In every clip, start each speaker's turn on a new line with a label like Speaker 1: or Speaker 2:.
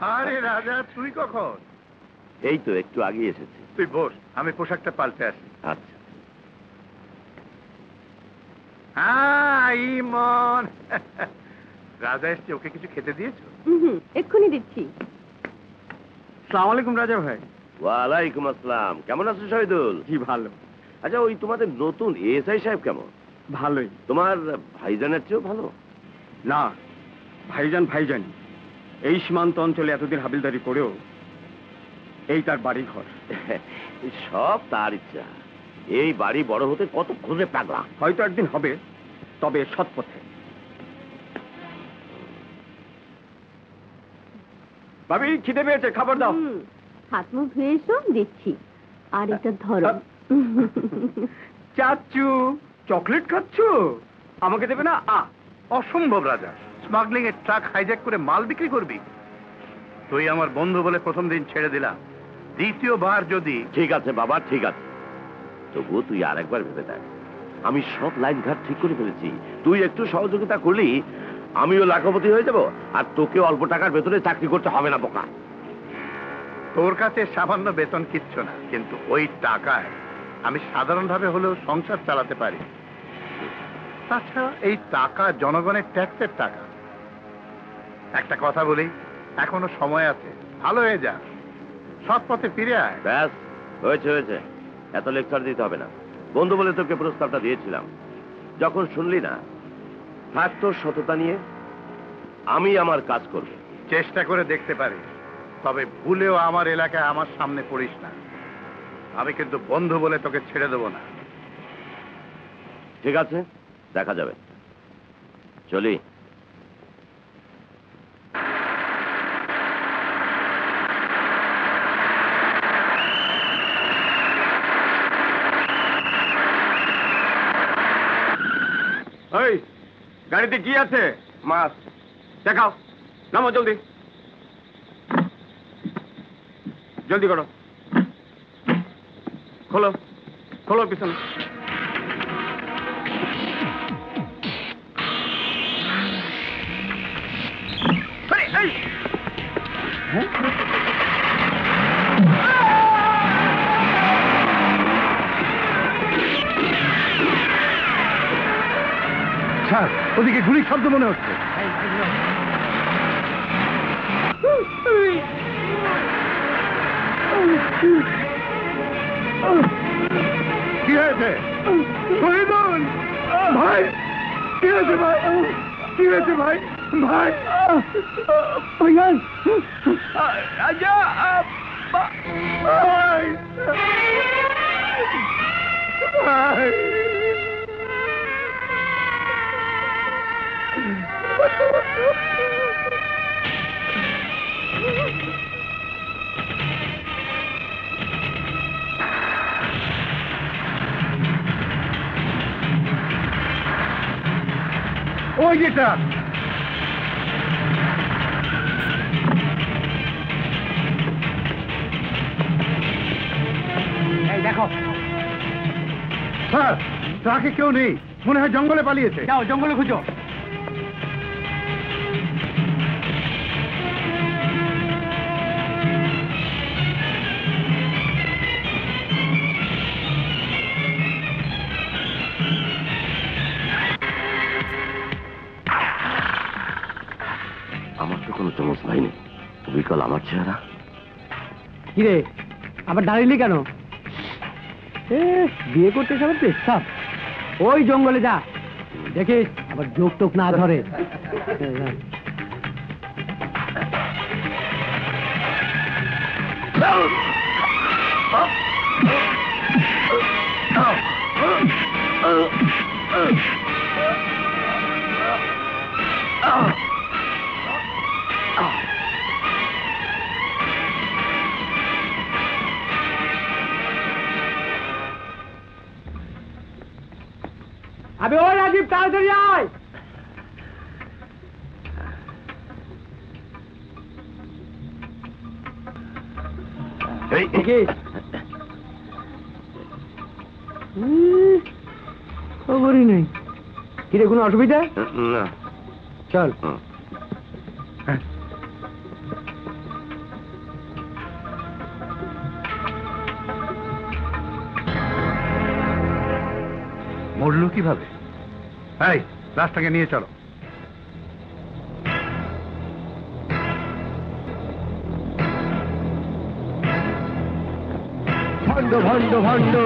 Speaker 1: আরে রাজা, তুই কখন?
Speaker 2: এই তো একটু আগে এসেছি।
Speaker 1: তুই বস, আমি পোশাকটা পাল্টে আসি।
Speaker 2: আচ্ছা।
Speaker 1: ইমন রাজা এসছে, ওকে কিছু খেতে দিয়েছো?
Speaker 3: এক্ষুনি দিচ্ছি।
Speaker 4: আসসালামু আলাইকুম রাজা ভাই।
Speaker 2: ওয়ালাইকুম আসসালাম। কেমন আছো শহীদুল?
Speaker 4: জি ভালো।
Speaker 2: আচ্ছা, ওই তোমাদের নতুন এসআই সাহেব কেমন?
Speaker 4: ভালোই।
Speaker 2: তোমার ভাইজানের চেয়েও ভালো?
Speaker 4: না, ভাইজান এই সীমান্ত অঞ্চলে এতদিন হাবিলদারি করেও এই তার বাড়ি ঘর।
Speaker 2: সব তার ইচ্ছা। এই বাড়ি বড় হতে কতক্ষণে পাগলা।
Speaker 4: হয়তো একদিন হবে, তবে সৎ পথে। ভাবি, খিদে পেয়েছে, খাবার দাও।
Speaker 3: হাত মুখ ধুয়ে এসো, দিচ্ছি। আর এটা ধরো।
Speaker 4: চাচু, চকলেট খাচ্ছো? আমাকে দেবে না?
Speaker 1: অসম্ভব রাজা, স্মাগলিং এর ট্রাক হাইজ্যাক করে মাল বিক্রি করবি? তুই আমার বন্ধু বলে প্রথম দিন ছেড়ে দিলাম, দ্বিতীয়বার যদি...
Speaker 2: ঠিক আছে বাবা, ঠিক আছে, তবুও তুই আর একবার ভেবে দেখ। আমি সব লাইন ঘাট ঠিক করে ফেলেছি। তুই একটু সহযোগিতা করলি আমিও লাখপতি হয়ে যাব, আর তোকে অল্প টাকার ভেতরে চাকরি করতে হবে না বোকা।
Speaker 1: তোর কাছে সামান্য বেতন কিচ্ছু না, কিন্তু ওই টাকায় আমি সাধারণভাবে হলেও সংসার চালাতে পারি। তাছাড়া এই টাকা জনগণের ট্যাক্সের টাকা। একটা কথা বলি, এখনো সময় আছে, ভালো হয়ে যা, সৎ পথে ফিরে আয়।
Speaker 2: ব্যাস, হয়েছে হয়েছে, এত লেকচার দিতে হবে না। বন্ধু বলে তোকে প্রস্তাবটা দিয়েছিলাম, যখন শুনলি না, থাক তোর সততা নিয়ে, আমি আমার কাজ করব।
Speaker 1: চেষ্টা করে দেখতে পারি, তবে ভুলেও আমার এলাকায় আমার সামনে পড়িস না। আমি কিন্তু বন্ধু বলে তোকে ছেড়ে দেবো না।
Speaker 2: ঠিক আছে, দেখা যাবে। চলি।
Speaker 4: ওই গাড়িতে কি আছে? মাছ। দেখাও, নামো জলদি, জলদি করো। খোলো খোলো পিছনে।
Speaker 1: স্যার, ওদিকে গুলির শব্দ মনে হচ্ছে। কি হয়েছে শহীদুল ভাই? কি হয়েছে ভাই? কি হয়েছে ভাই? ভাই ভাইজান, রাজা ভাই, ভাই ওই যেটা দেখো। স্যার, ট্রাকে কেউ নেই, মনে হয় জঙ্গলে পালিয়েছে। যাও জঙ্গলে খুঁজো।
Speaker 2: আমার তো কোনো চমক ভাই নেই, বিকল আমার চেহারা।
Speaker 5: কিরে, আবার দাঁড়িলি কেন? বিয়ে করতে সবার পেশাব। ওই জঙ্গলে যা, দেখিস আবার যোগ টোক না ধরে। আবে ওই রাজীব, তাড়াতাড়ি আয়। খবরই নেই। কিরে, কোনো অসুবিধা?
Speaker 2: না।
Speaker 5: চল।
Speaker 1: করলো কিভাবে? এই লাশটাকে নিয়ে চলো।
Speaker 5: ভণ্ড ভণ্ড ভণ্ড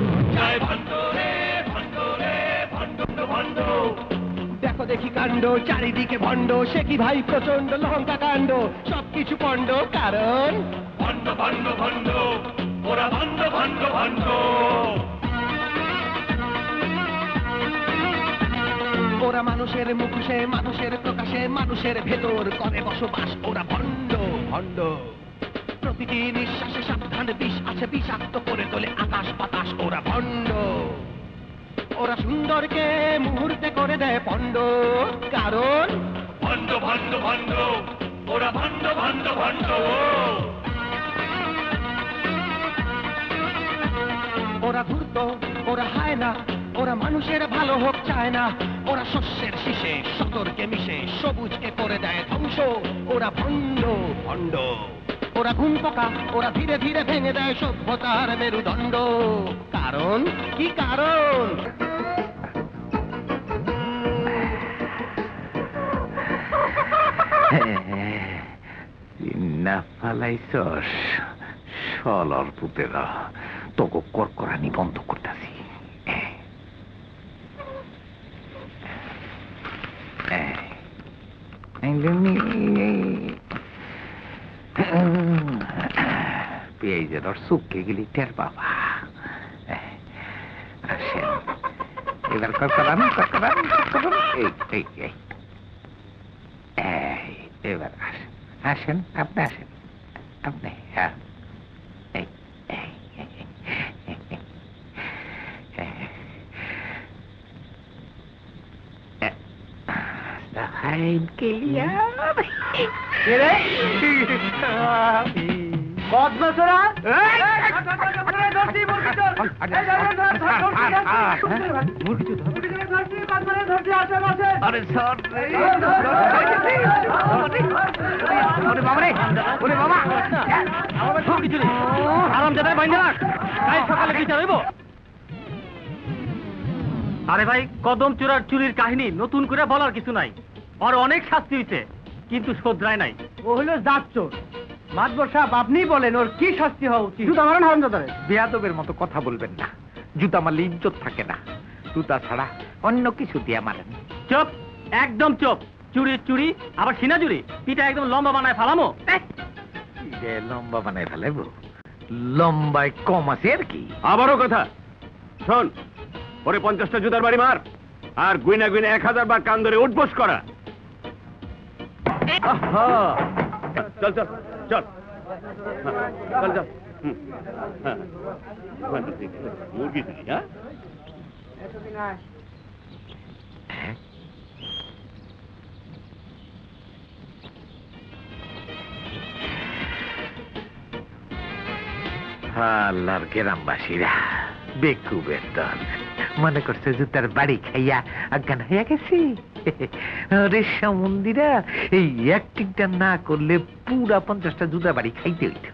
Speaker 5: দেখো দেখি কাণ্ড, চারিদিকে ভণ্ড, সে কি ভাই প্রচন্ড লঙ্কা কাণ্ড, সবকিছু পণ্ড, কারণ ভণ্ড ভণ্ড ভণ্ড, ওরা ভণ্ড ভণ্ড ভণ্ড। ওরা মানুষের মুখোশে, মানুষের প্রকাশে, মানুষের ভেতর করে বসবাস, ওরা ভণ্ড ভণ্ড। প্রতিটি নিঃশ্বাসে সাবধান বিষ আছে, বিষাক্ত করে তোলে আকাশ বাতাস, ওরা ভণ্ড। ওরা সুন্দরকে মুহূর্তে করে দেয় পণ্ড, কারণ ভণ্ড ভণ্ড ভণ্ড, ওরা ভণ্ড ভণ্ড ভণ্ড। ওরা ধূর্ত, ওরা হায় না, ওরা মানুষের ভালো হোক চায় না, ওরা শস্যের শীষে সতর্কে মিশে সবুজকে করে দেয় ধ্বংস, ওরা ভণ্ড ভণ্ড। ওরা ঘুম পোকা, ওরা ধীরে ধীরে ভেঙে দেয় সভ্যতার মেরুদণ্ড, কারণ কি কারণ?
Speaker 6: না ফালাইছস সলর পুতেরা, তোকে করকরানি বন্ধ করতেছি। পেঁয়াজের শুকে গেলি টের বাবা। আসেন এবার করকরান করকরান করকরান, এবার আসেন আসেন, আপনি আসেন, আপনি হ্যাঁ।
Speaker 5: আরে ভাই, কদম চোরার চুরির কাহিনী নতুন করে বলার কিছু নাই, ওর অনেক শাস্তি হয়েছে কিন্তু শোধরায় নাই। ও হলো জাত চোর। মাতবর সাহেব আপনি বলেন ওর কি শাস্তি হওয়া উচিত? জুতা মারেন হারামজাদারে।
Speaker 6: বেয়াদবের মতো কথা বলবেন না, জুতা মারলে ইজ্জত থাকে না, জুতা ছাড়া অন্য কিছু দিয়া মারেন।
Speaker 5: চুপ, একদম চুপ। চুরির চুরি আবার সিনা চুরি, পিঠা একদম লম্বা বানায় ফালামো।
Speaker 6: লম্বা বানায় ফেলাইব? লম্বায় কম আছে আর কি।
Speaker 4: আবারও কথা শোন, ওরে 50টা জুতার বাড়ি মার, আর গুইনা গুইনা 1000 বার কান ধরে উঠবোস করা। চল চল চল চল চল। মুরগি দিলি, হ্যাঁ?
Speaker 6: আল্লাহর গ্রামবাসীরা বেকুবের দল, মনে করছে জুতার বাড়ি খাইয়া অজ্ঞান হইয়া গেছি। মন্দিরা এই অ্যাক্টিংটা না করলে পুরা 50টা জুতা বাড়ি খাইতে হইত।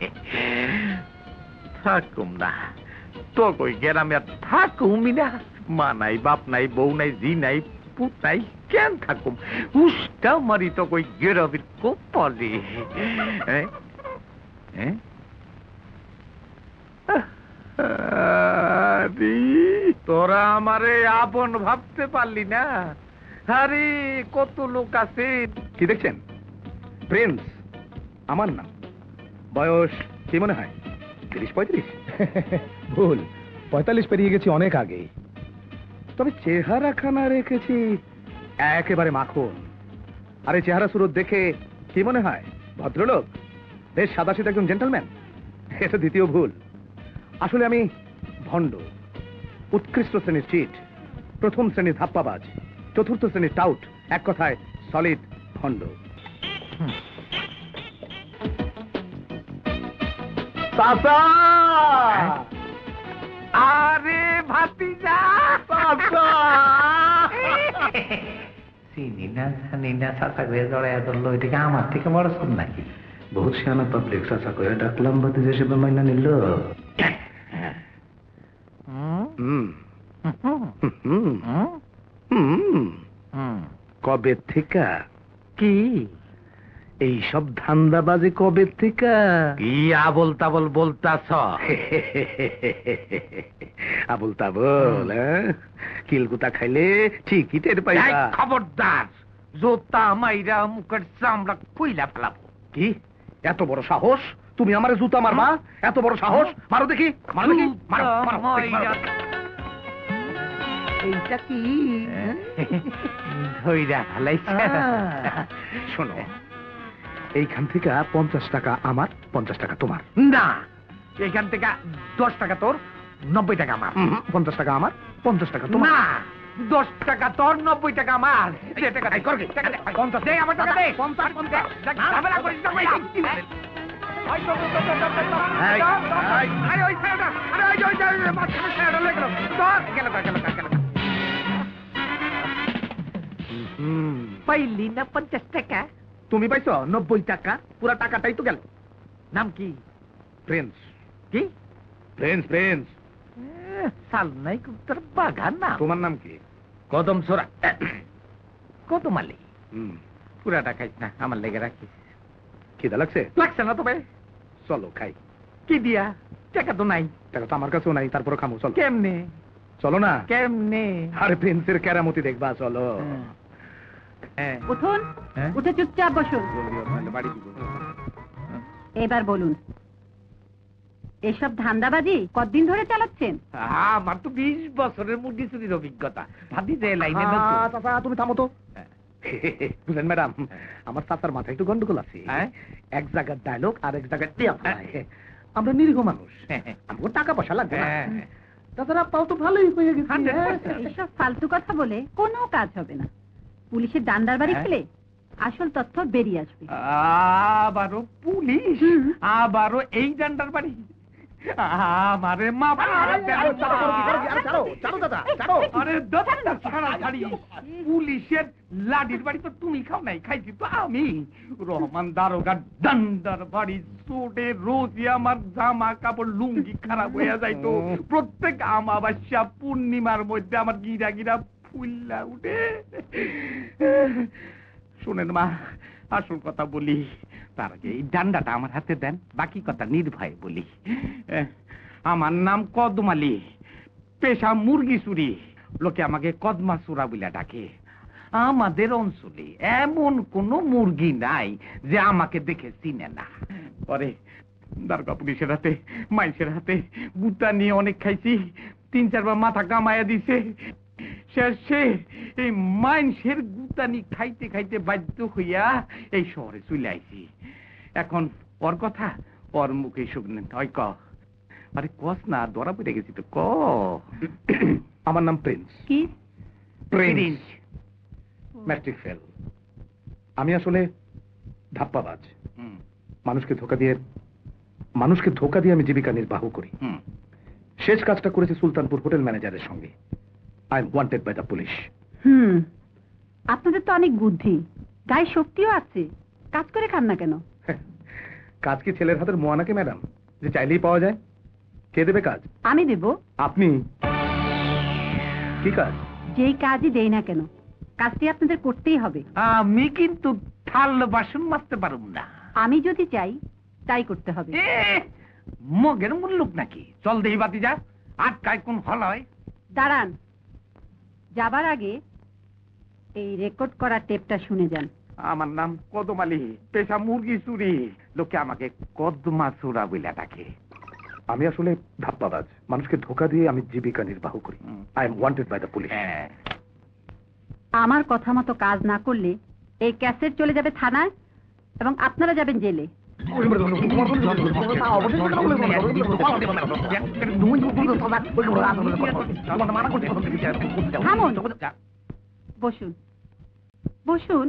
Speaker 6: থাকুম না তো কই গ্রামে, আর থাকুমি না। মা নাই, বাপ নাই, বউ নাই, জি নাই, পুত নাই, কেন থাকুম? উষ্টা মারি তো কই গেরবির কপালে। তোরা আমারে আপন ভাবতে পারলি না? আরে কত লোক আছে।
Speaker 1: কি দেখছেন? প্রিন্স আমার নাম। বয়স কি মনে হয়? 30-35? ভুল, 45 পেরিয়ে গেছি অনেক আগে। তবে চেহারাখানা রেখেছি একেবারে মাখন। আরে চেহারা সুরত দেখে কি মনে হয়? ভদ্রলোক, বেশ সাদাসিধা একজন জেন্টলম্যান। এটা দ্বিতীয় ভুল। আসলে আমি ভণ্ড, উৎকৃষ্ট শ্রেণীর চিট, প্রথম শ্রেণীর ধাপ্পাবাজ, চতুর্থ শ্রেণীর টাউট, এক কথায় সলিড ভণ্ড।
Speaker 6: আরে ভাতিজা, চিনি না জানি না, চাচা করে জড়াইয়া ধরলো। এটাকে আমার থেকে বড় শুন নাকি?
Speaker 7: বহুত সিয়ানা পাবলিক, চাচা করে ডাকলাম, বাতি হিসেবে মাইনা নিল। কবে থেকে
Speaker 6: কি
Speaker 7: এই সব ধান্দাবাজি কবে থেকে?
Speaker 6: কি আবল তাবল বলতাছ?
Speaker 7: আবুল তাবল, কিলকুতা খাইলে ঠিকই টের
Speaker 6: এই
Speaker 7: পাইবা।
Speaker 6: খবরদার, জোতা মাইরা মুখের চামড়া খুইলা ফেলাবো।
Speaker 7: কি এত বড় সাহস? তুমি আমারে জুতা মারবা? এত বড় সাহস? মারো দেখি, মারো দেখি, মারো, মারো, দেখি, মারো।
Speaker 6: এইটা কি ধইরা ফেলাইছে?
Speaker 7: শোনো, এইখান থেকে 50 টাকা আমার, 50 টাকা তোমার।
Speaker 6: না, এখান থেকে 10 টাকা তোর, 90 টাকা আমার।
Speaker 7: 50 টাকা আমার, 50 টাকা তোমার।
Speaker 6: না, 10 টাকা তোর, 90 টাকা আমার। দে টাকা দে, কর কি? টাকা দে, 50 দে, আমার টাকা দে। 50 ঝামেলা করিস না ভাই। ওই তো, আরে ওই ছেলেটা, আরে ওই মাঝখানে ছেলেটা লেগে গেল। ধর, গেল। পাইলি না 50 টাকা?
Speaker 7: তুমি পাইছো 90 টাকা, পুরা টাকাটাই তো গেল।
Speaker 6: নাম কি?
Speaker 7: প্রিন্স।
Speaker 6: কি?
Speaker 7: প্রিন্স।
Speaker 6: সালনাই কুত্তার বাগান না।
Speaker 7: তোমার নাম কি?
Speaker 6: কদম ছোড়া। কদম আলী।
Speaker 7: হুম,
Speaker 6: পুরাটা খাইস না, আমার লেগে রাখিস।
Speaker 7: খিদা লাগছে?
Speaker 6: লাগছে না তবে?
Speaker 7: চলো খাই।
Speaker 6: কি দিয়া? টাকা তো নাই।
Speaker 7: টাকা তো আমার কাছেও নাই, তারপরে খামো। চলো।
Speaker 6: কেমনে?
Speaker 7: চলো না।
Speaker 6: কেমনে?
Speaker 7: আরে প্রিন্সের কেরামতি দেখবা, চলো।
Speaker 6: হ্যাঁ।
Speaker 3: উঠুন,
Speaker 6: হ্যাঁ?
Speaker 3: উঠে চুপচাপ বসুন। এবার বলুন, এসব ধান্দাবাজি কতদিন ধরে চালাচ্ছেন?
Speaker 6: আমার তো 20 বছরের মুরগি চুরির অভিজ্ঞতা। ভাবি যে লাইনে
Speaker 7: চাচা, তুমি থামো তো। বুঝলেন ম্যাডাম, আমার চাচার মাথায় একটু গন্ডগোল আছে।
Speaker 6: হ্যাঁ?
Speaker 7: এক জায়গার ডায়লগ আর এক জায়গায় টিয়া ফেলায়। আমরা নিরীহ মানুষ, আমাকে টাকা পয়সা লাগবে না।
Speaker 6: হ্যাঁ।
Speaker 7: তাছাড়া পাও তো ভালোই হয়ে গেছে।
Speaker 6: 100%।
Speaker 3: এসব ফালতু কথা বলে কোনো কাজ হবে না। পুলিশের ডান্ডার বাড়ি
Speaker 6: হ্যাঁ?
Speaker 3: খেলে আসল তথ্য বেরিয়ে আসবে।
Speaker 6: আবারও পুলিশ, আবারও এই ডান্ডার বাড়ি। আমারে মা আরে দত্তা ছাড়াছাড়ি। পুলিশের লাঠির বাড়ি তো তুমি খাও নাই, খাইছি তো আমি। রহমান দারোগার ডান্ডার বাড়ি চোটে রোজই আমার জামা কাপড় লুঙ্গি খারাপ হয়ে যাইতো। প্রত্যেক আমাবাস্যা পূর্ণিমার মধ্যে আমার গিরা ফুল্লা উঠে। শোনেন মা, আসল কথা বলি, তার আগে এই ডান্ডাটা আমার হাতে দেন, বাকি কথা নির্ভয়ে বলি। আমার নাম কদম আলী, পেশা মুরগি চুরি। লোকে আমাকে কদমা চোরা বলে ডাকে। আমাদের অঞ্চলে এমন কোন মুরগি নাই যে আমাকে দেখে চিনে না। পরে দারোগা পুলিশের হাতে, মাইসের হাতে গুতা নিয়ে অনেক খাইছি। 3-4 বার মাথা কামাইয়া দিছে। শেষে এই মাইনসের গুতানি খাইতে খাইতে বাধ্য হইয়া এই শহরে চলে আইছি। এখন ওর কথা ওর মুখে শুকনেন। হয় ক, আরে কস না, ধরা পড়ে গেছি তো, ক।
Speaker 7: আমার নাম প্রিন্স।
Speaker 3: কি?
Speaker 7: Prince, matric fail. আমি আসলে ধাপ্পাবাজ। মানুষকে ধোকা দিয়ে আমি জীবিকা নির্বাহ করি। শেষ কাজটা করেছি সুলতানপুর হোটেল ম্যানেজারের সঙ্গে। I am wanted by the police.
Speaker 3: আপনাদের তো অনেক বুদ্ধি, গায়ে শক্তিও আছে, কাজ করে খান না কেন?
Speaker 7: কাজ কি ছেলের হাতের মোয়া নাকি ম্যাডাম, যে চাইলেই পাওয়া যায়? কে দেবে কাজ?
Speaker 3: আমি দেব।
Speaker 7: আপনি? কি কাজ?
Speaker 3: যেই কাজই দেই না কেন, কাজটি আপনাদের করতেই হবে।
Speaker 6: আমি কিন্তু থাল বাসন মাজতে পারব না।
Speaker 3: আমি যদি চাই তাই করতে হবে।
Speaker 6: মগের মুল্লুক নাকি? চল দেই বাতি যা, আটকায় কোন হল হয়।
Speaker 3: দাঁড়ান, যাবার আগে এই রেকর্ড করা টেপটা শুনে যান।
Speaker 6: আমার নাম কদম আলী, পেশা মুরগি চুরি। লোকে আমাকে কদমা চোরা বলে ডাকে।
Speaker 7: আমি আসলে ধাপ্পাবাজ, মানুষকে ধোকা দিয়ে আমি জীবিকা নির্বাহ করি। I am wanted by the police.
Speaker 3: আমার কথা মতো কাজ না করলে এই ক্যাসেট চলে যাবে থানায় এবং আপনারা যাবেন জেলে। থামুন, বসুন বসুন।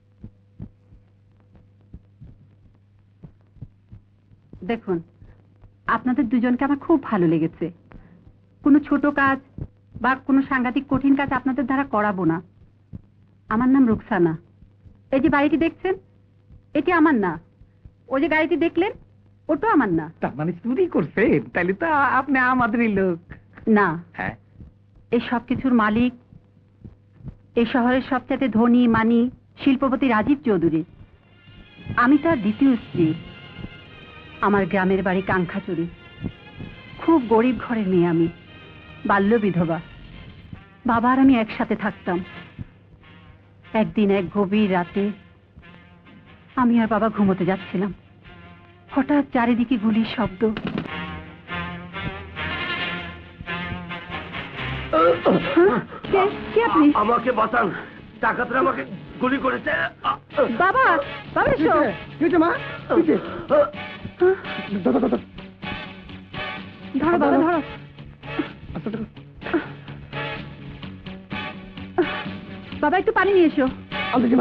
Speaker 3: দেখুন, আপনাদের দুজনকে আমার খুব ভালো লেগেছে। কোনো ছোট কাজ বা কোনো সাংঘাতিক কঠিন কাজ আপনাদের দ্বারা করাবো না। আমার নাম রুকসানা। এই যে বাড়িটি দেখছেন, এটি আমার না। ওই যে গাড়িটি দেখলেন, ওটাও আমার না।
Speaker 6: তার মানে চুরি করছেন? তাহলে তো আপনি আমাদেরই লোক।
Speaker 3: না,
Speaker 6: হ্যাঁ,
Speaker 3: এই সব কিছুর মালিক এই শহরের সবচেয়ে ধনী মানি শিল্পপতি রাজীব চৌধুরী। আমি তার দ্বিতীয় স্ত্রী। আমার গ্রামের বাড়ি কাঙ্খাচুরি। খুব গরিব ঘরের মেয়ে আমি, বাল্য বিধবা। বাবা আর আমি একসাথে থাকতাম। একদিন এক গভীর রাতে আমি আর বাবা ঘুমোতে যাচ্ছিলাম, হঠাৎ চারিদিকে গুলির শব্দ। কে আপনি?
Speaker 2: আমাকে বাঁচান, ডাকাতরা আমাকে গুলি করেছে।
Speaker 3: বাবা, বাবা এসো।
Speaker 7: মা
Speaker 3: ধরো বাবা, ধরো। বাবা একটু পানি নিয়ে এসো।
Speaker 7: মা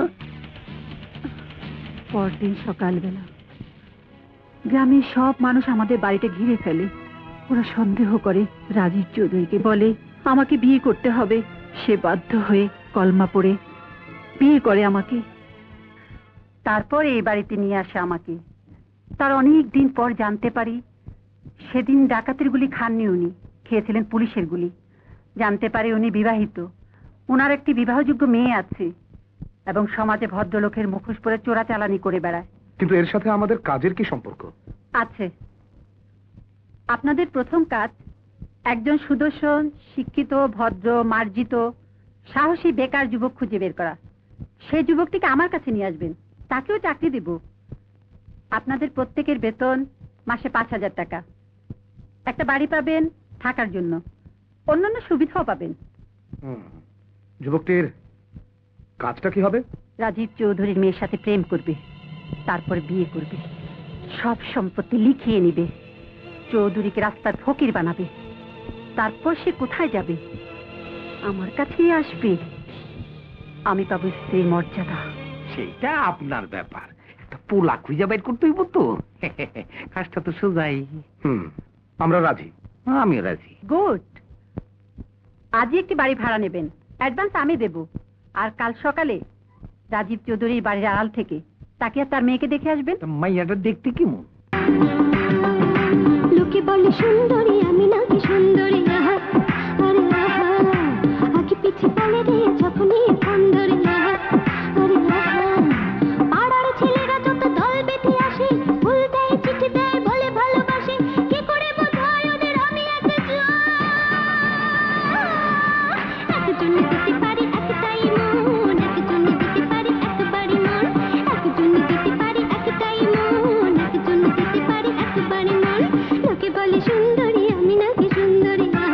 Speaker 3: পরদিন সকালবেলা গ্রামের সব মানুষ আমাদের বাড়িতে ঘিরে ফেলে। ওরা সন্দেহ করে রাজীব চৌধুরীকে, বলে আমাকে বিয়ে করতে হবে। সে বাধ্য হয়ে কলমা পড়ে বিয়ে করে আমাকে। তারপর এই বাড়িতে নিয়ে আসে আমাকে। তার অনেক দিন পর জানতে পারি সেদিন ডাকাতের গুলি খাননি উনি, খেয়েছিলেন পুলিশের গুলি। জানতে পারি উনি বিবাহিত, ওনার একটি বিবাহযোগ্য মেয়ে আছে এবং সমাজে ভদ্রলোকের মুখোশ পরে চোরাচালানি করে বেড়ায়।
Speaker 7: কিন্তু এর সাথে আমাদের কাজের কি সম্পর্ক?
Speaker 3: আছে। আপনাদের প্রথম কাজ একজন সুদর্শন, শিক্ষিত, ভদ্র, মার্জিত, সাহসী বেকার যুবক খুঁজে বের করা। সেই যুবকটিকে আমার কাছে নিয়ে আসবেন, তাকেও চাকরি দেব। আপনাদের প্রত্যেকের বেতন মাসে 5,000 টাকা। একটা বাড়ি পাবেন থাকার জন্য, অন্যান্য সুবিধাও পাবেন।
Speaker 7: যুবকটির কাজটা কি হবে?
Speaker 3: রাজীব চৌধুরীর মেয়ের সাথে প্রেম করবে, তারপর বিয়ে করবে, সব সম্পত্তি লিখিয়ে নিবে, চৌধুরীকে রাস্তার ফকির বানাবে। তারপর সে কোথায় যাবে? আমার কাছেই আসবে। আমি পাবো স্ত্রীর মর্যাদা।
Speaker 6: সেটা আপনার ব্যাপার, একটা পোলা খুঁজে বাইর করতে হইব তো। কাজটা তো সোজাই।
Speaker 7: আমরা রাজি।
Speaker 6: আমিও রাজি।
Speaker 3: গুড। আজই একটি বাড়ি ভাড়া নেবেন, অ্যাডভান্স আমি দেব। আর কাল সকালে রাজীব চৌধুরীর বাড়ির আড়াল থেকে তাকে আর তার মেয়েকে দেখে আসবেন।
Speaker 6: মাইয়াটা দেখতে কেমন?
Speaker 8: লোকে বলে সুন্দরী, আমি নাকি সুন্দরী। আহা, আরে আহা, আগে পিছে বলে রে যখনই ফোন ধরে। আহা, আরে আহা, পাড়ার ছেলেরা যত দল বেঁধে আসে, ফুল দেয়, চিঠি দেয়, বলে ভালোবাসে। কি করে বোঝায় ওদের আমি একজন? একজন দিতে পারি একটাই মন, একজন দিতে পারি একবারই মন, একজন দিতে পারি একটাই মন, একজন দিতে পারি একবারই মন। লোকে বলে সুন্দরী, আমি নাকি সুন্দরী।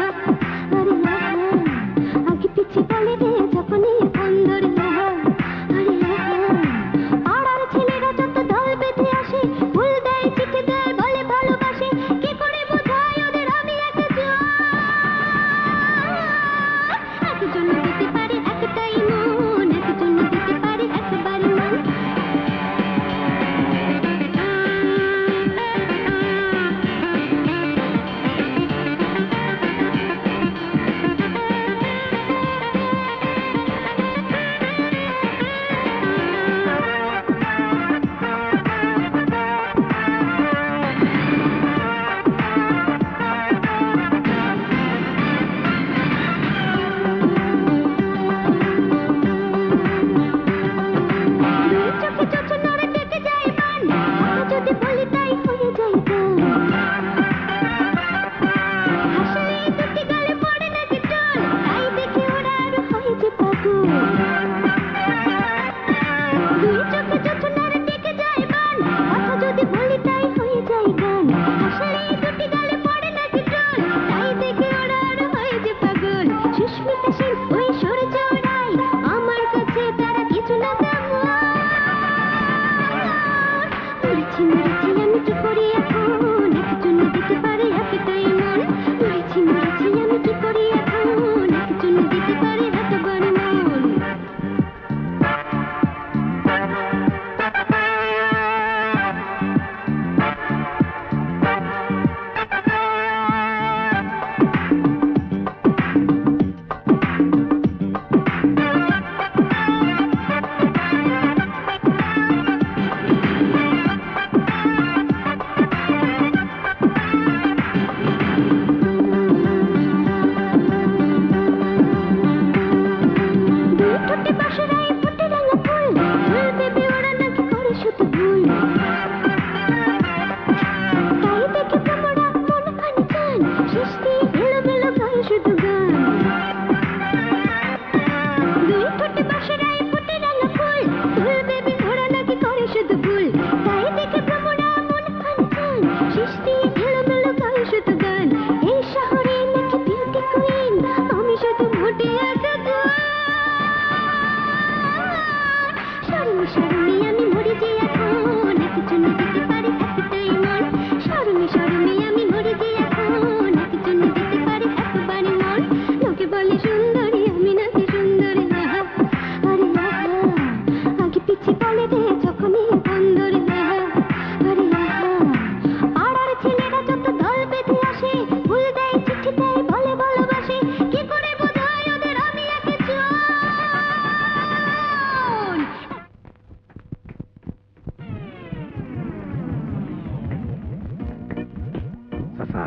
Speaker 8: শরমে আমি মরে যে এখন একজন দিতে পারে একটাই মন শরমে শরমে আমি মরে যে এখন একজন দিতে পারে একবারে মন লোকে বলে সুন্দরী আমি নাকি সুন্দরী আহা আরে আহা আগে পিছে বলে রে যখনই বন্দরে আহা আরে আহা পাড়ার ছেলেরা যত দল বেঁধে আসে ফুল দেয় চিঠি দেয় বলে ভালোবাসে কি করে বোঝায় ওদের আমি একজন
Speaker 7: চাচা,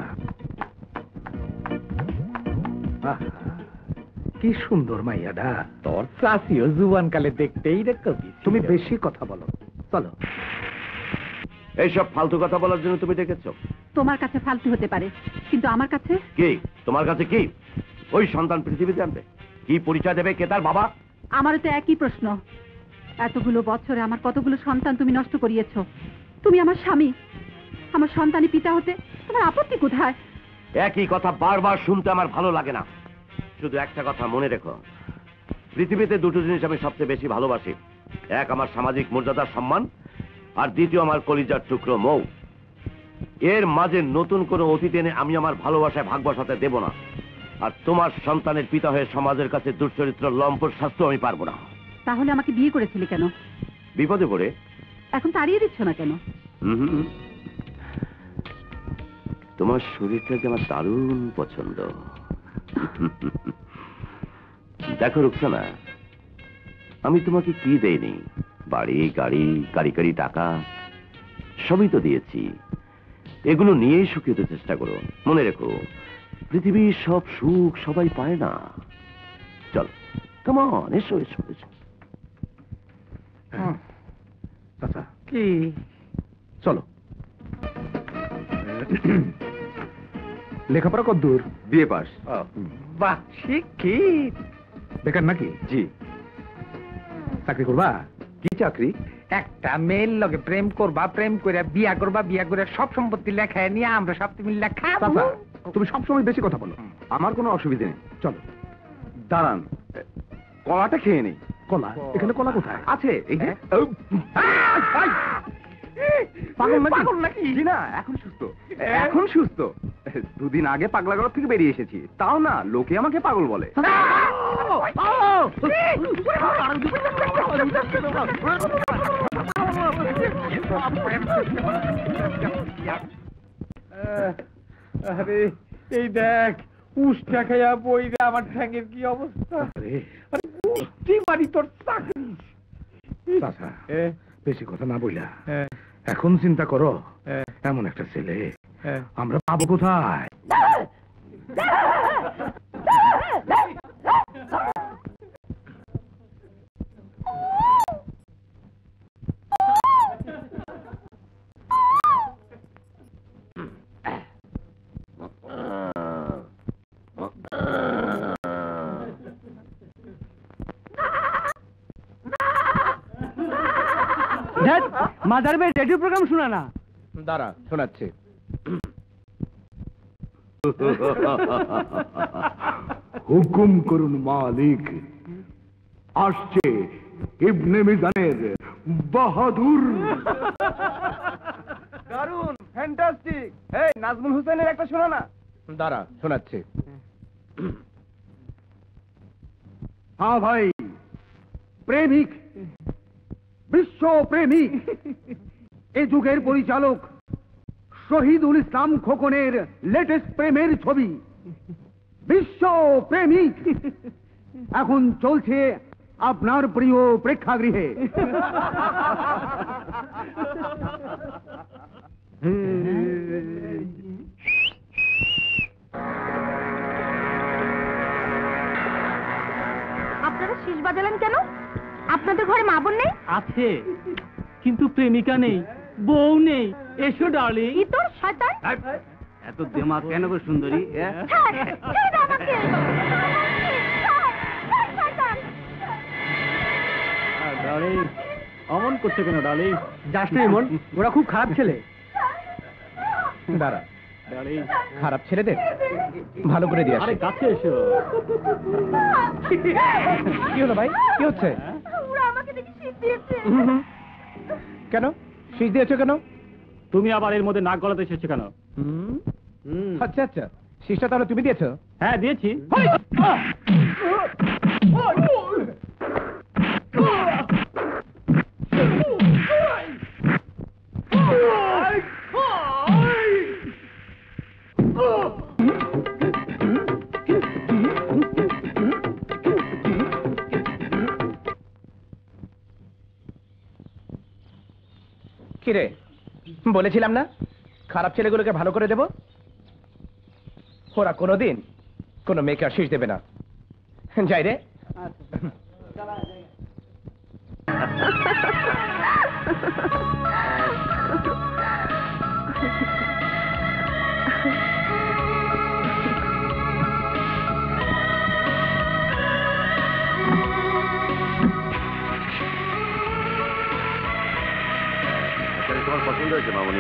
Speaker 7: আহা, কি সুন্দর মাইয়াডা।
Speaker 6: তোর চাষিও জুয়ান কালে দেখতেই রে কবি।
Speaker 7: তুমি বেশি কথা বলো, চলো।
Speaker 2: এইসব ফালতু কথা বলার জন্য তুমি ডেকেছো?
Speaker 3: তোমার কাছে ফালতু হতে পারে, কিন্তু আমার কাছে
Speaker 2: কি তোমার কাছে কি ওই সন্তান পৃথিবীতে আনবে? কি পরিচয় দেবে? কে তার বাবা?
Speaker 3: আমারও তো একই প্রশ্ন। এতগুলো বছরে আমার কতগুলো সন্তান তুমি নষ্ট করিয়েছো। তুমি আমার স্বামী, আমার সন্তানই পিতা হতে তোমার আপত্তি কোথায়?
Speaker 2: একই কথা বারবার শুনতে আমার ভালো লাগে না। শুধু একটা কথা মনে রেখো, পৃথিবীতে দুটো জিনিস আমি সবচেয়ে বেশি ভালোবাসি। এক আমার সামাজিক মর্যাদার সম্মান, আর দ্বিতীয় আমার কলিজার টুকরো মৌ। এর মাঝে নতুন কোনো অতীত এনে আমি আমার ভালোবাসায় ভাগ বসাতে দেব না। আর তোমার সন্তানের পিতা হয়ে সমাজের কাছে দুশ্চরিত্র লম্পট শাস্তি আমি পারবো না।
Speaker 3: তাহলে আমাকে বিয়ে করেছিলে কেন?
Speaker 2: বিপদে পড়ে।
Speaker 3: এখন তাড়িয়ে দিচ্ছ না কেন?
Speaker 2: হুম, তোমার শরীরটা যে আমার দারুণ পছন্দ। দেখো রুকসানা, আমি তোমাকে কি দেইনি? বাড়ি, গাড়ি, গাড়ি গাড়ি টাকা সবই তো দিয়েছি। এগুলো নিয়েই সুখী হতে চেষ্টা করো। মনে রেখো, পৃথিবীর সব সুখ সবাই পায় না। চল, কেমন, এসো এসো এসো।
Speaker 7: চাচা,
Speaker 6: কি
Speaker 7: চলো। লেখাপড়া কদ্দূর?
Speaker 4: বিয়ে পাস।
Speaker 6: বাহ, শিক্ষিত।
Speaker 7: বেকার নাকি?
Speaker 4: জি।
Speaker 7: চাকরি করবা?
Speaker 4: কি চাকরি?
Speaker 6: একটা মেয়ের লগে প্রেম করবা, প্রেম করে বিয়া করবা, বিয়া করে সব সম্পত্তি লেখায় নিয়ে আমরা সব তুমি লেখা।
Speaker 7: চাচা, তুমি সবসময় বেশি কথা বলো।
Speaker 4: আমার কোনো অসুবিধা নেই।
Speaker 7: চলো।
Speaker 4: দাঁড়ান, কলাটা খেয়ে নেই।
Speaker 7: কলা? এখানে কলা কোথায়?
Speaker 4: আছে এই যে।
Speaker 6: পাগল নাকি?
Speaker 4: জি না, এখন সুস্থ। এখন সুস্থ। দুদিন আগে পাগলাগড় থেকে বেরিয়ে এসেছি। তাও না, লোকে আমাকে পাগল বলে।
Speaker 6: আরে এই দেখ, উষ্টা খাইয়া বইরা আমার ঠ্যাঙের কি অবস্থা।
Speaker 7: আরে,
Speaker 6: আরে উষ্টি মারি তোর চাকরি।
Speaker 7: চাচা, বেশি কথা না বইলা এখন চিন্তা করো। এমন একটা ছেলে আমরা পাবো কোথায়?
Speaker 6: মাদার বে রেডিও প্রোগ্রাম শোনা না।
Speaker 7: দাঁড়া, শোনাচ্ছে। হুকুম করুন মালিক, আসছে ইবনে মিজানের বাহাদুর।
Speaker 4: দারুন, ফ্যান্টাস্টিক। এই নাজমুল হোসেনের একটা শোনা না।
Speaker 7: দাঁড়া, শোনাচ্ছে। হ্যাঁ ভাই, প্রেমিক, বিশ্ব প্রেমিক, এ যুগের পরিচালক শহীদুল ইসলাম খোকনের লেটেস্ট প্রেমের ছবি বিশ্ব প্রেমিক এখন চলছে আপনার প্রিয় প্রেক্ষাগৃহে।
Speaker 8: আপনারা শীষ বাজালেন কেন? আপনাদের ঘরে মা বোন নেই?
Speaker 9: আছে, কিন্তু প্রেমিকা নেই, বউ নেই। এসো ডার্লিং।
Speaker 8: কি তোর শয়তান!
Speaker 9: এত দেমাগ কেন গো সুন্দরী?
Speaker 8: ছাড়, ছেড়ে দাও আমাকে! শয়তান!
Speaker 9: ডার্লিং, অমন করছে কেন ডার্লিং?
Speaker 6: যাস না এমন, ওরা খুব খারাপ ছেলে।
Speaker 7: দাঁড়া,
Speaker 9: ডার্লিং,
Speaker 7: খারাপ ছেলেদের ভালো করে দিয়ে
Speaker 9: আরে কাছে এসো।
Speaker 7: কি হলো ভাই, কি হচ্ছে?
Speaker 8: ওরা আমাকে দেখে শীত
Speaker 3: দিয়েছে।
Speaker 10: কেন শীষ দিয়েছো কেন?
Speaker 9: তুমি আবার এর মধ্যে নাক গলাতে এসেছো কেন?
Speaker 10: আচ্ছা আচ্ছা, শীষটা তাহলে তুমি দিয়েছো?
Speaker 9: হ্যাঁ দিয়েছি।
Speaker 10: কিরে বলেছিলাম না খারাপ ছেলেগুলোকে ভালো করে দেব? ওরা কোনোদিন কোনো মেয়েকে আর শীষ দেবে না। যাই রে।
Speaker 2: তোমার পছন্দ হয়েছে মামনি?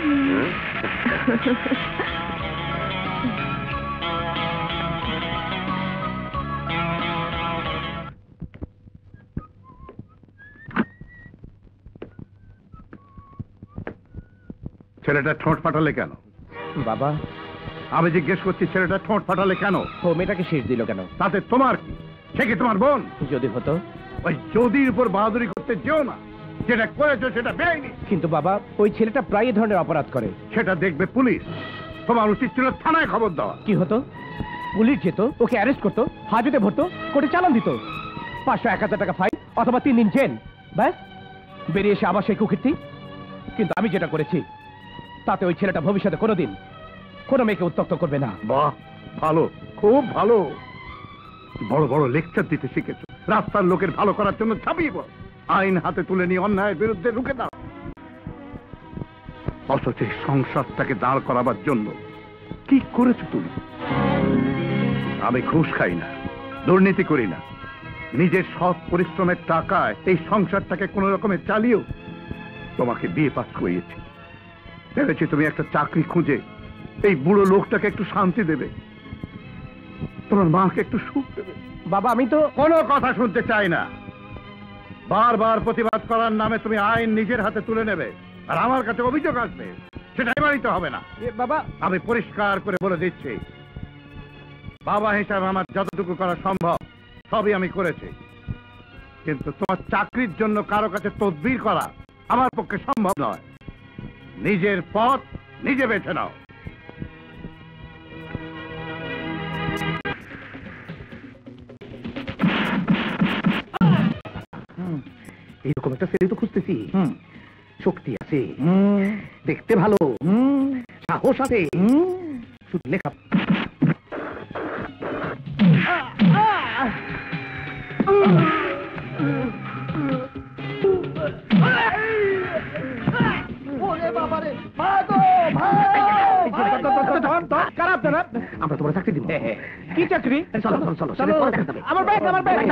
Speaker 1: ছেলেটা ঠোঁট ফাটালে কেন?
Speaker 10: বাবা
Speaker 1: আমি জিজ্ঞেস করছি, ছেলেটা ঠোঁট ফাটালে কেন?
Speaker 10: ও মেয়েটাকে শীষ দিল কেন?
Speaker 1: তাতে তোমার কি? সে কি তোমার বোন?
Speaker 10: যদি হতো।
Speaker 1: ওই যদির উপর বাহাদুরি করতে যেও না, যেটা করেছো সেটা বেআইনি।
Speaker 10: কিন্তু বাবা ওই ছেলেটা প্রায় এই ধরনের অপরাধ করে।
Speaker 1: সেটা দেখবে পুলিশ। তোমার উচিত ছিল থানায় খবর দেওয়া।
Speaker 10: কি হতো? পুলিশ যেত, ওকে অ্যারেস্ট করতো, হাজতে ভরতো, কোর্টে চালান দিত, 500-1000 টাকা ফাইন অথবা 3 দিন জেল, ব্যাস বেরিয়ে এসে আবার সেই কুকীর্তি। কিন্তু আমি যেটা করেছি তাতে ওই ছেলেটা ভবিষ্যতে কোনোদিন কোনো মেয়েকে উত্ত্যক্ত করবে না।
Speaker 1: বাহ, ভালো, খুব ভালো। বড় বড় লেকচার দিতে শিখেছো। রাস্তার লোকের ভালো করার জন্য ঝাঁপিয়ে পড়ো, আইন হাতে তুলে নিয়ে অন্যায়ের বিরুদ্ধে রুখে দাও। অথচ এই সংসারটাকে দাঁড় করাবার জন্য কি করেছো তুমি? আমি ঘুষ খাই না, দুর্নীতি করি না। নিজের সৎ পরিশ্রমের টাকায় এই সংসারটাকে কোন রকমে চালিয়েও তোমাকে বিয়ে পাস করিয়েছি। ভেবেছি তুমি একটা চাকরি খুঁজে এই বুড়ো লোকটাকে একটু শান্তি দেবে, তোমার মাকে একটু সুখ দেবে।
Speaker 10: বাবা আমি তো
Speaker 1: কোনো কথা শুনতে চাই না। বারবার প্রতিবাদ করার নামে তুমি আইন নিজের হাতে তুলে নেবে আর আমার কাছে অভিযোগ আসবে, সেটাই মানিতে হবে না।
Speaker 10: বাবা
Speaker 1: আমি পরিষ্কার করে বলে দিচ্ছি, বাবা হিসাবে আমার যতটুকু করা সম্ভব সবই আমি করেছি, কিন্তু তোমার চাকরির জন্য কারো কাছে তদবির করা আমার পক্ষে সম্ভব নয়। নিজের পথ নিজে বেছে নাও।
Speaker 10: এরকম একটা ছেলে তো খুঁজতেছি, শক্তি আছে, দেখতে ভালো, সাহস আছে, শুধু লেখা। আমরা তোমার চাকরি দিব। কি চাকরি? আমার ব্যাগ, আমার ব্যাগ।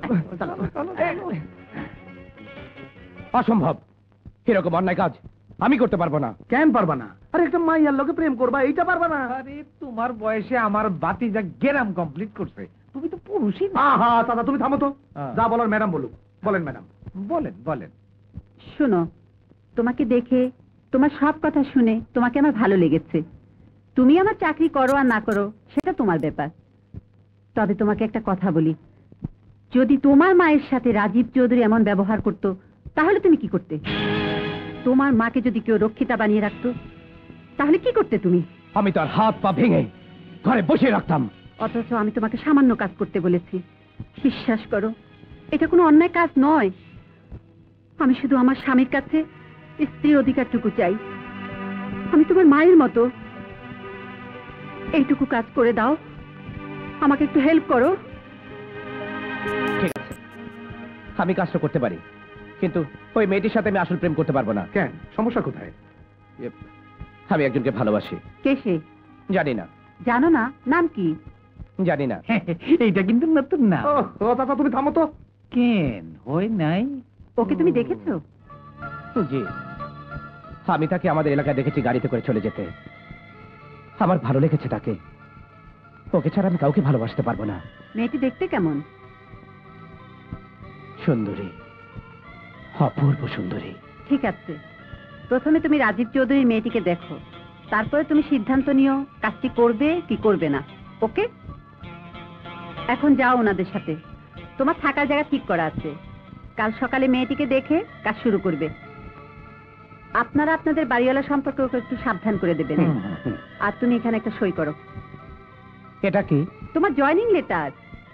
Speaker 10: অসম্ভব, এরকম অন্যায় কাজ আমি করতে পারবো না। কেন পারবা না? আরে একটা মাইয়ার লোকে প্রেম করবা, এইটা পারবা না?
Speaker 6: আরে তোমার বয়সে আমার বাতি যা গেরাম কমপ্লিট করছে, তুমি তো পুরুষই না।
Speaker 10: আহা দাদা তুমি থামো তো, যা বলার ম্যাডাম বলুক। বলেন ম্যাডাম।
Speaker 6: বলেন বলেন।
Speaker 3: শোনো, তোমাকে দেখে, তোমার সব কথা শুনে তোমাকে আমার ভালো লেগেছে। তুমি আমার চাকরি করো আর না করো সেটা তোমার ব্যাপার। তবে তোমাকে একটা কথা বলি, যদি তোমার মায়ের সাথে রাজীব চৌধুরী এমন ব্যবহার করতো তাহলে তুমি কি করতে? তোমার মাকে যদি কেউ রক্ষিতা বানিয়ে রাখতো তাহলে কি করতে তুমি?
Speaker 10: আমি তার হাত পা ভেঙে ঘরে বসিয়ে রাখতাম।
Speaker 3: অথচ আমি তোমাকে সামান্য কাজ করতে বলেছি। বিশ্বাস করো, এটা কোনো অন্যায় কাজ নয়। আমি শুধু আমার স্বামীর কাছে স্ত্রীর অধিকারটুকু চাই। আমি তোমার মায়ের মতো। এইটুকু কাজ করে দাও, আমাকে একটু হেল্প করো।
Speaker 10: ঠিক আছে, আমি কাজটা করতে পারি, কিন্তু ওই মেয়েটির সাথে আমি আসল প্রেম করতে পারবো না। কেন, সমস্যা কোথায়? আমি একজনকে ভালোবাসি।
Speaker 3: কে সে?
Speaker 10: জানি না।
Speaker 3: জানো না? নাম কি?
Speaker 10: জানি না।
Speaker 6: এইটা কিন্তু নতুন না।
Speaker 10: ও দাদা তুমি থামো তো।
Speaker 6: কেন হয় নাই?
Speaker 3: ওকে তুমি দেখেছো?
Speaker 10: জি, আমি তাকে আমাদের এলাকায় দেখেছি গাড়িতে করে চলে যেতে। আমার ভালো লেগেছে তাকে। ওকে ছাড়া আমি কাউকে ভালোবাসতে পারবো না।
Speaker 3: মেয়েটি দেখতে কেমন?
Speaker 10: সুন্দরী, অপূর্ব সুন্দরী।
Speaker 3: ঠিক আছে, প্রথমে তুমি রাজীব চৌধুরীর মেয়েটিকে দেখো, তারপরে তুমি সিদ্ধান্ত নিও কাজটি করবে কি করবে না। ওকে, এখন যাও ওনাদের সাথে, তোমার থাকার জায়গা ঠিক করা আছে। কাল সকালে মেয়েটিকে দেখে কাজ শুরু করবে। আপনারা আপনাদের বাড়িওয়ালা সম্পর্কে ওকে একটু সাবধান করে দেবেন। আর তুমি এখানে একটা সই করো।
Speaker 10: এটা কি?
Speaker 3: তোমার জয়নিং লেটার।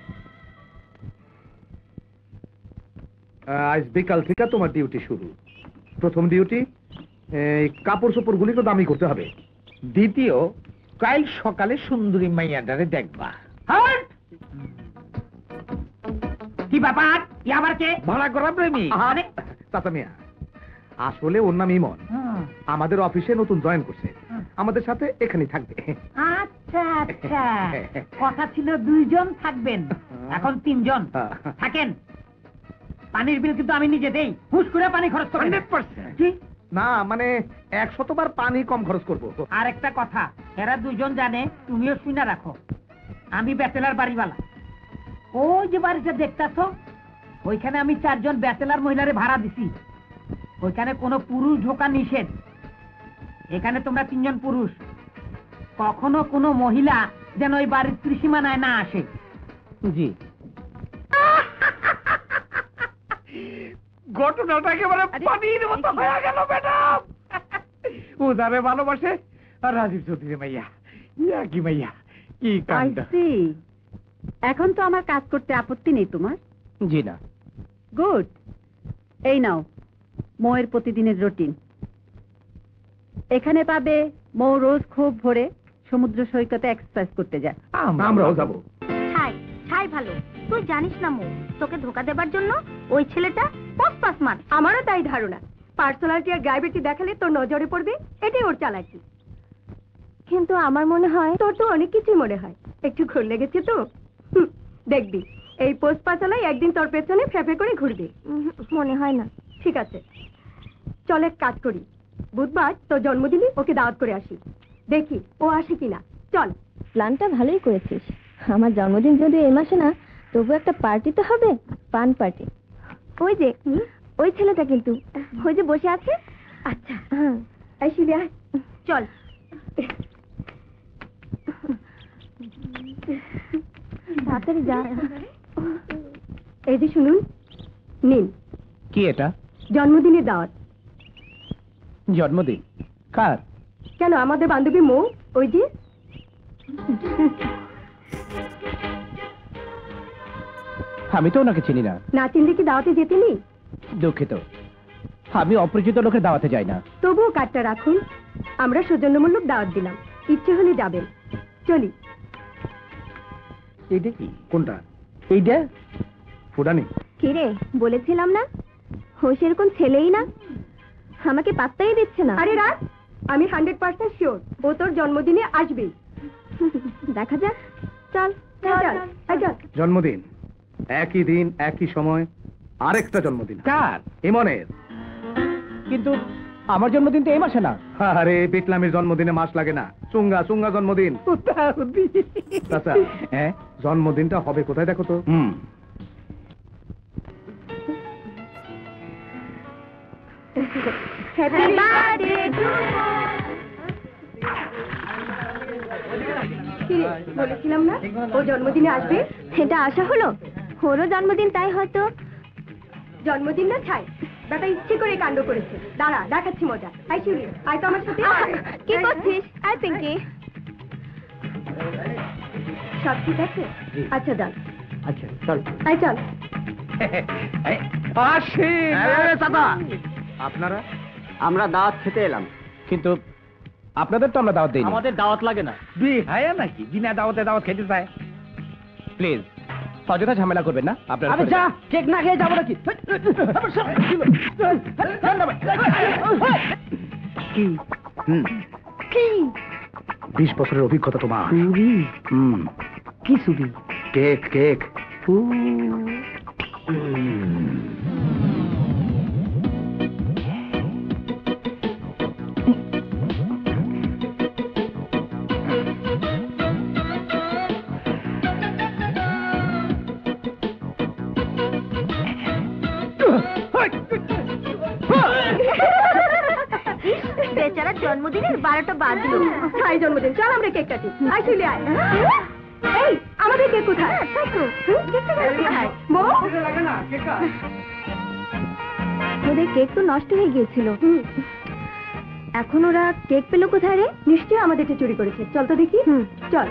Speaker 7: আজ বিকাল থেকে তোমার ডিউটি শুরু। প্রথম ডিউটি, এই কাপড় চোপড় গুলি তো দামি করতে হবে।
Speaker 6: দ্বিতীয়, কাল সকালে সুন্দরী মাইয়াটারে দেখবা।
Speaker 9: কি ব্যাপার? আবার কে?
Speaker 6: ভাড়া করা প্রেমিক।
Speaker 9: আরে
Speaker 7: চাচা মিয়া, আসলে ওর নাম ইমন, আমাদের অফিসে নতুন জয়েন করছে, আমাদের সাথে এখানেই থাকবে।
Speaker 9: আচ্ছা আচ্ছা, কথা ছিল 2 জন থাকবেন, এখন 3 জন থাকেন। পানির বিল কিন্তু আমি নিজে দেই, হুশ করে পানি খরচ করবেন।
Speaker 6: 100%।
Speaker 9: কি?
Speaker 7: না মানে 100 বার পানি কম খরচ করবো।
Speaker 9: আর একটা কথা, এরা 2 জন জানে, তুমিও শুনে রাখো, আমি ব্যাচেলার বাড়িওয়ালা। ওই যে বাড়িটা দেখতেছো, ওইখানে আমি 4 জন ব্যাচেলার মহিলারে ভাড়া দিছি। ওইখানে কোনো পুরুষ ঢোকা নিষেধ। এখানে তোমরা 3 জন পুরুষ, কখনো কোনো মহিলা যেন ওই বাড়ির ত্রিসীমানায় না আসে।
Speaker 10: জি।
Speaker 6: ঘটনাটা একেবারে পানির মতো হয়ে গেল ম্যাডাম। উদারে ভালোবাসে আর রাজীব চৌধুরী মাইয়া, ইয়া কি মাইয়া, কি কাণ্ড।
Speaker 3: এখন তো আমার কাজ করতে আপত্তি নেই তোমার?
Speaker 10: জি না।
Speaker 3: গুড। এই নাও মৌয়ের প্রতিদিনের রুটিন। এখানে পাবে মৌ রোজ খুব ভোরে সমুদ্র সৈকতে এক্সারসাইজ করতে যায়।
Speaker 7: আমরাও যাবো।
Speaker 8: ছাই ছাই ভালো, তুই জানিস না মো, তোকে ধোকা দেবার জন্য ওই ছেলেটা পস মান। আমারও তাই ধারণা, পার্সোনালিটি আর গ্র্যাভিটি দেখালে তোর নজরে পড়বে, এটাই ওর চালাকি। কিন্তু আমার মনে হয় তোর তো অনেক কিছুই মনে হয়, একটু ঘোর লেগেছে তো। দেখবি এই পোস্ট পাচালাই একদিন তোর পেছনে ফেফে করে ঘুরবে। মনে হয় না। ঠিক আছে, চল এক কাজ করি, বুধবার তোর জন্মদিনে ওকে দাওয়াত করে আসি, দেখি ও আসে কিনা। চল।
Speaker 11: প্ল্যানটা ভালোই করেছিস। আমার জন্মদিন যদি এই মাসে না, তবু একটা পার্টি তো হবে, পান পার্টি।
Speaker 8: ওই যে ওই ছেলেটা কিন্তু ওই যে বসে আছে। আচ্ছা হ্যাঁ, এই শিলি আয়, চল।
Speaker 11: তাড়াতাড়ি যা।
Speaker 8: এই যে শুনুন, নিন
Speaker 10: কি এটা?
Speaker 8: জন্মদিনের দাওয়াত।
Speaker 10: জন্মদিন কার?
Speaker 8: কেন, আমাদের বান্ধবী মৌ, ওই যে।
Speaker 10: আমি তো ওনাকে চিনি না।
Speaker 8: না চিনলে কি দাওয়াতে যেতে নেই?
Speaker 10: দুঃখিত, আমি অপরিচিত লোকের দাওয়াতে যাই না।
Speaker 8: তবুও কার্ডটা রাখুন, আমরা সৌজন্যমূলক দাওয়াত দিলাম, ইচ্ছে হলে যাবেন। চলি।
Speaker 7: এইটা কি? কোনটা?
Speaker 10: এইটা
Speaker 7: ফুডানি।
Speaker 11: কিরে, বলেছিলাম না ও সেরকম ছেলেই না, আমাকে পাত্তাই দিচ্ছে না।
Speaker 8: আরে রাত, আমি 100% শিওর ও তোর জন্মদিনে আসবে।
Speaker 11: দেখা যাক। চল
Speaker 8: চল।
Speaker 7: জন্মদিন একই দিন একই সময়, আরেকটা জন্মদিন।
Speaker 10: কার?
Speaker 7: ইমনের।
Speaker 10: কিন্তু আমার জন্মদিন তো এই মাসে না।
Speaker 7: আরে পিটলামের জন্মদিনে মাস লাগে না, চুঙ্গা চুঙ্গা জন্মদিন। চাচা,
Speaker 10: হ্যাঁ,
Speaker 7: জন্মদিনটা হবে কোথায় দেখো তো।
Speaker 8: Happy birthday to. বলেছিলাম না ও জন্মদিনে আসবে।
Speaker 11: এটা আশা হলো, ওরও জন্মদিন, তাই হয়তো।
Speaker 8: জন্মদিন না ছাই, বেটা ইচ্ছে করে কাণ্ড করেছে। দাঁড়া, দেখাচ্ছি মজা। আই শিউলি, আয় তো আমার সাথে।
Speaker 11: কি করছিস? আই পিঙ্কি।
Speaker 8: সব ঠিক আছে? আচ্ছা যান।
Speaker 10: আচ্ছা চল।
Speaker 8: আয় চল।
Speaker 7: আপনারা?
Speaker 4: আমরা দাওয়াত খেতে এলাম।
Speaker 10: কিন্তু আপনাদের তো আমরা দাওয়াত দিই।
Speaker 9: আমাদের দাওয়াত লাগে না।
Speaker 6: বিহায়া নাকি বিনা দাওয়াতে দাওয়াত খেতে চায়?
Speaker 10: প্লিজ অযথা ঝামেলা করবেন না। আপনারা
Speaker 9: আবে যা, কেক না খেয়ে যাবো নাকি?
Speaker 8: কি
Speaker 7: 20 বছরের অভিজ্ঞতা তোমার।
Speaker 9: কি সুবি?
Speaker 7: Cake cake.
Speaker 11: বেচারা জন্মদিনের 12টা বাজলো।
Speaker 12: হাই জন্মদিন, চল আমরা কেক কাটি। আয় চলে আয়। এই আমাদের কেক কোথায়?
Speaker 11: ওদের কেক তো নষ্ট হয়ে গিয়েছিল। এখন ওরা কেক পেলো কোথায় রে?
Speaker 12: নিশ্চয়ই আমাদেরটা চুরি করেছে। চল তো দেখি। চল।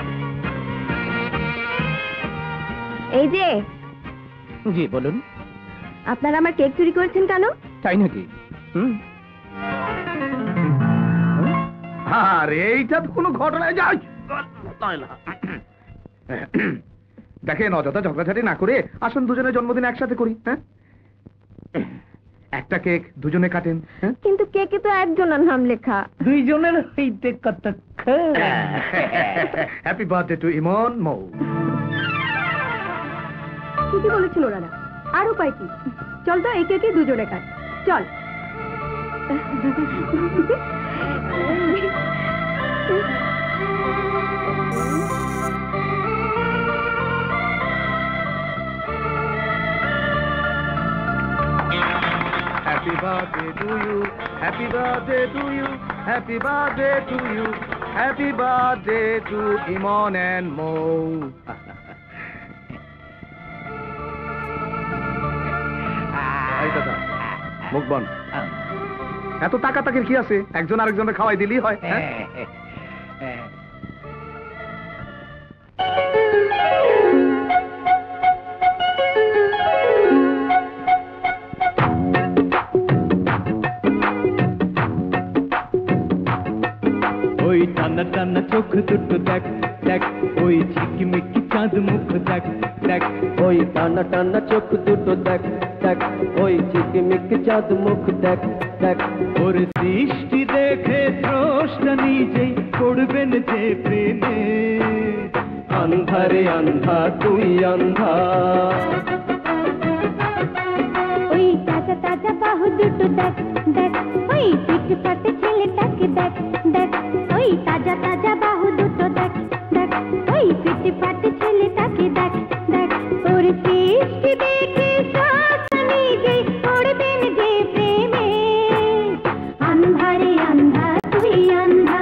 Speaker 11: এই যে,
Speaker 10: জি বলুন।
Speaker 11: আপনারা আমার কেক চুরি করেছেন কেন?
Speaker 10: তাই নাকি?
Speaker 7: আরে এইটা তো কোনো ঘটনা যাই। দেখেন, অযথা ঝগড়াঝাটি না করে আসুন দুজনে জন্মদিন একসাথে করি। হ্যাঁ, একটা কেক দুজনে কাটেন।
Speaker 11: কিন্তু কেকে তো একজনের নাম লেখা।
Speaker 10: দুইজনের হইতে কত।
Speaker 7: Happy birthday to Emon Mou.
Speaker 12: ঠিকই বলেছেন ওরা। আর উপায় কি? চল তো এই কেকে দুজনে কাট। চল।
Speaker 7: Happy birthday to you, happy birthday to you, happy birthday to you, happy birthday to Imon and Mo. মুখ বন্ধ। এত তাকাতাকির কি আছে? একজন আরেকজনের খাওয়াই দিলেই হয়।
Speaker 13: ওই টানা টানা চোখ দুটো দেখ দেখ, ওই ঝিকিমিকি চাঁদ মুখ দেখ দেখ, ওই টানা টানা চোখ দুটো দেখ দেখ, ওই ঝিকিমিকি চাঁদ মুখ দেখ দেখ, ওর দৃষ্টি দেখে স্রষ্টা নিজেই পড়বেন যে প্রেমে। আন্ধারে আন্ধা তুই আন্ধা,
Speaker 8: ওই তাজা তাজা বাহু দুটো দেখ দেখ, ওই পিটপাটে ছেলেটাকে দেখ দেখ, ওই তাজা তাজা বাহু দুটো দেখ দেখ, ওই পিটপাটে ছেলেটাকে দেখ দেখ, ওর সৃষ্টি দেখে স্রষ্টা নিজেই পড়বেন যে প্রেমে। আন্ধারে আন্ধা তুই আন্ধা।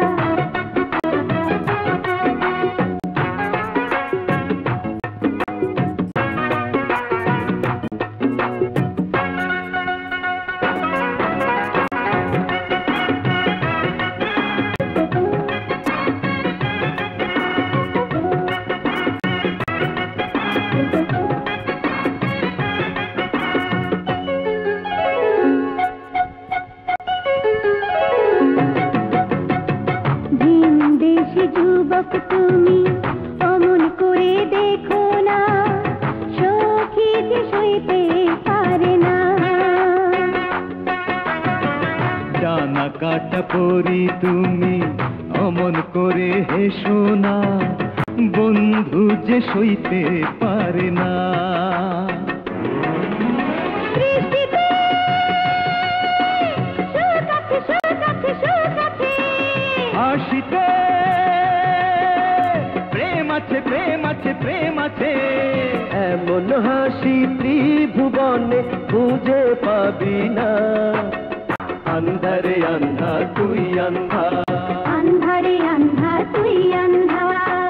Speaker 8: ভিনদেশি যুবক তুমি অমন করে দেখো না, সখী যে সইতে পারে না।
Speaker 13: ডানা কাটা পরি তুমি অমন করে হেসো না, বন্ধু যে সইতে পারে না।
Speaker 8: দৃষ্টিতে সুখ আছে সুখ আছে সুখ আছে,
Speaker 13: হাসিতে প্রেম আছে প্রেম আছে প্রেম আছে, এমন হাসি ত্রিভুবনে খুঁজে পাবি না। আন্ধারে আন্ধা তুই আন্ধা,
Speaker 8: আন্ধারে আন্ধা তুই আন্ধা।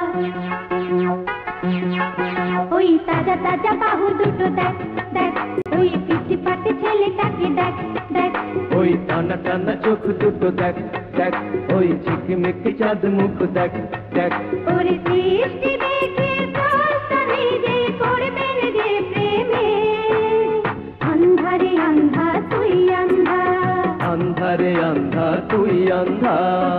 Speaker 8: ওই তাজা তাজা বাহু দুটো দেখ দেখ, ওই পিটপাটে ছেলেটাকে দেখ দেখ,
Speaker 13: ওই টানা টানা চোখ দুটো দেখ দেখ, ওই ঝিকিমিকি চাঁদ মুখ দেখ দেখ,
Speaker 8: ওর দৃষ্টি দেখে স্রষ্টা নিজেই পড়বেন যে প্রেমে। আন্ধারে আন্ধা তুই আন্ধা,
Speaker 13: আন্ধারে আন্ধা তুই আন্ধা।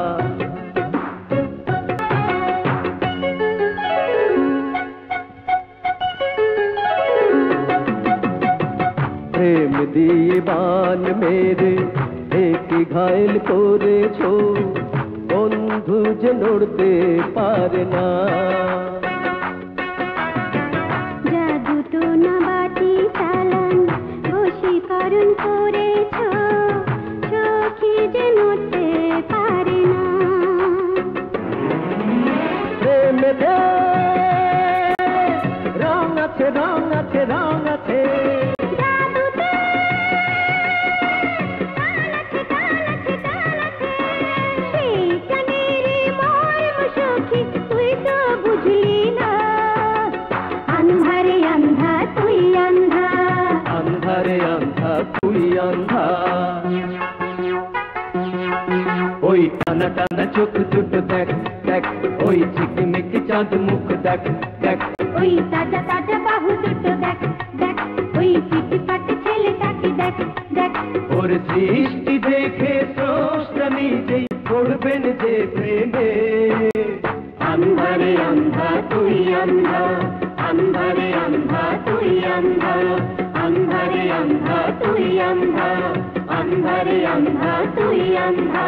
Speaker 13: প্রেম দিয়ে বান মেরে একে ঘায়েল করেছো, বন্ধু যে নড়তে পারে না।
Speaker 8: জাদু তো না বাটি চালান বশীকরণ করেছ, সখী যে নড়তে পারে না।
Speaker 13: প্রেমেতে রং আছে রং আছে রং আছে,
Speaker 8: জাদুতে তাল আছে তাল আছে তাল আছে,
Speaker 13: আন্ধা তুই আন্ধা ওই টানা টানা চোখ দুটো দেখ দেখ ওই ঝিকিমিকি চাঁদ মুখ দেখ দেখ
Speaker 8: ওই তাজা তাজা বাহু দুটো দেখ দেখ ওই পিটি ছেলেটাকে দেখ দেখ
Speaker 13: ওর সৃষ্টি দেখে স্রষ্টা নিজেই পড়বেন যে প্রেমে আন্ধারে আন্ধা তুই আন্ধা আন্ধারে আন্ধা তুই আন্ধা আন্ধারে আন্ধা তুই আন্ধা আন্ধারে আন্ধা তুই আন্ধা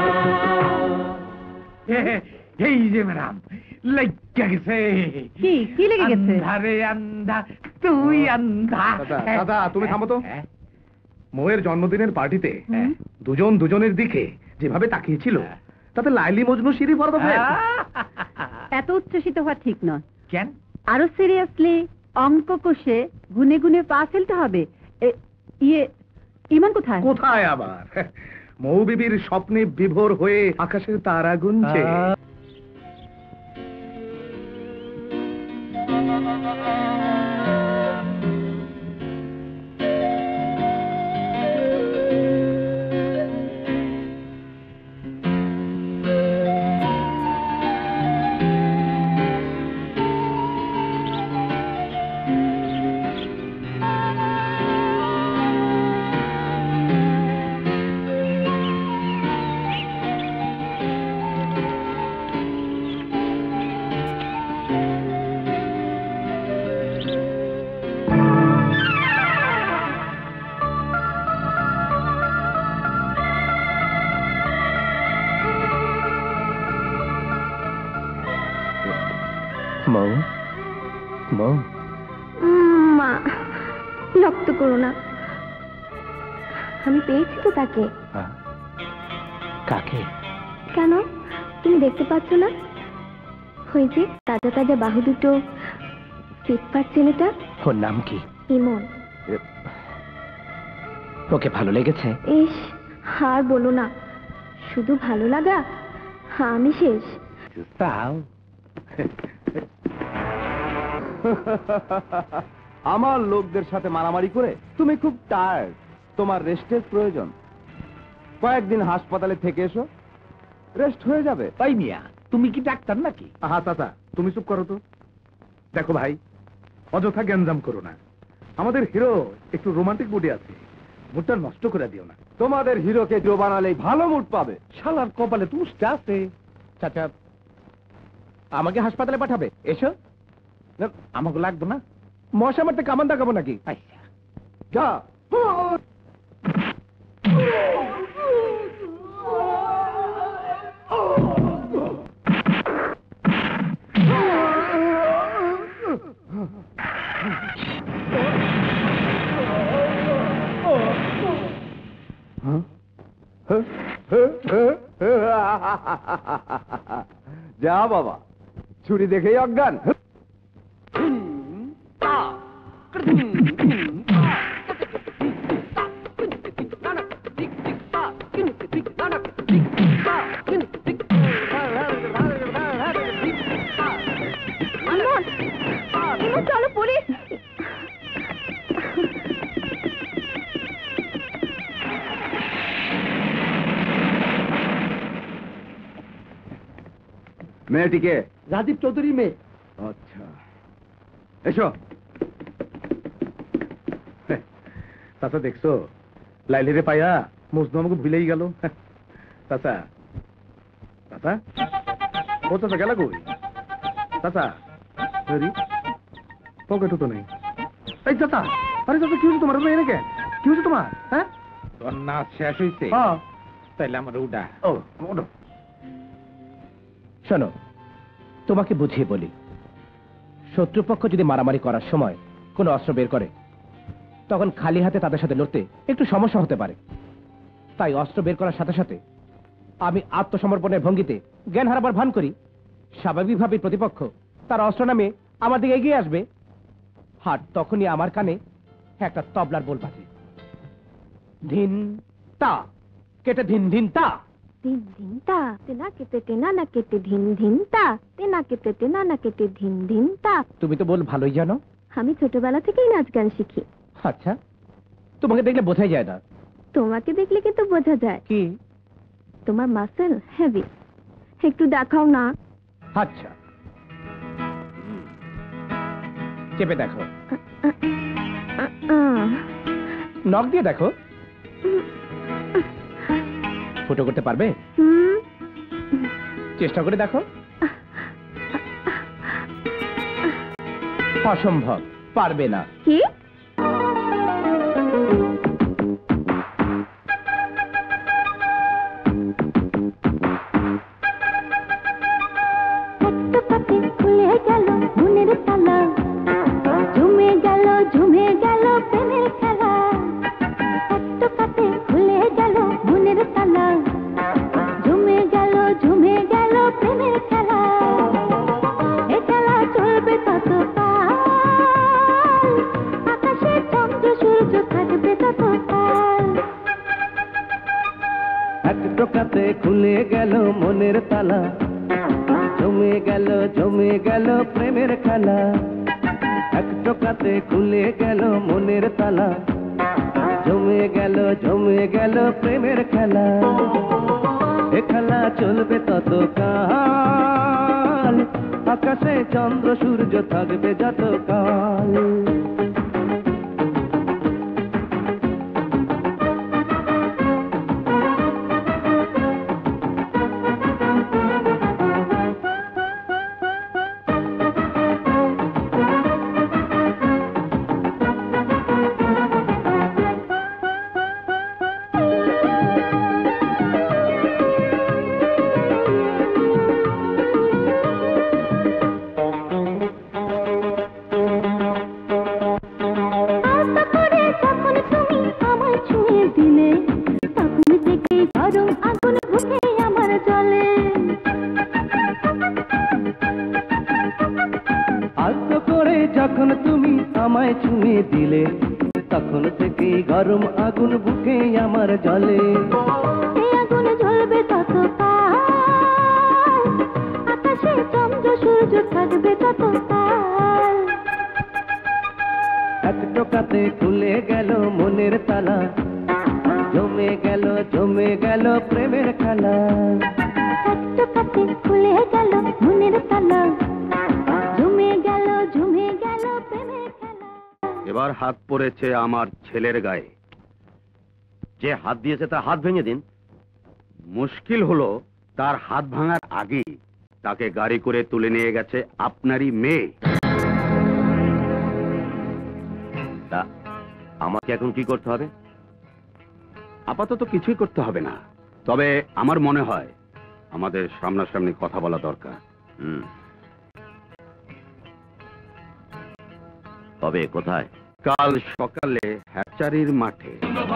Speaker 6: এই যে ম্যাডাম লেগে গেছে।
Speaker 3: কি লেগে গেছে?
Speaker 6: আন্ধারে আন্ধা তুই আন্ধা।
Speaker 7: দাদা তুমি থামো তো। মৌয়ের জন্মদিনের পার্টিতে দুজন দুজনের দিকে যেভাবে তাকিয়েছিল তাতে লাইলি মজনু সিঁড়ি ফরদ হয়ে
Speaker 3: এত উচ্ছ্বসিত হওয়া ঠিক নয়।
Speaker 6: কেন?
Speaker 3: আরো সিরিয়াসলি অঙ্ক কষে গুনে গুনে পা ফেলতে হবে। ইমান কোথায়?
Speaker 7: কোথায় আবার? মৌ বিবির স্বপ্নে বিভোর হয়ে আকাশের তারা গুনছে।
Speaker 10: মৌ মৌ
Speaker 11: মা রক্ত করো না, আমি পেয়েছি তো তাকে।
Speaker 10: কাকে?
Speaker 11: কেন তুমি দেখতে পাচ্ছ না? ওই যে তাজা তাজা বাহু দুটো ফিটফাট ছেলেটা।
Speaker 10: ওর নাম কি?
Speaker 11: ইমন।
Speaker 10: ওকে ভালো লেগেছে?
Speaker 11: ইস আর বলো না, শুধু ভালো লাগা আমি শেষ।
Speaker 10: তাও
Speaker 14: আমার লোকদের সাথে মারামারি করে তুমি খুব টায়ার্ড, তোমার রেস্টের প্রয়োজন। কয়েকদিন হাসপাতালে থেকে এসো, রেস্ট হয়ে যাবে।
Speaker 6: তাই মিয়া তুমি কি ডাক্তার নাকি?
Speaker 7: আহা চাচা তুমি চুপ করো তো। দেখো ভাই, অযথা গ্যাঞ্জাম করো না। আমাদের হিরো একটু রোমান্টিক মুডে আছে, মুডটা নষ্ট করে দিও না।
Speaker 14: তোমাদের হিরোকে হিরো বানালেই ভালো মুড পাবে।
Speaker 6: শালার কপালে তুষ্টা আছে।
Speaker 10: চাচা আমাকে হাসপাতালে পাঠাবে? এসো।
Speaker 6: আমাকে লাগবে না,
Speaker 10: মশা মারতে কামান দেখাবো নাকি?
Speaker 14: যা। যা বাবা, ছুরি দেখেই অজ্ঞান।
Speaker 11: চলো পুলিশ।
Speaker 14: মেয়েটিকে?
Speaker 10: রাজীব চৌধুরী মেয়ে।
Speaker 14: আচ্ছা এসো।
Speaker 7: চাচা দেখছো লাইলিরে পাইয়া মজনু আমাকে ভুলেই গেল। চাচা চাচা ও চাচা গেল কই? চাচা পকেটও তো নেই। এই চাচা, আরে চাচা কি হয়েছে তোমার? এনেকে কি হয়েছে তোমার? হ্যাঁ
Speaker 6: তোর নাচ শেষ হয়েছে? তাইলে আমার উডা।
Speaker 7: ও ওঠো।
Speaker 10: শোনো, তোমাকে বুঝিয়ে বলি, শত্রুপক্ষ যদি মারামারি করার সময় কোনো অস্ত্র বের করে, তখন খালি হাতে তাদের সাথে লড়তে একটু সমস্যা হতে পারে। তাই অস্ত্র বের করার সাথে সাথে আমি আত্মসমর্পণের ভঙ্গিতে জ্ঞান হারাবার ভান করি। স্বাভাবিকভাবে প্রতিপক্ষ তার অস্ত্র নামে আমার দিকে এগিয়ে আসবে, আর তখনই আমার কানে একটা তবলার বোল বাজে। ধিন তা কেটে ধিন ধিন তা।
Speaker 11: ধিন ধিন তা তেনা কেটে তেনা না কেটে ধিন ধিন তা তেনা কেটে তেনা না কেটে ধিন ধিন তা।
Speaker 10: তুমি তো বল ভালোই জানো।
Speaker 11: আমি ছোটবেলা থেকেই নাচ গান শিখি।
Speaker 10: আচ্ছা, তোমাকে দেখলে বোঝাই যায় না।
Speaker 11: তোমাকে দেখলে কিন্তু বোঝা যায়।
Speaker 10: কি?
Speaker 11: তোমার মাসেল হেভি, একটু দেখাও না।
Speaker 10: আচ্ছা, চেপে দেখো, নখ দিয়ে দেখো, ফুটো করতে পারবে? চেষ্টা করে দেখো। অসম্ভব, পারবে না।
Speaker 11: কি? খুলে গেল মনের তালা, ঝুমে গেল প্রেমের খেলা। একটু পাতে খুলে গেল মনের তালা, ঝুমে গেল প্রেমের খেলা। এ খেলা চলবে ততকাল, আকাশে চন্দ্র সূর্য থাকবে ততকাল।
Speaker 13: এক টোকাতে খুলে গেল মনের তালা, জমে গেল প্রেমের খেলা। এক টোকাতে খুলে গেল মনের তালা, জমে গেল প্রেমের খেলা। এ খেলা চলবে ততকাল, আকাশে চন্দ্র সূর্য থাকবে যতকাল। যখন তুমি আমায় ছুঁয়ে দিলে, তখন থেকে গরম আগুন বুকে আমার জ্বলে।
Speaker 8: আগুন জ্বলবে ততকাল, আকাশে চন্দ্র সূর্য থাকবে ততকাল।
Speaker 13: এক টোকাতে খুলে গেল মনের তালা, জমে গেল প্রেমের খেলা।
Speaker 8: এক টোকাতে খুলে গেল মনের তালা, ঝুমে গেল প্রেমের খেলা।
Speaker 2: এবার হাত পড়েছে আমার ছেলের গায়ে। যে হাত দিয়েছে তার হাত ভেঙে দিন। মুশকিল হলো তার হাত ভাঙার আগেই তাকে গাড়ি করে তুলে নিয়ে গেছে আপনারই মেয়ে। তা আমাকে এখন কি করতে হবে? আপাতত কিছুই করতে হবে না, তবে আমার মনে হয় আমাদের সামনাসামনি কথা বলা দরকার। তবে কোথায়? কাল সকালে হ্যাচারির মাঠে।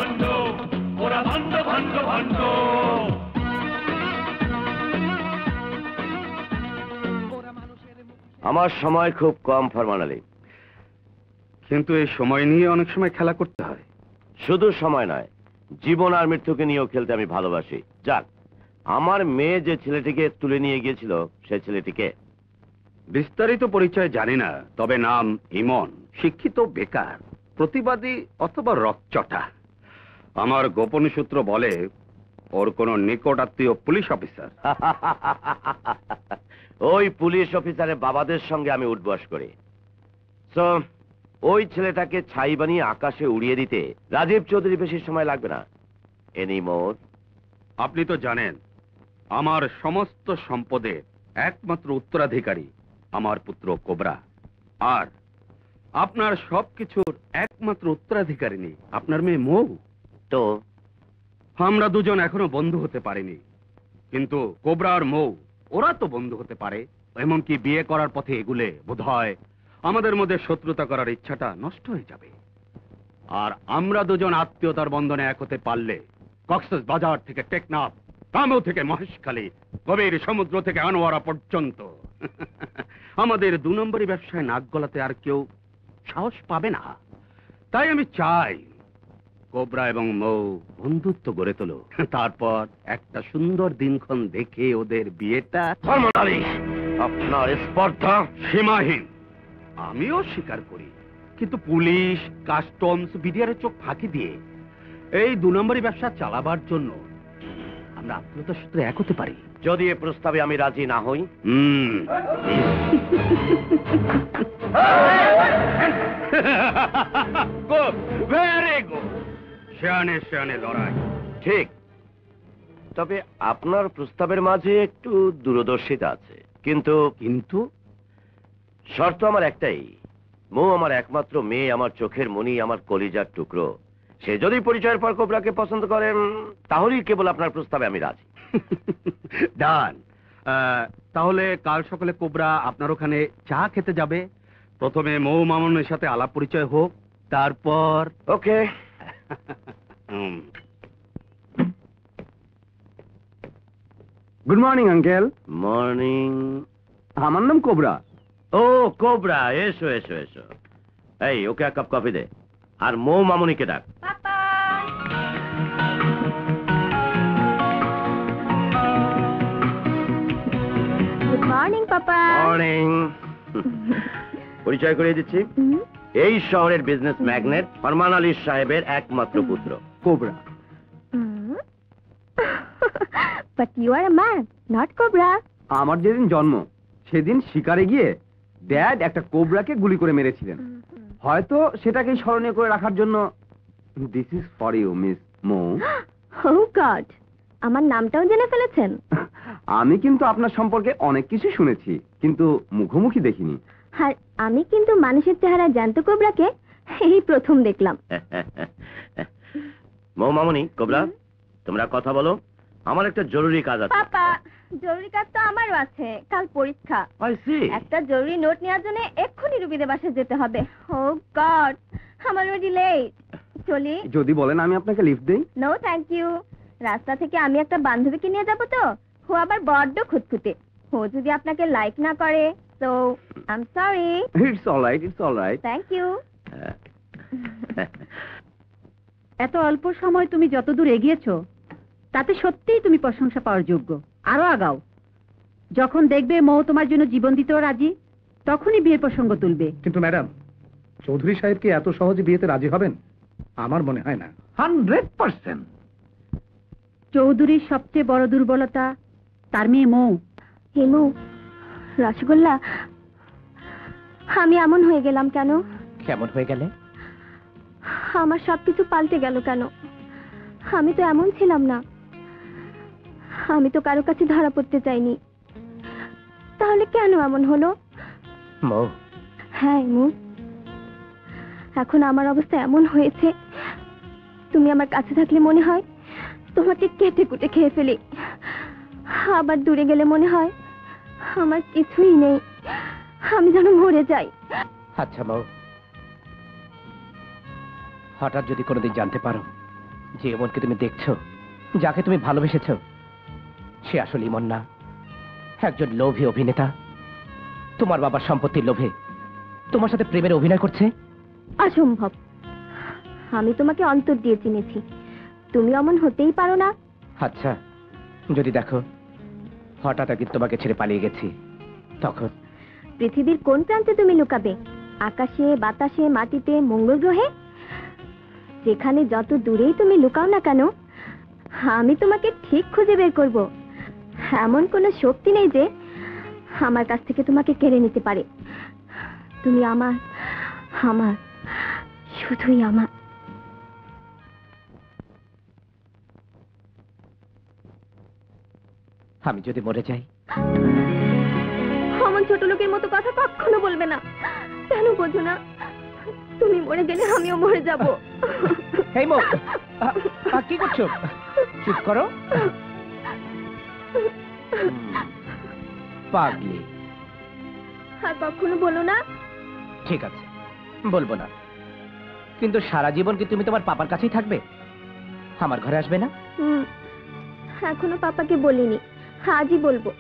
Speaker 2: আমার সময় খুব কম ফরমান আলী, কিন্তু এই সময় নিয়ে অনেক সময় খেলা করতে হয়। শুধু সময় নয়, জীবন আর মৃত্যুকে নিয়েও খেলতে আমি ভালোবাসি। যাক, আমার মেয়ে যে ছেলেটিকে তুলে নিয়ে গিয়েছিল সে ছেলেটিকে বিস্তারিত পরিচয় জানি না, তবে নাম ইমন, শিক্ষিত, বেকার, প্রতিবাদী অথবা রকচটা। আমার গোপন সূত্র বলে ওর কোন নিকট আত্মীয় পুলিশ অফিসার। ওই পুলিশ অফিসারের বাবাদের সঙ্গে আমি উঠবস করি। সো ওই ছেলেটাকে ছাই বানিয়ে আকাশে উড়িয়ে দিতে রাজীব চৌধুরী বেশি সময় লাগবে না। এনিমোর। আপনি তো জানেন আমার সমস্ত সম্পদের একমাত্র উত্তরাধিকারী আমার পুত্র কোবরা, আর আপনার সবকিছুর একমাত্র উত্তরাধিকারিণী আপনার মেয়ে মৌ। তো আমরা দুজন এখনো বন্ধু হতে পারিনি, কিন্তু কোবরা আর মৌ ওরা তো বন্ধু হতে পারে। এমনকি বিয়ে করার পথে এগুলে বোধহয় আমাদের মধ্যে শত্রুতা করার ইচ্ছাটা নষ্ট হয়ে যাবে। আর আমরা দুজন আত্মীয়তার বন্ধনে এক হতে পারলে কক্সবাজার বাজার থেকে টেকনাফ, কামেও থেকে মহেশখালী, গভীর সমুদ্র থেকে আনোয়ারা পর্যন্ত আমাদের 2 নম্বরই ব্যবসায় নাক গলাতে আর কেউ সাহস পাবে না। তাই আমি চাই কোবরা এবং মৌ বন্ধুত্ব গড়ে তোলো, তারপর একটা সুন্দর দিনক্ষণ দেখে ওদের বিয়েটা। আপনার স্পর্ধা সীমাহীন, আমিও স্বীকার করি,
Speaker 4: কিন্তু পুলিশ, কাস্টমস, বিডিআর চোখ ফাঁকি দিয়ে এই 2 নম্বরই ব্যবসা চালাবার জন্য আমরা আত্মীয়তার সূত্রে এক হতে পারি।
Speaker 2: যদি এ প্রস্তাবে আমি রাজি না হই?
Speaker 4: Good, very good. শানে শানে লড়াই।
Speaker 2: ঠিক, তবে আপনার প্রস্তাবের মাঝে একটু দূরদর্শিতা আছে। কিন্তু শর্ত আমার একটাই, মৌ আমার একমাত্র মেয়ে, আমার চোখের মণি, আমার কলিজার টুকরো। সে যদি পরিচয়ের পর কোবরাকে পছন্দ করেন তাহলেই কেবল আপনার প্রস্তাবে আমি রাজি।
Speaker 4: ডান। তাহলে কাল সকালে কোবরা আপনার ওখানে চা খেতে যাবে। প্রথমে মৌ মামনের সাথে আলাপ পরিচয় হোক, তারপর
Speaker 2: okay.
Speaker 14: Good morning uncle.
Speaker 2: Morning.
Speaker 14: আমার নাম কোবরা।
Speaker 2: ও কোবরা, এসো এসো এসো। এই ওকে এক কাপ কফি দে, আর মৌ মামনিকে ডাক।
Speaker 11: Good morning papa.
Speaker 2: মর্নিং। পরিচয় করিয়ে দিচ্ছি, এই শহরের বিজনেস ম্যাগনেট ফরমান আলী সাহেবের একমাত্র পুত্র
Speaker 14: Cobra.
Speaker 11: But you are a man, not Cobra.
Speaker 14: আমার যেদিন জন্ম সেদিন শিকারে গিয়ে ড্যাড একটা কোবরাকে গুলি করে মেরেছিলেন। হয়তো সেটাকেই স্মরণীয় করে রাখার জন্য this is for you miss Mou.
Speaker 11: Oh God, আমার নামটাও জেনে ফেলেছেন।
Speaker 14: আমি কিন্তু আপনার সম্পর্কে অনেক কিছু শুনেছি, কিন্তু মুখোমুখি দেখিনি।
Speaker 11: আর আমি কিন্তু মানুষের চেহারা জ্যান্ত কোবরাকে এই প্রথম দেখলাম।
Speaker 2: মৌ মামনি, কোবরা, তোমরা কথা বলো, আমার একটা জরুরি কাজ আছে।
Speaker 11: পাপা, জরুরি কাজ তো আমারও আছে, কাল পরীক্ষা। একটা জরুরি নোট নেওয়ার জন্য এক্ষুনি রুবিদের বাসায় যেতে হবে। ও গড, আমার অলরেডি লেট। চলি?
Speaker 14: যদি বলেন আমি আপনাকে লিফট দেই।
Speaker 11: No thank you. রাস্তা থেকে আমি একটা বান্ধবীকে নিয়ে যাব, তো ও আবার বড্ড খুঁতখুঁতে। ও যদি আপনাকে লাইক না করে, so I am sorry.
Speaker 14: It's alright, it's alright.
Speaker 11: Thank you.
Speaker 3: এত অল্প সময় তুমি যতদূর এগিয়েছো তাতে সত্যিই তুমি প্রশংসা পাওয়ার যোগ্য। আরো আগাও। যখন দেখবে মৌ তোমার জন্য জীবন দিতেও রাজি, তখনই বিয়ের প্রসঙ্গ তুলবে।
Speaker 7: কিন্তু ম্যাডাম, চৌধুরী সাহেব কি এত সহজে বিয়েতে রাজি হবেন? আমার মনে হয় না।
Speaker 6: 100%।
Speaker 3: চৌধুরীর সবচেয়ে বড় দুর্বলতা তার মেয়ে মৌ।
Speaker 11: হেমু, রসগোল্লা, আমি এমন হয়ে গেলাম কেন?
Speaker 10: কেমন হয়ে গেলে?
Speaker 11: আমার সবকিছু পাল্টে গেল কেন? আমি তো এমন ছিলাম না। আমি তো কারো কাছে ধরা পড়তে চাইনি, তাহলে কেন এমন হলো?
Speaker 10: মৌ।
Speaker 11: হ্যাঁ মৌ, এখন আমার অবস্থা এমন হয়েছে, তুমি আমার কাছে থাকলে মনে হয় তোমাকে কেটে কুটে খেয়ে ফেলি, আবার দূরে গেলে মনে হয় আমার কিছুই নেই, আমি যেন মরে যাই।
Speaker 10: আচ্ছা মৌ, হঠাৎ যদি কোনোদিন জানতে পারো যে এমনকে তুমি দেখছো, যাকে তুমি ভালোবেসেছো, সে আসলে ইমন না, একজন লোভী অভিনেতা, তোমার বাবার সম্পত্তির লোভে তোমার সাথে প্রেমের অভিনয় করছে।
Speaker 11: অসম্ভব। আমি তোমাকে অন্তর দিয়ে চিনেছি, তুমি অমন হতেই পারো না।
Speaker 10: আচ্ছা, যদি দেখো হঠাৎ একদিন তোমাকে ছেড়ে পালিয়ে গেছি, তখন?
Speaker 11: পৃথিবীর কোন প্রান্তে তুমি লুকাবে? আকাশে, বাতাসে, মাটিতে, মঙ্গল গ্রহে? যেখানে যত দূরেই তুমি লুকাও না কেন, আমি তোমাকে ঠিক খুঁজে বের করব। এমন কোনো শক্তি নেই যে আমার কাছ থেকে তোমাকে কেড়ে নিতে পারে। তুমি আমার, আমার, শুধুই আমার।
Speaker 10: আমি যদি মরে যাই?
Speaker 11: অমন ছোট লোকের মতো কথা কখনো বলবে না। কেন বোঝো না? তুমি মরে গেলে আমিও মরে যাব।
Speaker 10: এই মৌ, কি করছো? চুপ করো। পাগলি।
Speaker 11: আর কখনো বলো না।
Speaker 10: ঠিক আছে, বলবো না। কিন্তু সারা জীবন কি তুমি তোমার পাপার কাছেই থাকবে? আমার ঘরে আসবে না?
Speaker 11: এখনো পাপাকে বলিনি, আজই বলবো।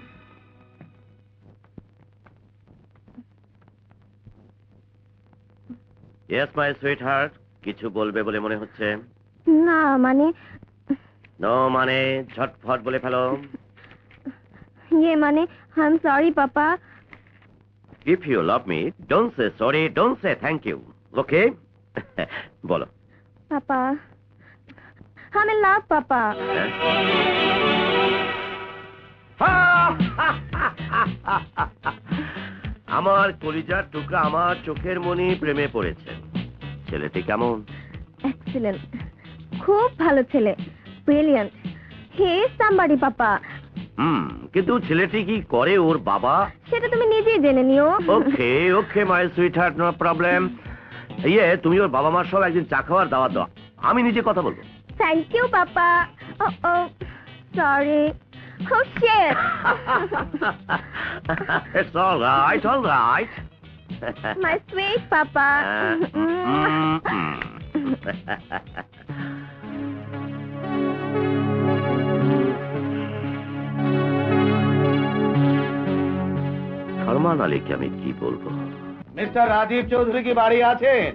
Speaker 2: ইয়েস মাই সুইট হার্ট, কিছু বলবে বলে মনে হচ্ছে।
Speaker 11: না মানে,
Speaker 2: নো মানে ঝটফট বলে ফেলো।
Speaker 11: ইয়ে মানে, I am sorry papa.
Speaker 2: If you love me, don't say sorry, don't say thank you. ওকে বলো।
Speaker 11: পাপা আমি লাভ পাপা।
Speaker 2: আমার কলিজার টুকরা আমার চোখের মনি প্রেমে পড়েছে। ছেলেটি কেমন?
Speaker 11: এক্সিলেন্ট, খুব ভালো ছেলে, brilliant, he is somebody papa.
Speaker 2: কিন্তু ছেলেটি কি করে ওর বাবা?
Speaker 11: সেটা তুমি নিজেই জেনে নিও।
Speaker 2: Okay okay my sweetheart, no problem. তুমি ওর বাবা মার সব একদিন চা খাওয়ার দাওয়াত দাও, আমি নিজে কথা বলবো।
Speaker 11: Thank you papa. Oh sorry. Oh shit.
Speaker 2: It's all right.
Speaker 11: My sweet papa.
Speaker 2: ফরমান আলীকে আমি কি বলবো?
Speaker 7: মিস্টার রাজীব চৌধুরী কি বাড়ি আছেন?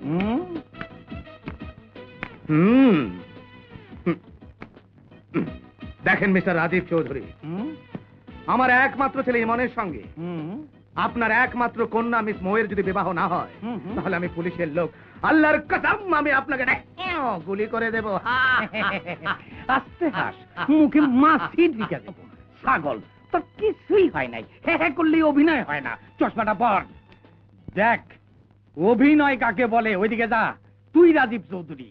Speaker 7: দেখেন মিস্টার রাজীব চৌধুরী, আমার একমাত্র ছেলে ইমনের সঙ্গে আপনার একমাত্র কন্যা মিস মৌয়ের যদি বিবাহ না হয় তাহলে আমি পুলিশের লোক, আল্লাহর কসম আমি আপনাকে গুলি করে দেব।
Speaker 6: আস্তে হাস, মুখে মাছি ঢুকে দেব। ছাগল, তোর কিছুই হয় নাই। হে হে করলেই অভিনয় হয় না। চশমাটা পর, দেখ অভিনয় কাকে বলে। ওইদিকে যা, তুই রাজীব চৌধুরী।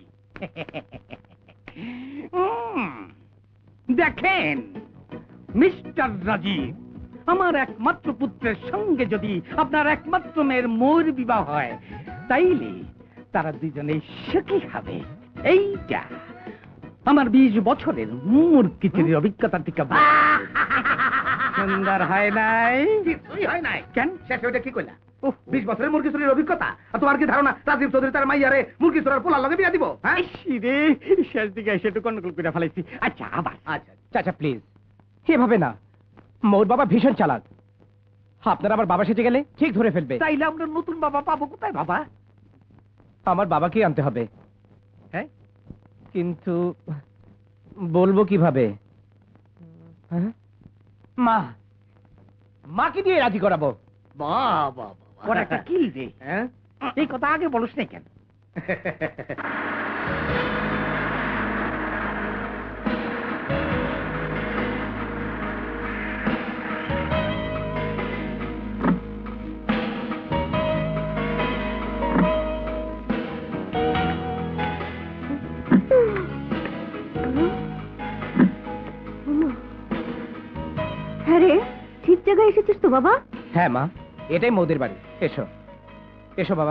Speaker 6: দেখেন মিস্টার রাজীব, আমার একমাত্র পুত্রের সঙ্গে যদি আপনার একমাত্র মেয়ের মৌর বিবাহ হয় তাইলে তারা দুজনেই সুখী হবে। এইটা আমার 20 বছরের মুরগি চুরির অভিজ্ঞতা থেকে সুন্দর হয় নাই?
Speaker 7: কিছুই হয় নাই। কেন শেষ ওইটা কি কইলা? 20 বছরের মুরগি চুরির অভিজ্ঞতা, আর তোমার কি ধারণা রাজীব চৌধুরী তার মাইয়ারে মুরগি চোরার পোলার লগে বিয়া দিব? হ্যাঁ
Speaker 6: রে, শেষ দিকে এসে একটু কন্ট্রোল করে ফেলাইছি। আচ্ছা আবার।
Speaker 7: আচ্ছা
Speaker 10: চাচা প্লিজ, এভাবে না। মোর বাবা ভীষণ চালাক, আপনার আবার বাবা সেজে গেলে ঠিক ধরে ফেলবে।
Speaker 6: তাইলে আমরা নতুন বাবা পাবো কোথায় বাবা?
Speaker 10: আমার বাবাকেই আনতে হবে।
Speaker 6: হ্যাঁ,
Speaker 10: কিন্তু বলবো কিভাবে? হ্যাঁ? মাকে দিয়ে রাজি করাবো।
Speaker 6: বাবা ওর একটা কিল দে।
Speaker 7: হ্যাঁ,
Speaker 6: এই কথা আগে বলিস না কেন?
Speaker 11: হ্যাঁ রে, ঠিক জায়গায় এসেছিস তো বাবা।
Speaker 10: হ্যাঁ মা, এটাই মোদের বাড়ি। এসো এসো বাবা।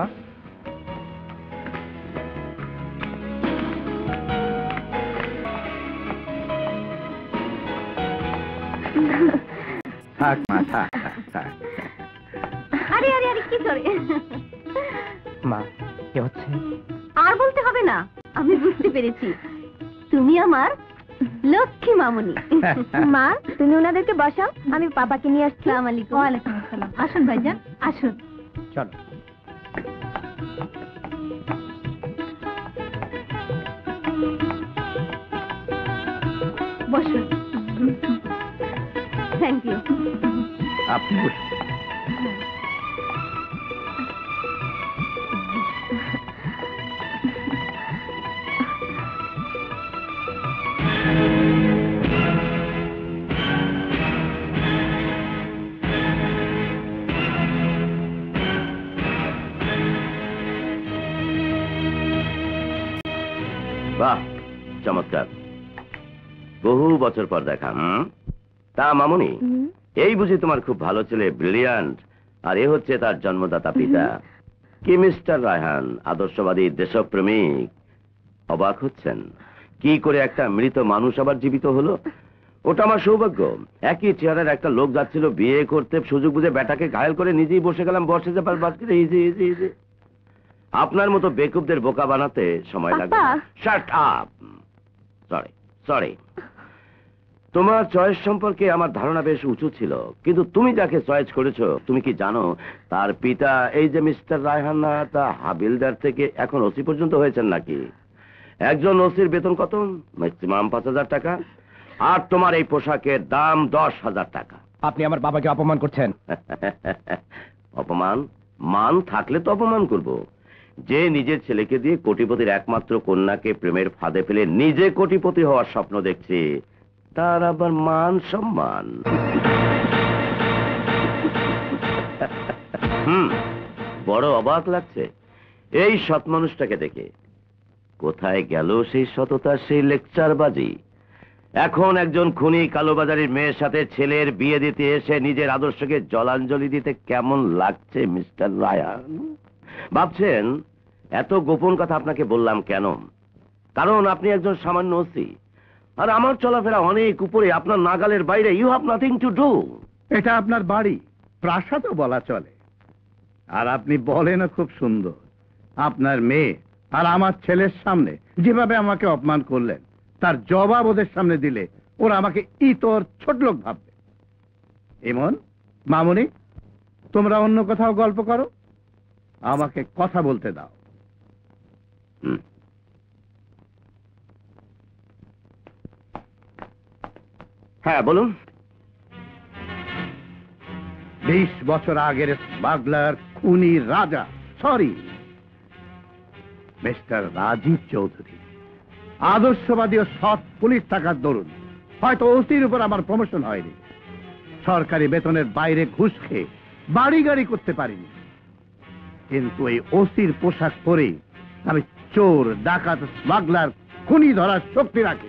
Speaker 7: থাক মা, থাক থাক।
Speaker 11: আরে আরে আরে কি করে?
Speaker 10: মা কি হচ্ছে?
Speaker 11: আর বলতে হবে না, আমি বুঝতে পেরেছি, তুমি আমার লক্ষ্মী মামুনি। মা তুমি ওনাদেরকে বসাও, আমি পাপাকে নিয়ে আসছি। আসসালামু আলাইকুম। ওয়ালাইকুম আসসালাম। আসুন ভাইজান আসুন।
Speaker 10: চলো।
Speaker 11: বসুন। Thank you.
Speaker 7: আপনি বসুন।
Speaker 2: বাহ, চমৎকার। বহু বছর পর দেখা। তা মামুনি, এই বুঝি তোমার খুব ভালো ছেলে, ব্রিলিয়ান্ট, আর এ হচ্ছে তার জন্মদাতা পিতা। কি মিস্টার রায়হান আদর্শবাদী দেশপ্রেমিক? অবাক হচ্ছেন? কি করে একটা মৃত মানুষ আবার জীবিত হলো? ওটা আমার সৌভাগ্য। একই চেহারার একটা লোক যাচ্ছিল বিয়ে করতে, সুযোগ বুঝে বেটাকে ঘায়েল করে নিজেই বসে গেলাম। বসে যাবার বাস্কেটে ইজি ইজি ইজি। আপনার মতো বেকুবদের বোকা বানাতে সময় লাগবে। Shut up. Sorry sorry. তোমার চয়েস সম্পর্কে আমার ধারণা বেশ উঁচু ছিল, কিন্তু তুমি যাকে চয়েস করেছো তুমি কি জানো তার পিতা এই যে মিস্টার রায়হান না, তা হাবিলদার থেকে এখন ওসি পর্যন্ত হয়েছেন নাকি? একজন ওসির বেতন কত? ম্যাক্সিমাম 5,000 টাকা। আর তোমার এই পোশাকের দাম 10,000 টাকা।
Speaker 10: আপনি আমার বাবাকে অপমান করছেন।
Speaker 2: অপমান? মান থাকলে তো অপমান করব, যে নিজের ছেলেকে দিয়ে কোটিপতির একমাত্র কন্যাকে প্রেমের ফাঁদে ফেলে নিজে কোটিপতি হওয়ার স্বপ্ন দেখছে, তার আবার মান সম্মান। বড় অবাক লাগছে এই সৎ মানুষটাকে দেখে। কোথায় গেল সেই সততা, সেই লেকচারবাজি? এখন একজন খুনি কালোবাজারির মেয়ের সাথে ছেলের বিয়ে দিতে এসে নিজের আদর্শকে জলাঞ্জলি দিতে কেমন লাগছে মিস্টার রায়ান? ভাবছেন এত গোপন কথা আপনাকে বললাম কেন? কারণ আপনি একজন সামান্য ওসি, আর আমার চলাফেরা অনেক উপরে, আপনার নাগালের বাইরে। You have nothing to do.
Speaker 1: এটা আপনার বাড়ি, প্রাসাদও বলা চলে। আর আপনি বলেনও খুব সুন্দর। আপনার মেয়ে আর আমার ছেলের সামনে যেভাবে আমাকে অপমান করলেন, তার জবাব ওদের সামনে দিলে ওরা আমাকে ইতর ছোট লোক ভাববে। এমন মামুনি, তোমরা অন্য কোথাও গল্প করো, আমাকে কথা বলতে দাও।
Speaker 2: হ্যাঁ বলুন।
Speaker 1: 20 বছর আগের স্মাগলার, খুনি, রাজা, সরি মিস্টার রাজীব চৌধুরী, আদর্শবাদী ও সৎ পুলিশ থাকার দরুন হয়তো ওসির উপর আমার প্রমোশন হয়নি। সরকারি বেতনের বাইরে ঘুষ খেয়ে বাড়ি গাড়ি করতে পারিনি, কিন্তু এই ওসির পোশাক পরে আমি চোর, ডাকাত, স্মাগলার, খুনি ধরার শক্তি রাখি।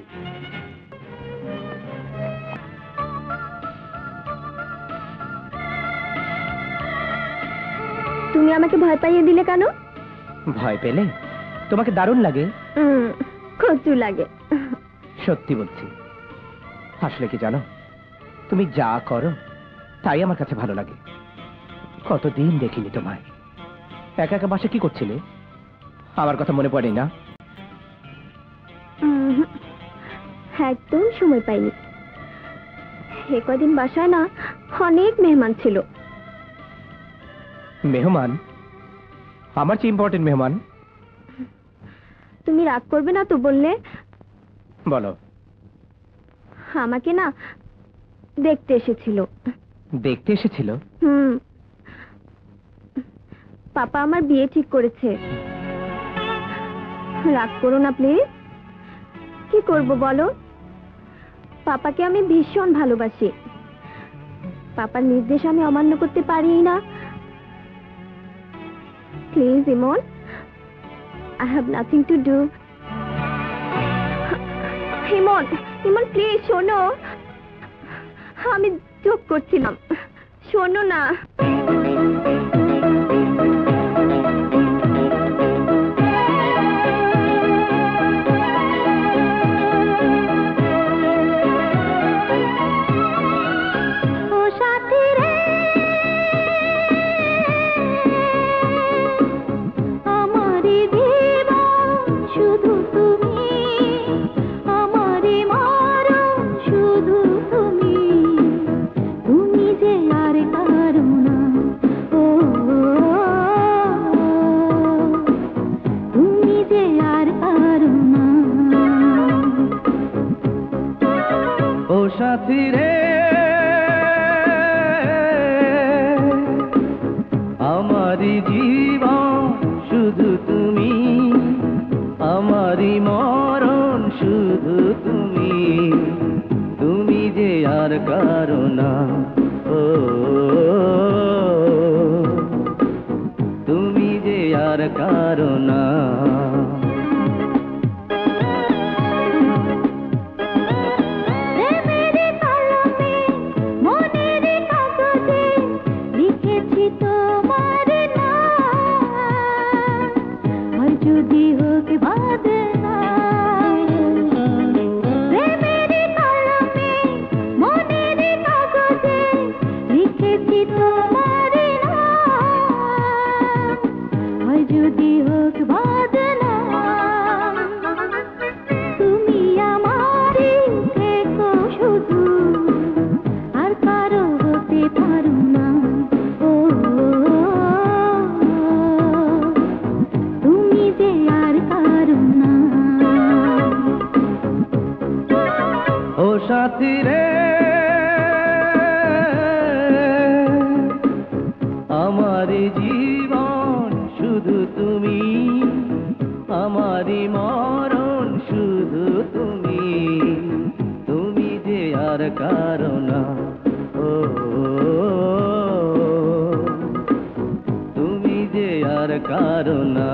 Speaker 11: তুমি আমাকে ভয় পাইয়ে দিলে কেন?
Speaker 10: ভয় পেলে তোমাকে দারুণ লাগে?
Speaker 11: কচু লাগে।
Speaker 10: সত্যি বলছি। আসলে কি জানো, তুমি যা করো তাই আমার কাছে ভালো লাগে। কতদিন দেখিনি তোমায়। একা একা বাসে কি করছিলে? আমার কথা মনে পড়ে না?
Speaker 11: একদম সময় পাইনি। এ কদিন বাসায় না অনেক মেহমান ছিল।
Speaker 10: মেহমান? আমার চেয়ে ইম্পর্টেন্ট মেহমান?
Speaker 11: তুমি রাগ করবে না তো বললে?
Speaker 10: বলো।
Speaker 11: আমাকে না দেখতে এসেছিল।
Speaker 10: দেখতে এসেছিল?
Speaker 11: পাপা আমার বিয়ে ঠিক করেছে। রাগ করো না প্লিজ। কি করব বলো? পাপাকে আমি ভীষণ ভালোবাসি। পাপার নির্দেশ আমি অমান্য করতে পারি না। Please Emon, I have nothing to do. Emon, Emon please শোনো। আমি জোক করছিলাম, শোনো না।
Speaker 13: সাথী রে আমারি জীবন শুধু তুমি, আমারি মরণ শুধু তুমি, তুমি যে আর কারো না। ও তুমি যে আর কারো না। সাথী রে আমার জীবন শুধু তুমি, আর কারো না, ও তুমি যে আর কারো না।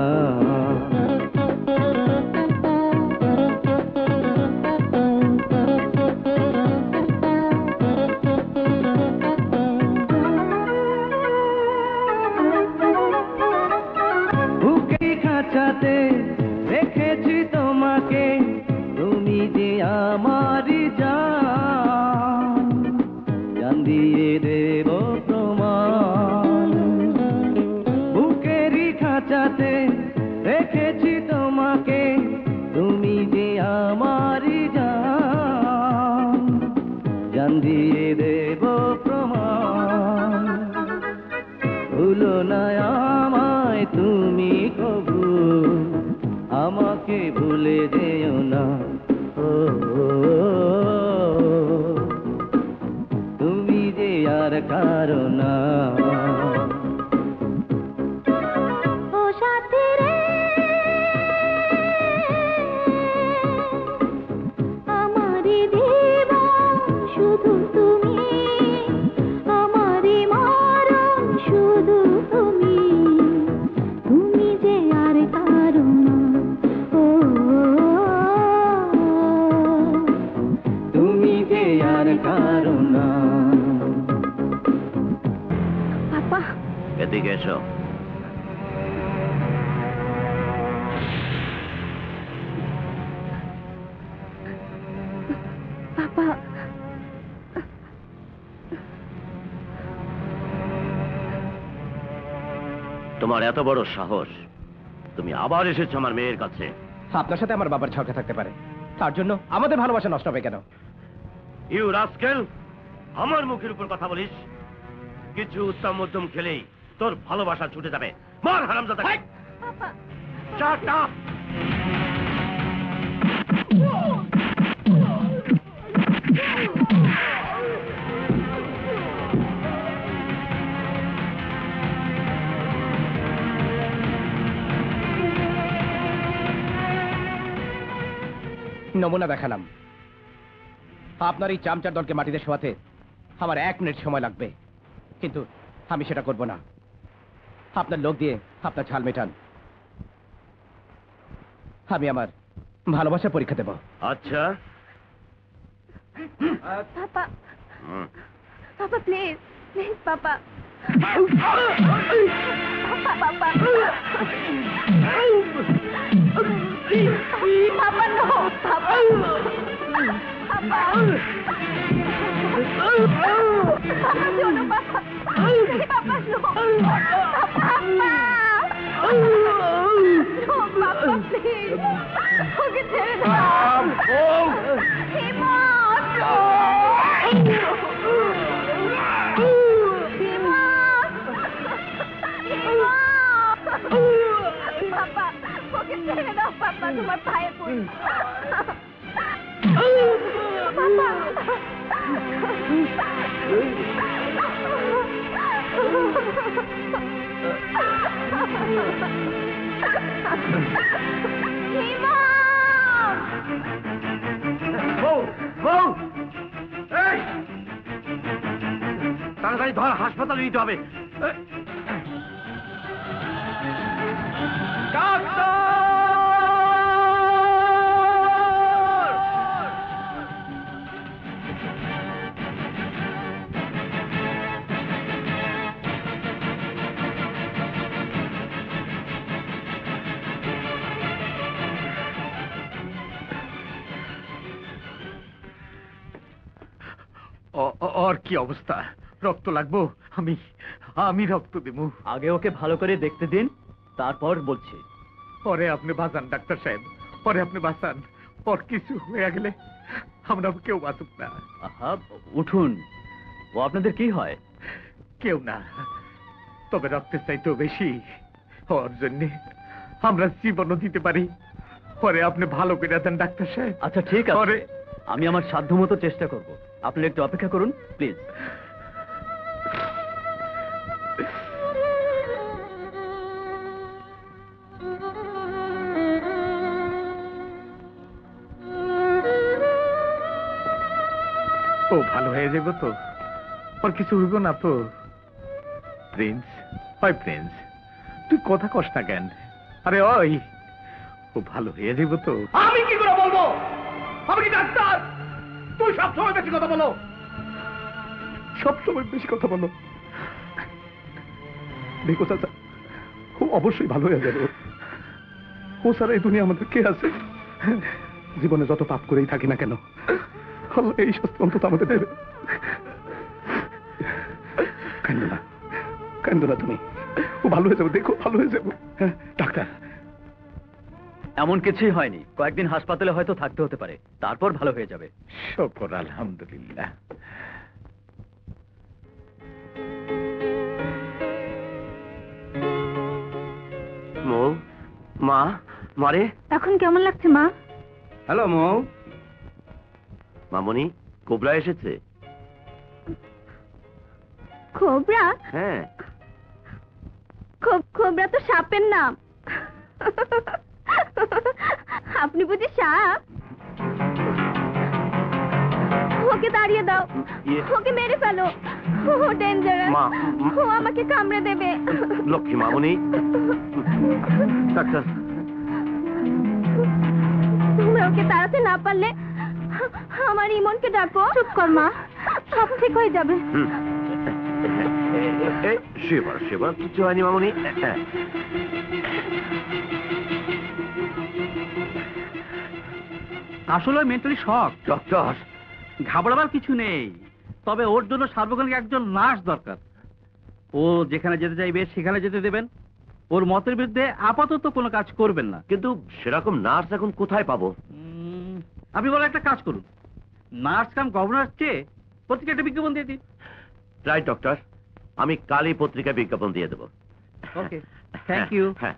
Speaker 13: বুকে খাঁচাতে রেখেছি তোমাকে, তুমি যে আমারই জান, জান দিয়ে দেব প্রমাণ। বুকেরই খাঁচাতে রেখেছি তোমাকে, তুমি যে আমারই জান, জান দিয়ে দেব প্রমাণ। ভুলো না আমায় তুমি কবু, আমাকে ভুলে যেও না, ও তুমি যে আর কারো না।
Speaker 8: ও সাথী রে, আমারি জীবন শুধু তুমি, আমারি মরণ শুধু তুমি, তুমি যে আর কারো না, ও
Speaker 13: তুমি যে আর কারো না।
Speaker 11: পাপা,
Speaker 2: এদিকে এসো।
Speaker 11: পাপা,
Speaker 2: তোমার এত বড় সাহস, তুমি আবার এসেছো আমার মেয়ের কাছে।
Speaker 10: আপনার সাথে আমার বাবার ঝগড়া থাকতে পারে, তার জন্য আমাদের ভালোবাসা নষ্ট হবে কেন?
Speaker 2: ইউ রাস্কেল, আমার মুখের উপর কথা বলিস? কিছু উত্তম মধ্যম খেলেই তোর ভালোবাসা ছুটে যাবে। মার হারামজাদা! Shut up!
Speaker 10: নমুনা দেখালাম। আপনার এই চামচার দলকে মাটিতে শোয়াতে আমার 1 মিনিট সময় লাগবে, কিন্তু আমি সেটা করব না। আপনার লোক দিয়ে আপনার ঝাল মেটান, আমি আমার ভালোবাসার পরীক্ষা দেব।
Speaker 2: আচ্ছা,
Speaker 11: papa, papa please, please papa, papa, papa, papa no, papa, papa, papa শোনো, papa, papa no, papa, no papa please, ওকে ছেড়ে দাও। হিমা, নো। পাপা, ওকে ছেড়ে দাও পাপা, তোমার পায়ে পড়ি। পাপা, হিমা,
Speaker 2: তাড়াতাড়ি ধর, হাসপাতালে নিতে হবে।
Speaker 6: और কি অবস্থা? রক্ত লাগবো? আমি রক্ত দেব।
Speaker 13: আগে ওকে ভালো করে দেখতে দিন, তারপর বলছি।
Speaker 6: পরে আপনি বাঁচান ডাক্তার সাহেব, পরে আপনি বাঁচান। ওর কিছু হয়ে গেলে আমরা কেউ বাঁচুক না।
Speaker 13: আহা, উঠুন। ও আপনাদের কি হয়?
Speaker 6: কেউ না, তবে রক্তের চাইতেও বেশি ওর জন্যে আমরা জীবনও দিতে পারি। পরে আপনি ভালো করে দেন ডাক্তার সাহেব।
Speaker 13: আচ্ছা ঠিক আছে,
Speaker 6: পরে
Speaker 13: আমি আমার সাধ্যমতো চেষ্টা করব। আপনি একটু অপেক্ষা করুন প্লিজ।
Speaker 6: ও ভালো হয়ে যাবো তো, ওর কিছু হইব না তো? প্রিন্স, ওই প্রিন্স, তুই কথা কস না কেন? আরে ওই, ও ভালো হয়ে যাবো তো?
Speaker 10: আমি কি করে বলবো? আমি কি ডাক্তার? তুই সবসময় বেশি কথা বলো,
Speaker 7: সবসময় বেশি কথা বলো। দেখো চাচা, ও অবশ্যই ভালো হয়ে যাবে। ও ছাড়া এই দুনিয়া আমাদের কে আছে? জীবনে যত পাপ করেই থাকি না কেন, আল্লাহ এই শাস্তি অন্তত আমাদের দেবে। কান্দো না, কান্দো না তুমি, ও ভালো হয়ে যাবে, দেখো ভালো হয়ে যাবো। হ্যাঁ ডাক্তার,
Speaker 10: এমন কিছুই হয়নি, কয়েকদিন হাসপাতালে হয়তো থাকতে হতে পারে, তারপর ভালো হয়ে যাবে।
Speaker 6: শুকর আলহামদুলিল্লাহ।
Speaker 2: মৌ, মা, মারে।
Speaker 11: এখন কেমন লাগছে মা?
Speaker 14: হ্যালো মৌ।
Speaker 2: মামনি, কোবরা এসেছে।
Speaker 11: খোবরা?
Speaker 2: হ্যাঁ।
Speaker 11: খোবরা তো সাপের নাম। আপনি বুঝি সাপ? ওকে দাঁড়িয়ে দাও, ওকে মেরে ফেলো, ও ডেঞ্জারাস, ও আমাকে কামড়ে দেবে।
Speaker 2: লক্ষ্মী মামনি, ডাক্তার।
Speaker 11: তোমরা ওকে তাড়াতে না পারলে আমার ইমনকে ডাকো। চুপ কর মা, সব ঠিক হয়ে যাবে।
Speaker 2: সেবার সেবার কিছু হয়নি মামনি।
Speaker 4: আসলে মেন্টালি শক।
Speaker 2: ডক্টর,
Speaker 4: ঘাবড়াবার কিছু নেই, তবে ওর জন্য সার্বক্ষণিক একজন নার্স দরকার। ও যেখানে যেতে চাইবে সেখানে যেতে দেবেন, ওর মতের বিরুদ্ধে আপাতত কোনো কাজ করবেন না।
Speaker 2: কিন্তু সেরকম নার্স এখন কোথায় পাবো?
Speaker 4: আপনি বলে একটা কাজ করুন, নার্স কাম গভর্নর চেয়ে পত্রিকা একটা বিজ্ঞাপন দিয়ে দিন।
Speaker 2: রাইট ডক্টর, আমি কালই পত্রিকায় বিজ্ঞাপন দিয়ে দেবো।
Speaker 4: Okay, thank you.
Speaker 2: হ্যাঁ।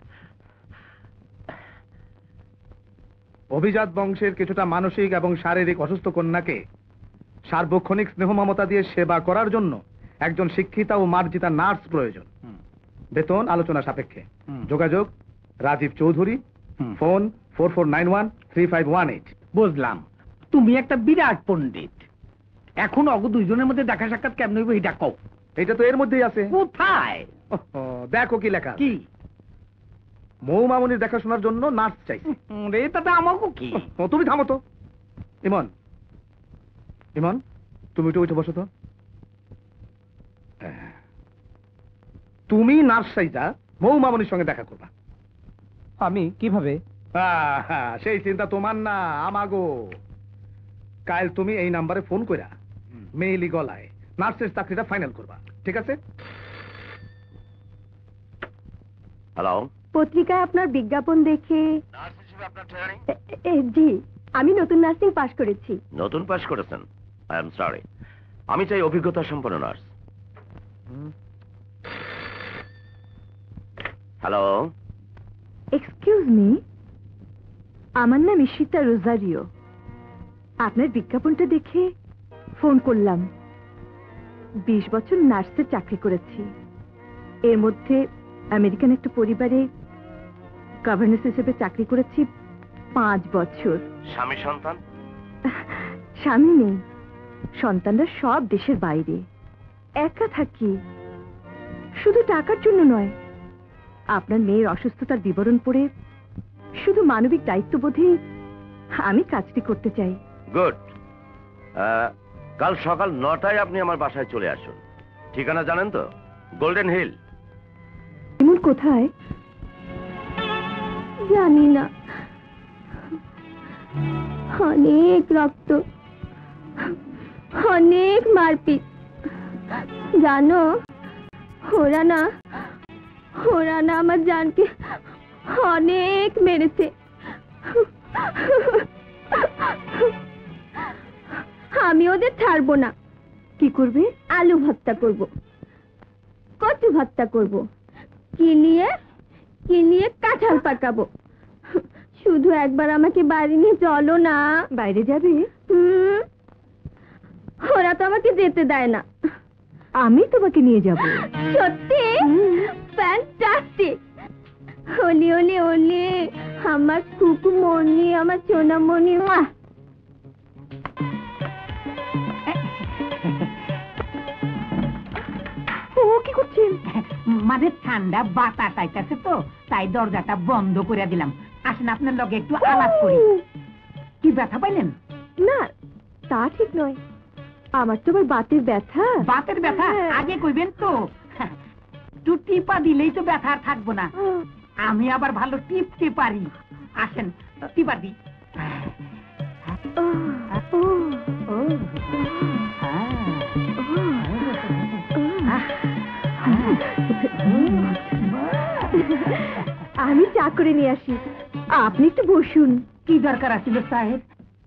Speaker 7: অভিজাত বংশের কিছুটা মানসিক এবং শারীরিক অসুস্থ কন্যাকে সার্বক্ষণিক স্নেহ মমতা দিয়ে সেবা করার জন্য একজন শিক্ষিতা ও মার্জিতা নার্স প্রয়োজন। বেতন আলোচনা সাপেক্ষে। যোগাযোগ রাজীব চৌধুরী, ফোন 44913518।
Speaker 9: বুঝলাম, তুমি একটা বিরাট পণ্ডিত। এখন অগ দুইজনের মধ্যে দেখা সাক্ষাৎ কেমন হইব এটা কও।
Speaker 7: এটা তো এর মধ্যেই আছে।
Speaker 9: কোথায়?
Speaker 7: দেখো কি লেখা।
Speaker 9: কি?
Speaker 7: মৌ মামনির দেখাশোনার জন্য নার্স চাইছে।
Speaker 9: রে তাতে আমাকে কি?
Speaker 7: তুমি থামো তো। ইমন, ইমন, তুমি একটু উঠে বসো তো। তুমি নার্স চাইছা মৌ মামনির সঙ্গে দেখা করবা।
Speaker 10: আমি কিভাবে?
Speaker 7: সেই চিন্তা তোমার না, আমাগো। কাল তুমি এই নাম্বারে ফোন কইরা মেইলি গলায় নার্সের চাকরিটা ফাইনাল করবা, ঠিক আছে?
Speaker 2: হ্যালো,
Speaker 12: পত্রিকায় আপনার বিজ্ঞাপন দেখে জি, আমি নতুন নার্সিং পাশ করেছি।
Speaker 2: নতুন পাস করেছেন? আই এম সরি, আমি চাই অভিজ্ঞতা সম্পন্ন নার্স। হ্যালো,
Speaker 12: এক্সকিউজ মি, আমার নাম ঈশিতা রোজারিও। আপনার বিজ্ঞাপনটা দেখে ফোন করলাম। 20 বছর নার্সের চাকরি করেছি। এর মধ্যে আমেরিকান একটা পরিবারে গভর্নেন্স হিসেবে চাকরি করেছি 5 বছর।
Speaker 2: স্বামী সন্তান?
Speaker 12: স্বামী নেই, সন্তানরা সব দেশের বাইরে। একা থাকি, শুধু টাকার জন্য নয়। আপনার মেয়ের অসুস্থতার বিবরণ পড়ে শুধু মানবিক দায়িত্ববোধে আমি কাজটি করতে চাই।
Speaker 2: গুড। কাল সকাল 9টায় আপনি আমার বাসায় চলে আসুন। ঠিকানা জানেন তো? Golden Hill.
Speaker 12: এমন কোথায় জানি না। অনেক রক্ত, অনেক মারপিট। জানো, ওরা না আমার জানকে অনেক মেরেছে। আমি ওদের ছাড়বো না। কি করবে? আলু ভর্তা করব, কচু ভর্তা করব, কিলিয়ে কাঁঠাল পাকাবো। শুধু একবার আমাকে বাড়ি নিয়ে চলো না। বাইরে যাবে? ওরা তো আমাকে যেতে দেয় না। আমি তোমাকে নিয়ে যাব। সত্যি? ফ্যান্টাস্টিক। ওলি ওলি ওলি, আমার কুকুমণি, আমার সোনামণি।
Speaker 9: মানে ঠান্ডা বাতাস আইতাছে তো, তাই দরজাটা বন্ধ করে দিলাম। আসেন আপনার লগে একটু আলাপ করি। কি ব্যথা পাইলেন?
Speaker 12: না, তা ঠিক নয়। আমার তো আবার বাতের ব্যথা।
Speaker 9: বাতের ব্যথা আগে কইবেন তো। একটু টিপা দিলেই তো ব্যথা আর থাকবো না। আমি আবার ভালো টিপতে পারি। আসেন টিপা দিই।
Speaker 12: আমি চা করে নিয়ে আসি, আপনি একটু বসুন।
Speaker 9: কি দরকার আছিল সাহেব?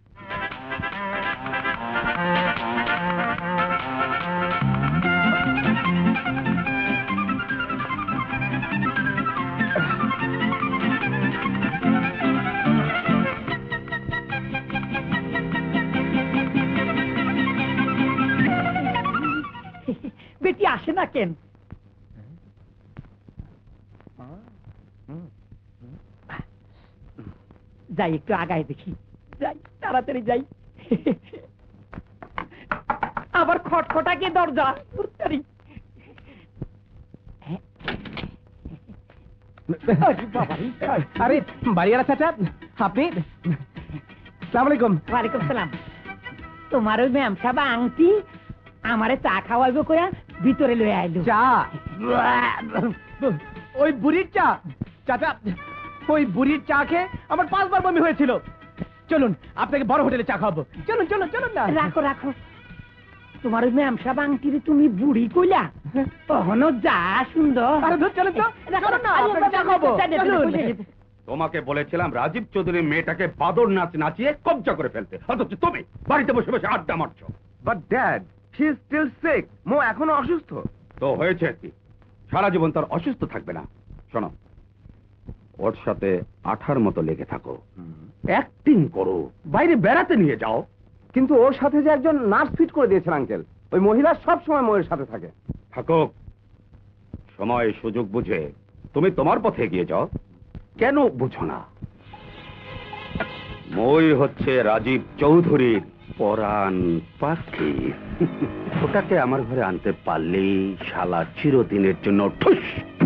Speaker 9: বেটি আসে না কেন? যাই একটু আগায় দেখি, যাই তাড়াতাড়ি যাই। আবার খটখটাকে দরজা।
Speaker 10: আরে বাড়িওয়ালা চাচা, আপনি? সালাম আলাইকুম।
Speaker 9: ওয়ালাইকুম সালাম। তোমার ওই ম্যাম সাহেব আংটি আমারে চা খাওয়াইবো কইয়া ভিতরে লয়ে আইলো।
Speaker 10: চা? ওই বুড়ির চা? চাচা, ওই বুড়ির চা খেয়ে আমার 5 বার বমি হয়েছিল। চলুন আপনাকে বড় হোটেলে চা খাওয়াবো। চলুন চলুন চলুন না।
Speaker 9: রাখো রাখো, তোমার ওই ম্যাম সাহেব আংটিরে তুমি বুড়ি কইলা? কখনো যা সুন্দর।
Speaker 10: আরে ধর চলুন তো, চলুন না, আপনাকে চা খাওয়াবো। চলুন।
Speaker 7: তোমাকে বলেছিলাম রাজীব চৌধুরীর মেয়েটাকে বাদর নাচ নাচিয়ে কবজা করে ফেলতে, অথচ তুমি বাড়িতে বসে বসে আড্ডা মারছো।
Speaker 14: But dad, she is still sick. Mo এখনো অসুস্থ।
Speaker 7: তো হয়েছে কি, সারা জীবন তার অসুস্থ থাকবে না। শোনো, ওর সাথে আঠার মতো লেগে থাকো, অ্যাক্টিং করো, বাইরে বেড়াতে নিয়ে যাও।
Speaker 14: কিন্তু ওর সাথে যে একজন নার্স ফিট করে দিয়েছেন আঙ্কেল, ওই মহিলা সব সময় মোয়ের সাথে থাকে।
Speaker 7: থাকুক, সময় সুযোগ বুঝে তুমি তোমার পথে এগিয়ে যাও। কেন বুঝো না? মই হচ্ছে রাজীব চৌধুরীর পরাণ পাখি। ওটাকে আমার ঘরে আনতে পারলেই শালা চিরদিনের জন্য ঠুস।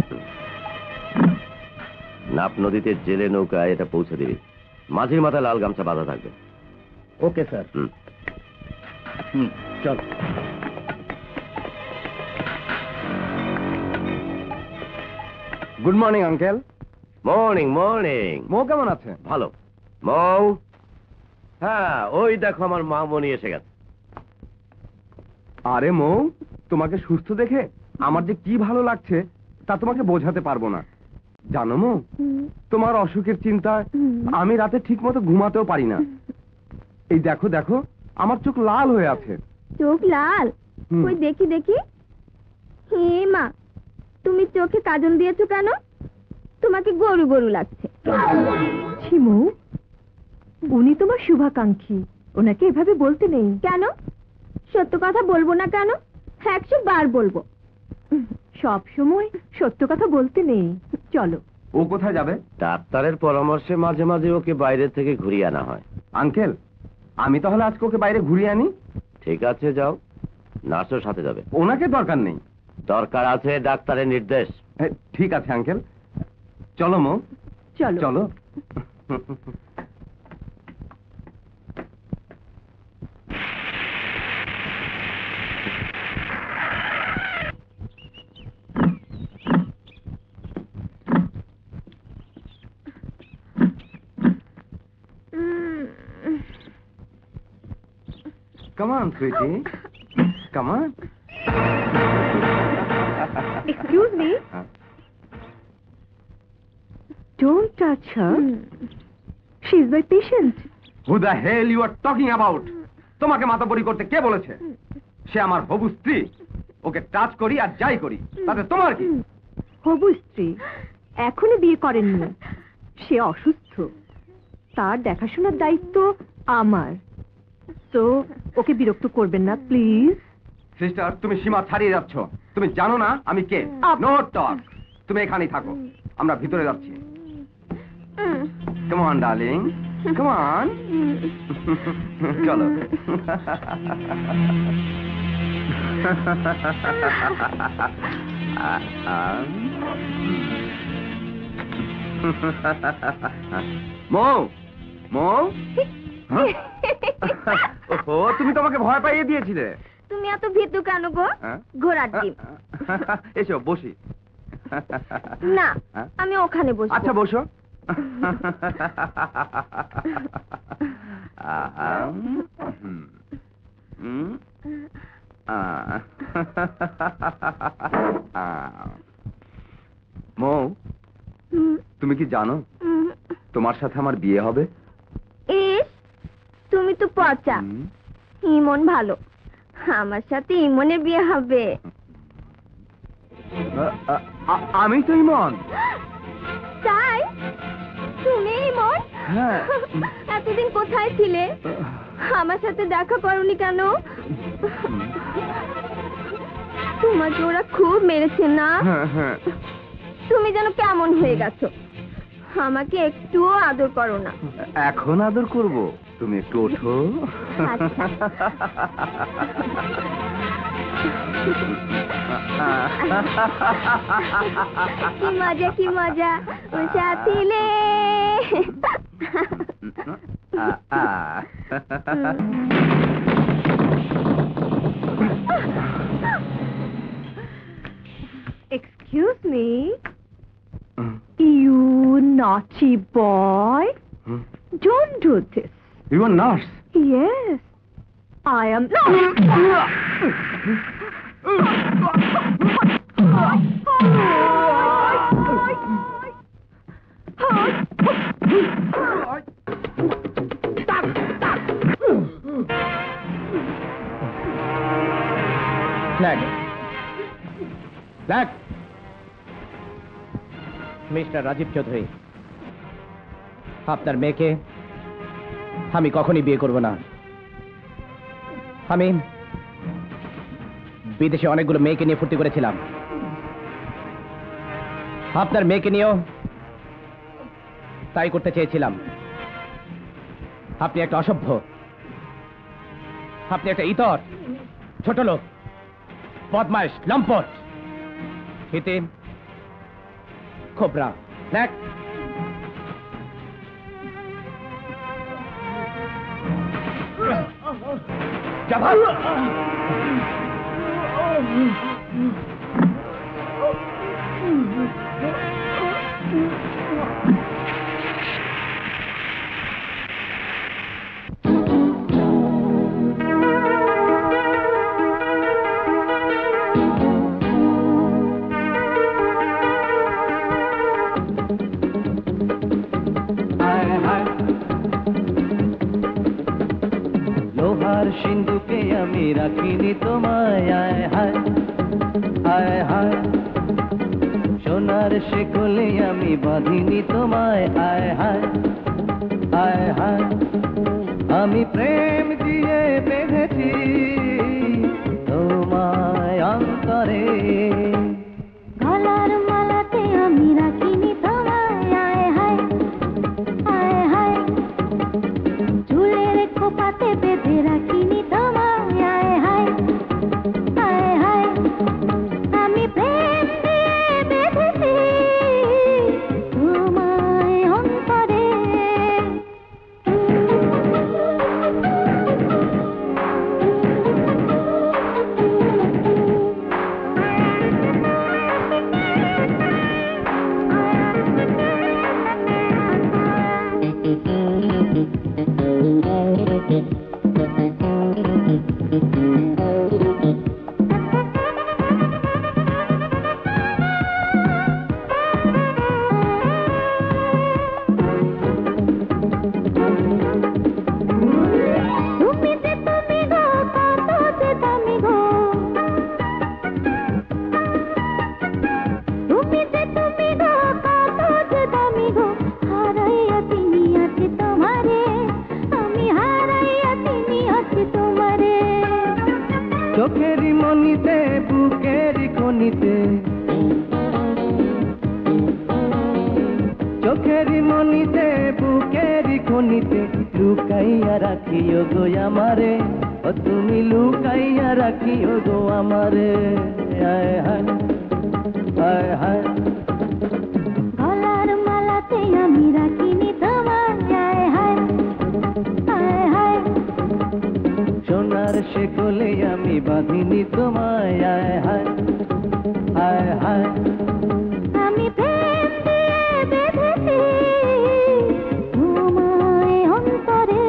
Speaker 2: নাপ নদীতে জেলে নৌকায় এটা পৌঁছে দিবি। মাঝির মাথায় লাল গামছা বাঁধা থাকবে।
Speaker 10: Okay sir. চল।
Speaker 14: Good morning uncle.
Speaker 2: Morning morning.
Speaker 14: Mo কেমন আছে?
Speaker 2: ভালো। মৌ, হ্যাঁ ওই দেখো আমার মা মনি এসে গেছে।
Speaker 14: আরে মৌ, তোমাকে সুস্থ দেখে আমার যে কি ভালো লাগছে তা তোমাকে বোঝাতে পারবো না। জানো মৌ, তোমার অসুখের চিন্তায় আমি রাতে ঠিক মতো ঘুমাতেও পারি না। এই দেখো দেখো, আমার চোখ লাল হয়ে আছে।
Speaker 11: চোখ লাল? ওই দেখি দেখি। হে মা, তুমি চোখে কাজল দিয়েছো কেন? তোমাকে গরু গরু লাগছে।
Speaker 12: ছিমু, উনি তোমার শুভাকাঙ্ক্ষী, ওনাকে এভাবে বলতে নেই।
Speaker 11: কেন? সত্য কথা বলবো না কেন? 100 বার বলবো।
Speaker 12: সব সময় সত্য কথা বলতে নেই। চলো।
Speaker 14: ও কোথায় যাবে?
Speaker 2: ডাক্তারের পরামর্শে মাঝে মাঝে ওকে বাইরে থেকে ঘুরিয়ে আনা হয়।
Speaker 14: আঙ্কেল, আমি তাহলে আজকে ওকে বাইরে ঘুরিয়ে আনি?
Speaker 2: ঠিক আছে, যাও। নার্সের সাথে যাবে।
Speaker 14: ওনাকে দরকার নেই।
Speaker 2: দরকার আছে, ডাক্তারের নির্দেশ।
Speaker 14: ঠিক আছে আঙ্কেল, চলো মৌ,
Speaker 12: চলো
Speaker 14: চলো। Come on, sweetie. Come on.
Speaker 12: Excuse me. Don't touch her. She's my patient.
Speaker 14: Who the hell you are talking about? তোমাকে মাতাবরি করতে কে বলেছে? সে আমার হবু স্ত্রী। ওকে টাচ করি আর যাই করি, তাতে তোমার কি?
Speaker 12: হবু স্ত্রী? এখনো বিয়ে করেননি। সে অসুস্থ, তার দেখাশোনার দায়িত্ব আমার। তো ওকে বিরক্ত করবেন না প্লিজ।
Speaker 14: সিস্টার, তুমি সীমা ছাড়িয়ে যাচ্ছ। তুমি জানো না আমি কে? No talk. তুমি এখানেই থাকো, আমরা ভিতরে যাচ্ছি। Come on, darling. Come on. চলো। মৌ মৌ ও তুমি তো আমাকে ভয় পাইয়ে দিয়েছিলে।
Speaker 11: তুমি এত ভীতু কেন গো? ঘোড়ার ডিম।
Speaker 14: এসো বসি।
Speaker 11: না, আমি ওখানে বসবো।
Speaker 14: আচ্ছা বসো। মৌ, তুমি কি জানো তোমার সাথে আমার বিয়ে হবে?
Speaker 11: ইস, তুমি তো পচা। ইমন ভালো, আমার সাথে ইমনের বিয়ে হবে।
Speaker 14: আমি তো ইমন।
Speaker 11: তাই? তুমি ইমন?
Speaker 14: হ্যাঁ।
Speaker 11: এতদিন কোথায় ছিলে? আমার সাথে দেখা করনি কেন? তোমাকে ওরা খুব মেরেছে না? তুমি যেন কেমন হয়ে গেছো, আমাকে একটুও আদর করো না।
Speaker 14: এখন আদর করব, তুমি একটু ওঠো।
Speaker 11: কি মজা কি মজা, সাথীলে।
Speaker 12: Excuse me, you naughty boy. Don't do this.
Speaker 14: You are nurse?
Speaker 12: Yes, I am.
Speaker 10: Mister Rajib Chowdhury, আপনার মেয়েকে আমি কখনই বিয়ে করব না। আমি বিদেশে অনেকগুলো মেয়েকে নিয়ে ফুর্তি করেছিলাম, আপনার মেয়েকে নিয়েও তাই করতে চেয়েছিলাম। আপনি একটা অসভ্য, আপনি একটা ইতর, ছোট লোক, বদমাইশ, লম্পট, হিতে খোবরা। দেখ,
Speaker 13: লোহার সিন্ধুকে আমি রাখিনি তোমায়, আয় হায় আয় হায়, সোনার শিকলে আমি বাঁধিনি তোমায়, আয় হায় আয় হায়, আমি প্রেম দিয়ে বেঁধেছি তোমায় অন্তরে,
Speaker 8: গলার মালাতে আমি রাখিনি তোমায়, আয় হায় আয় হায়, চুলের খোপাতে বেঁধে রাখিনি তোমায়, আয় হায় আয় হায়, আমি প্রেম দিয়ে বেঁধেছি তোমায় অন্তরে।
Speaker 13: চোখেরই মনিতে বুকেরই খনিতে, চোখেরই মনিতে বুকেরই খনিতে লুকাইয়া রাখিও গো আমারে, ও তুমি লুকাইয়া রাখিও গো আমারে, আয় হায় হায় হায়
Speaker 8: গলার মালাতে আমি রাখিনি তোমায় হায় হায় হায় হায়
Speaker 13: সোনার শেকলে আমি বাঁধিনি তোমায় হায় হায় হায় হায়
Speaker 8: আমি প্রেম দিয়ে বেঁধেছি তোমায় অন্তরে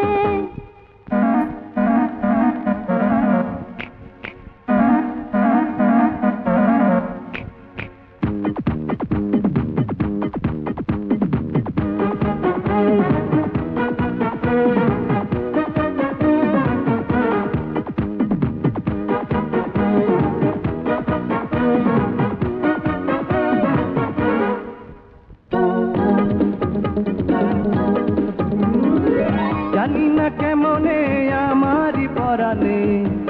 Speaker 13: জানি না কেমনে আমারই পরাণে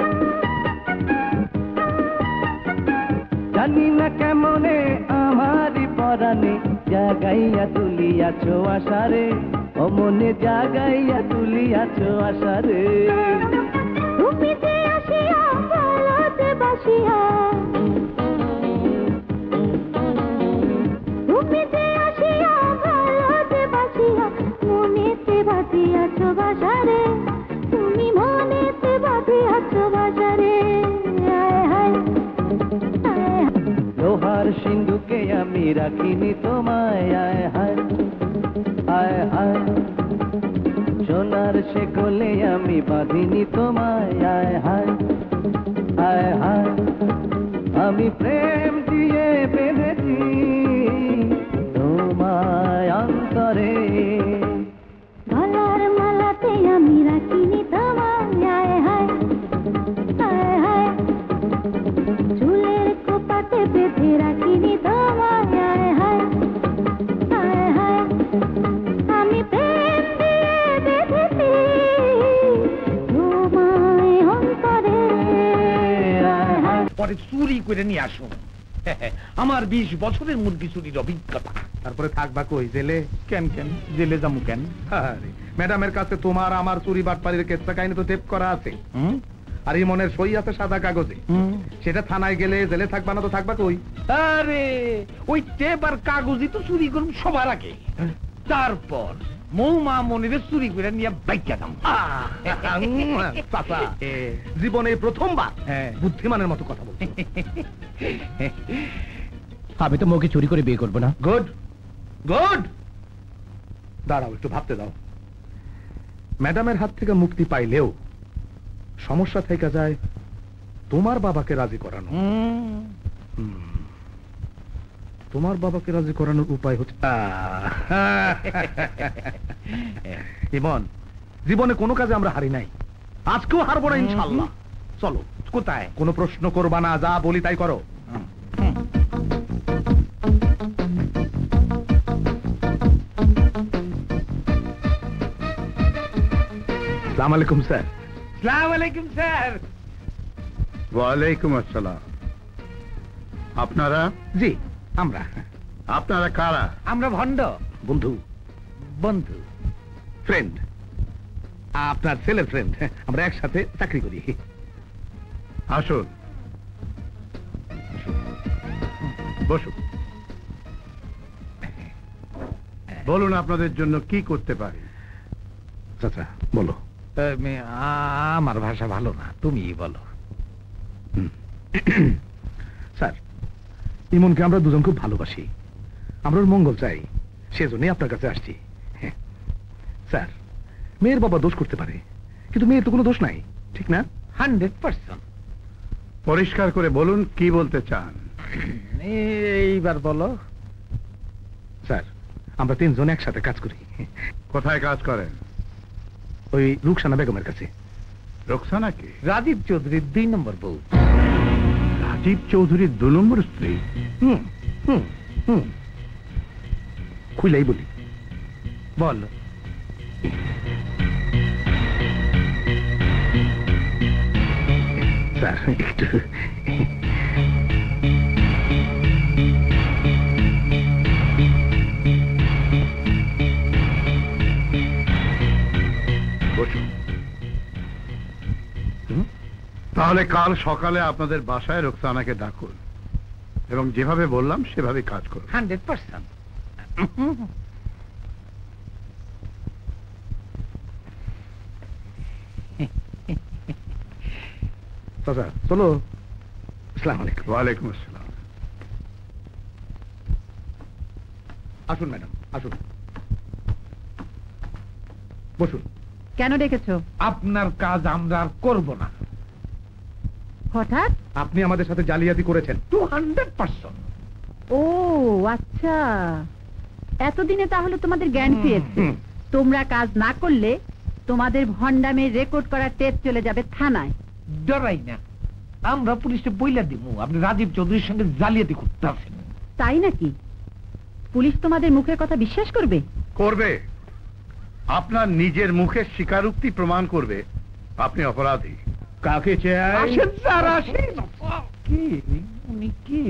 Speaker 13: জানি না কেমনে আমারই পরাণে জাগাইয়া তুলিয়াছো আশারে ও মনে জাগাইয়া তুলিয়াছো আশারে
Speaker 8: তুমি যে আসিয়া গলাতে বাসিয়া তুমি যে আসিয়া গলাতে বাসিয়া মনেতে বাঁধিয়াছো বাসারে তুমি মনেতে বাঁধিয়াছো বাসারে হায় হায় হায়
Speaker 13: লোহার সিন্ধুকে আমি রাখিনি তোমায় হায় হায় হায় হায় সোনার শেকলে আমি বাঁধিনি তোমায় হায় হায় হায় হায় আমি প্রেম দিয়ে বেঁধেছি তোমায় অন্তরে
Speaker 8: গলার মালাতে আমি রাখিনি তোমায় হায় হায় হায় হায় চুলের কোপাতে বেঁধে রাখিনি তোমায় হায় হায় হায় হায় আমি প্রেম দিয়ে বেঁধেছি তোমায় অন্তরে হায় হায়
Speaker 6: পরে চুরি করে নিয়ে আসুন আমার 20 বছরের মুরগি চুরির অভিজ্ঞতা।
Speaker 7: তারপরে থাকবা কই জেলে?
Speaker 6: কেন কেন জেলে যাবো কেন?
Speaker 7: আরে, ম্যাডামের কাছে তোমার আমার চুরি বাটপাড়ির কেসটা কাহিনী তো টেপ করা আছে, আর ইমনের সই আছে সাদা কাগজে। সেটা থানায় গেলে জেলে থাকবা না তো থাকবা কই?
Speaker 6: আরে ওই টেপ আর কাগজই তো চুরি করুন সবার আগে, তারপর মৌমা মনিরে চুরি করে নিয়ে বাইকা দাম।
Speaker 7: চাচা, জীবনে প্রথমবার বুদ্ধিমানের মতো কথা বলছো।
Speaker 10: আমি তো মৌকে চুরি করে বিয়ে করবো না।
Speaker 7: গুড গুড, দাঁড়াও একটু ভাবতে দাও। ম্যাডামের হাত থেকে মুক্তি পাইলেও সমস্যা থেকে যায় তোমার বাবাকে রাজি করানো। তোমার বাবাকে রাজি করানোর উপায় হচ্ছে ইমন, জীবনে কোনো কাজে আমরা হারি নাই, আজকেও হারবো না ইনশাআল্লাহ। চলো।
Speaker 6: কোথায়?
Speaker 7: কোনো প্রশ্ন করবা না, যা বলি তাই করো। আসসালামু আলাইকুম স্যার।
Speaker 6: আসসালামু আলাইকুম স্যার।
Speaker 1: ওয়ালাইকুম আসসালাম। আপনারা?
Speaker 7: জি আমরা।
Speaker 1: আপনারা কারা?
Speaker 6: আমরা ভণ্ড।
Speaker 7: বন্ধু।
Speaker 6: বন্ধু,
Speaker 7: ফ্রেন্ড, আপনার ছেলের ফ্রেন্ড। আমরা একসাথে চাকরি করি।
Speaker 1: আসুন বসুন। বলুন আপনাদের জন্য কি করতে পারি।
Speaker 7: চাচা বলো।
Speaker 6: আমার ভাষা ভালো না, তুমি বলো।
Speaker 7: স্যার, ইমনকে আমরা দুজন খুব ভালোবাসি, আমরা ওর মঙ্গল চাই, সেজন্যই আপনার কাছে আসছি। স্যার, মেয়ের বাবা দোষ করতে পারে, কিন্তু মেয়ের তো কোনো দোষ নাই, ঠিক না?
Speaker 6: 100%।
Speaker 1: পরিষ্কার করে বলুন কি বলতে চান।
Speaker 6: এইবার বলো।
Speaker 7: স্যার, আমরা তিনজন একসাথে কাজ করি।
Speaker 1: কোথায় কাজ করেন?
Speaker 7: ওই রুকসানা বেগমের কাছে।
Speaker 1: রুকসানা কি?
Speaker 6: রাজীব চৌধুরীর 2 নম্বর বউ।
Speaker 1: রাজীব চৌধুরীর 2 নম্বর স্ত্রী?
Speaker 7: খুইলাই বলি।
Speaker 6: বল।
Speaker 7: স্যার একটু
Speaker 1: বসুন। তাহলে কাল সকালে আপনাদের বাসায় রুকসানাকে ডাকুন। এবং যেভাবে বললাম সেভাবে কাজ করো।
Speaker 6: 100%।
Speaker 7: চাচা চলো। আসসালামু আলাইকুম।
Speaker 1: ওয়ালাইকুম আসসালাম।
Speaker 7: আসুন ম্যাডাম, আসুন, বসুন।
Speaker 3: কেন ডেকেছো?
Speaker 6: আপনার কাজ আমরা আর করব না।
Speaker 3: হঠাৎ?
Speaker 7: আপনি আমাদের সাথে জালিয়াতি করেছেন।
Speaker 6: 200%।
Speaker 3: ও আচ্ছা, এতদিনে তাহলে তোমাদের জ্ঞান ফিরেছে। তোমরা কাজ না করলে তোমাদের ভন্ডামের রেকর্ড করা টেপ চলে যাবে থানায়।
Speaker 6: ডরাই না, আমরা পুলিশে বইলা দিব আপনি রাজীব চৌধুরীর সঙ্গে জালিয়াতি করতেছেন।
Speaker 3: তাই নাকি? পুলিশ তোমাদের মুখের কথা বিশ্বাস করবে?
Speaker 1: করবে। আপনার নিজের মুখের স্বীকারোক্তি প্রমাণ করবে আপনি অপরাধী।
Speaker 7: কাকে চাই?
Speaker 6: আসেন স্যার, আসেন। কি উনি কি?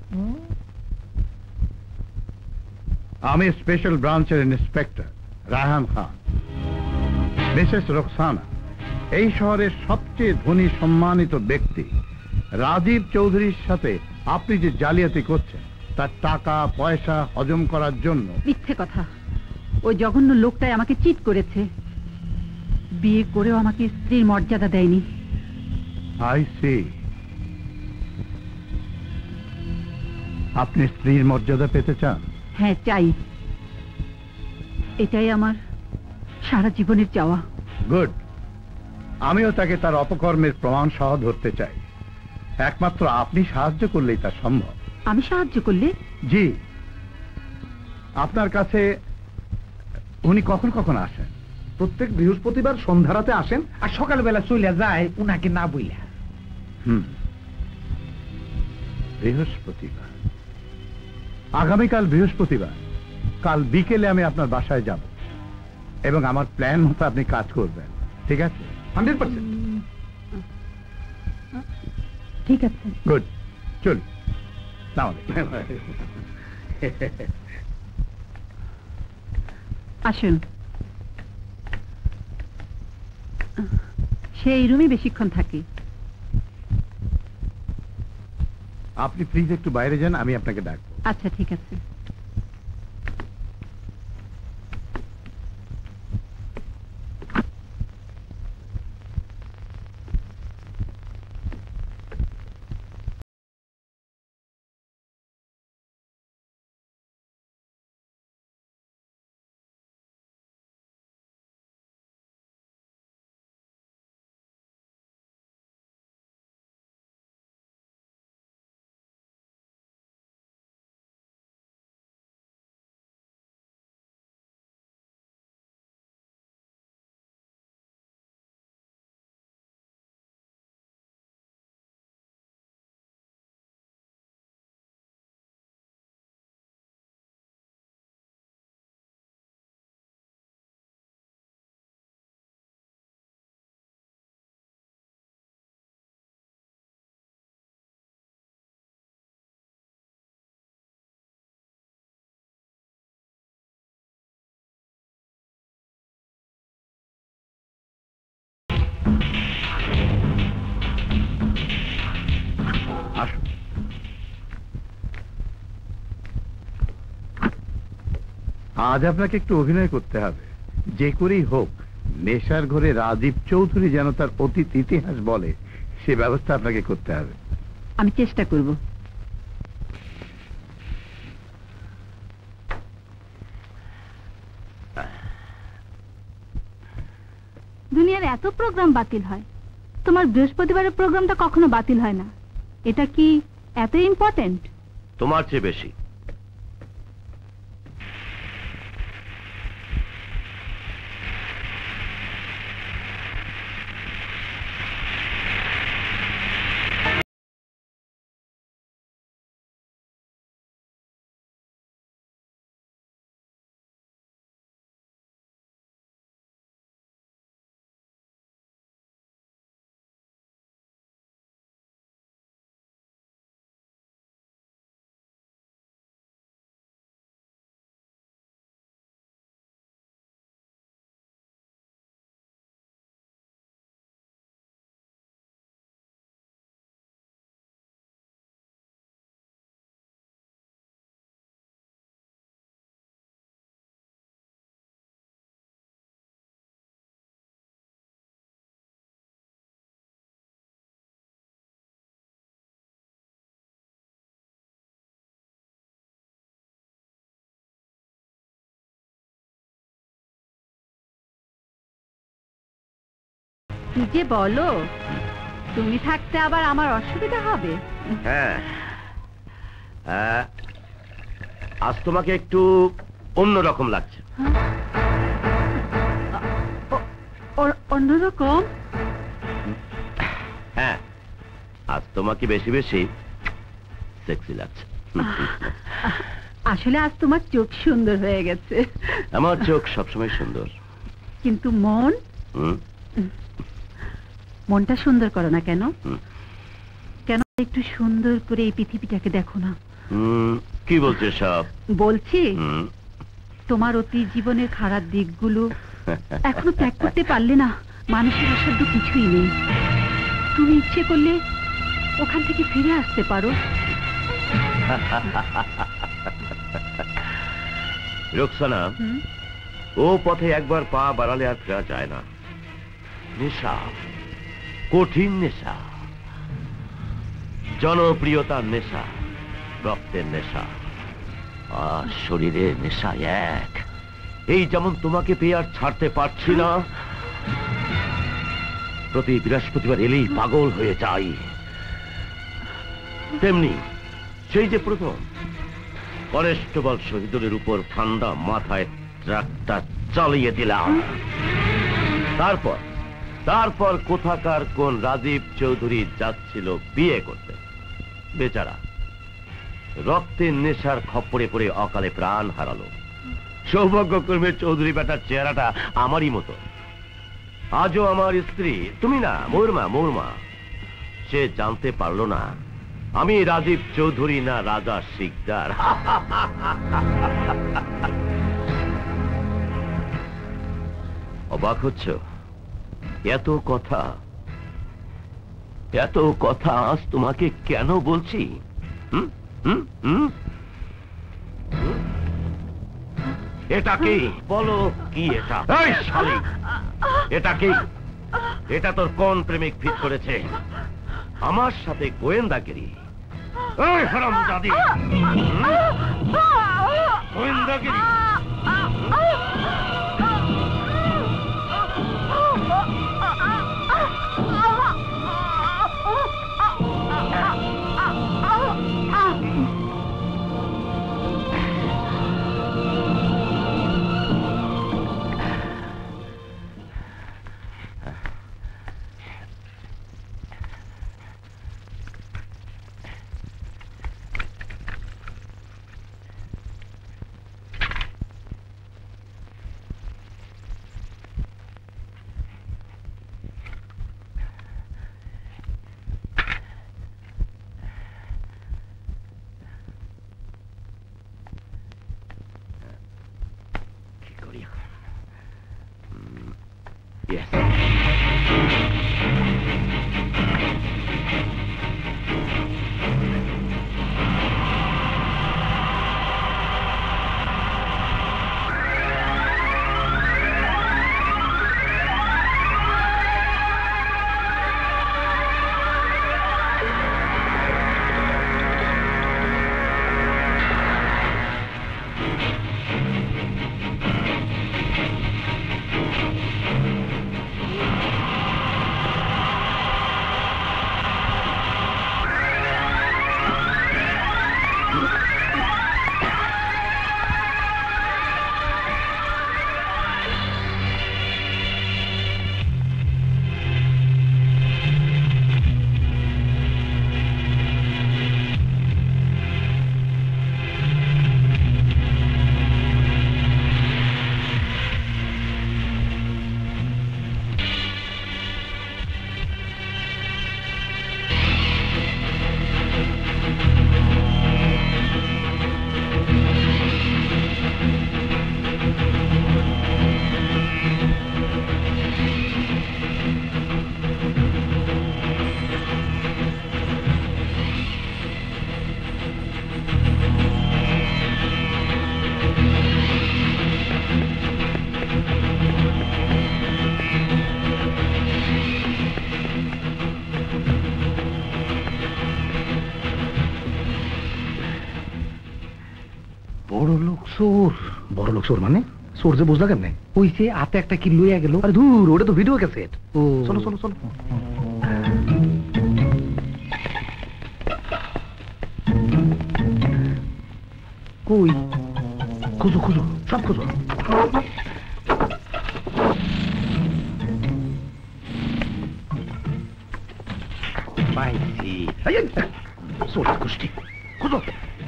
Speaker 1: আমি স্পেশাল ব্রাঞ্চের ইন্সপেক্টর রায়হান খান। মিসেস রোকসানা এই শহরের সবচেয়ে ধনী সম্মানিত ব্যক্তি রাজীব চৌধুরীর সাথে আপনি যে জালিয়াতি করছেন তার টাকা পয়সা হজম করার জন্য।
Speaker 3: মিথ্যে কথা। ওই জঘন্য লোকটাই আমাকে চিট করেছে। বিয়ে করেও আমাকে স্ত্রীর মর্যাদা দেয়নি।
Speaker 1: I see. আপনি স্ত্রীর মর্যাদা পেতে চান?
Speaker 3: হ্যাঁ চাই, এটাই আমার সারা জীবনের চাওয়া।
Speaker 1: গুড। আমিও তাকে তার অপকর্মের প্রমাণ সহ ধরতে চাই। একমাত্র আপনি সাহায্য করলেই তা সম্ভব।
Speaker 3: আমি সাহায্য করলে?
Speaker 1: জি। আপনার কাছে উনি কখন কখন আসেন?
Speaker 7: প্রত্যেক বৃহস্পতিবার সন্ধ্যারাতে আসেন
Speaker 6: আর সকালবেলা চলে যায় উনাকে না বইলা।
Speaker 1: বৃহস্পতিবার। আগামীকাল বৃহস্পতিবার কাল বিকেলে আমি আপনার বাসায় যাব এবং আমার প্ল্যান মতো আপনি কাজ করবেন। ঠিক আছে?
Speaker 7: 100%।
Speaker 3: ঠিক আছে।
Speaker 1: গুড। চল।
Speaker 3: আসুন। সেই রুমে বেশিক্ষণ থাকি।
Speaker 1: আপনি প্লিজ একটু বাইরে যান, আমি আপনাকে ডাকবো।
Speaker 3: আচ্ছা ঠিক আছে।
Speaker 1: আসুন। আজ আপনাকে একটু অভিনয় করতে হবে। যে করেই হোক নেশার ঘরে রাজীব চৌধুরী যেন তার অতীত ইতিহাস বলে সে ব্যবস্থা আপনাকে করতে হবে।
Speaker 3: আমি চেষ্টা করব।
Speaker 11: দুনিয়ার এত প্রোগ্রাম বাতিল হয়, তোমার বৃহস্পতিবারের প্রোগ্রামটা কখনো বাতিল হয় না। এটা কি এত ইম্পর্টেন্ট?
Speaker 2: তোমার চেয়ে বেশি।
Speaker 3: কি যে বলো, তুমি থাকতে আবার আমার অসুবিধা হবে?
Speaker 2: হ্যাঁ, আজ তোমাকে একটু অন্যরকম লাগছে।
Speaker 3: অন্যরকম?
Speaker 2: হ্যাঁ, আজ তোমাকে বেশি বেশি সেক্সি লাগছে।
Speaker 3: আসলে আজ তোমার চোখ সুন্দর হয়ে গেছে।
Speaker 2: আমার চোখ সবসময় সুন্দর,
Speaker 3: কিন্তু মন, মনটা সুন্দর করো না কেন? কেন একটু সুন্দর করে এই পৃথিবীটাকে দেখো না?
Speaker 2: কি বলছো সব?
Speaker 3: বলছি তোমার অতি জীবনের খারাপ দিকগুলো এখনো ত্যাগ করতে পারলে না। মানুষের অসাধ্য কিছুই নেই। তুমি ইচ্ছে করলে ওখান থেকে ফিরে আসতে পারো।
Speaker 2: রোকসানা, ও পথে একবার পা বাড়ালে আর ফেরা যায় না। নেশা, কঠিন নেশা, জনপ্রিয়তার নেশা, রক্তের নেশা আর শরীরের নেশা এক। এই যেমন তোমাকে পেয়ে আর ছাড়তে পারছি না, প্রতি বৃহস্পতিবার এলেই পাগল হয়ে যাই, তেমনি সেই যে প্রথম কনস্টেবল শহীদুলের উপর ঠান্ডা মাথায় ট্রাকটা চালিয়ে দিলাম, তারপর কোথাকার কোন রাজীব চৌধুরী যাচ্ছিল বিয়ে করতে। বেচারা রক্তের নেশার খপ্পরে পড়ে অকালে প্রাণ হারালো। সৌভাগ্যক্রমে চৌধুরী বেটার চেহারাটা আমারই মতো। আজও আমার স্ত্রী, তুমি না, মৌরমা, সে জানতে পারলো না আমি রাজীব চৌধুরী না রাজা শিকদার। অবাক হচ্ছ? এত কথা আজ তোমাকে কেন বলছি? এটা কি? বলো কি এটা? এই শালী, এটা কি? এটা তোর কোন প্রেমিক ফিট করেছে আমার সাথে গোয়েন্দাগিরি? এই হারামজাদি, গোয়েন্দাগিরি! Yes.
Speaker 7: বড় লোক চোর মানে সোর্সে বুঝলা কেমনে?
Speaker 9: ওই যে হাতে একটা কি লইয়া গেল।
Speaker 7: আরে দূর, ওটা তো ভিডিও ক্যাসেট।
Speaker 9: ও
Speaker 7: চলো চলো চলো।
Speaker 9: কই?
Speaker 7: খুঁজো খুঁজো, সব খুঁজো।
Speaker 9: পাইছি।
Speaker 7: সোর্স গোষ্ঠী খুঁজো।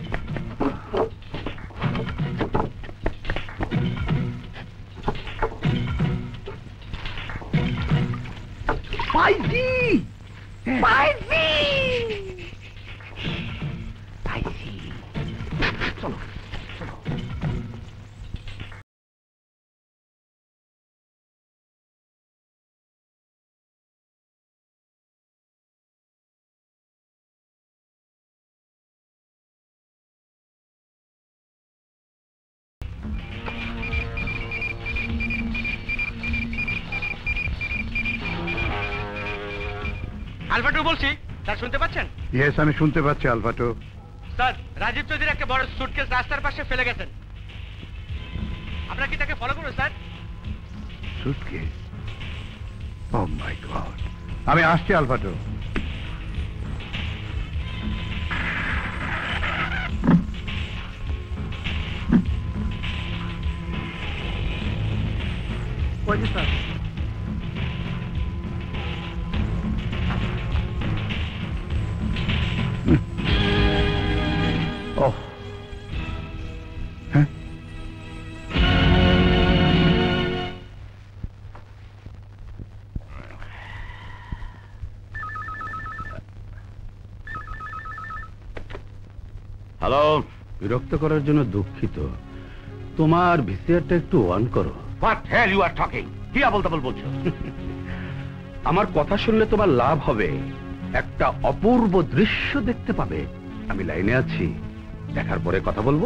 Speaker 9: পাইছি পাইছি পাইছি।
Speaker 7: চলো।
Speaker 15: আলফাটু বলছি, স্যার শুনতে পাচ্ছেন?
Speaker 1: ইয়েস, আমি শুনতে পাচ্ছি আলফাটো।
Speaker 15: স্যার, রাজীব চৌধুরী একটা বড় সুটকেস রাস্তার পাশে ফেলে গেছেন। আপনারা কি তাকে ফলো করুন sir?
Speaker 1: Suitcase? Oh my God, আমি আসছি আলফাটো।
Speaker 9: ওই যে স্যার।
Speaker 1: ওহ, হ্যাঁ,
Speaker 2: হ্যালো।
Speaker 16: বিরক্ত করার জন্য দুঃখিত, তোমার ভিসিআরটা একটু অন করো।
Speaker 2: What hell you are talking? কি আবল তাবল বলছো?
Speaker 16: আমার কথা শুনলে তোমার লাভ হবে, একটা অপূর্ব দৃশ্য দেখতে পাবে। আমি লাইনে আছি, দেখার পরে কথা বলবো।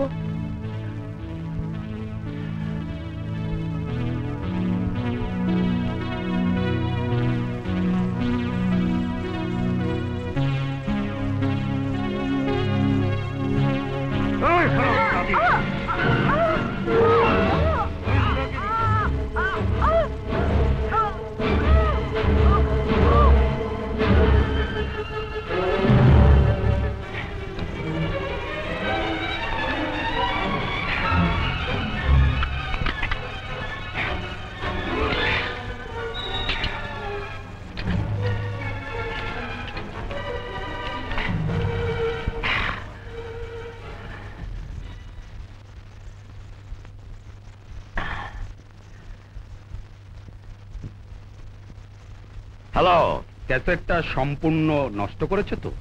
Speaker 2: হ্যালো।
Speaker 16: ক্যাসেটটা সম্পূর্ণ নষ্ট করেছে তো?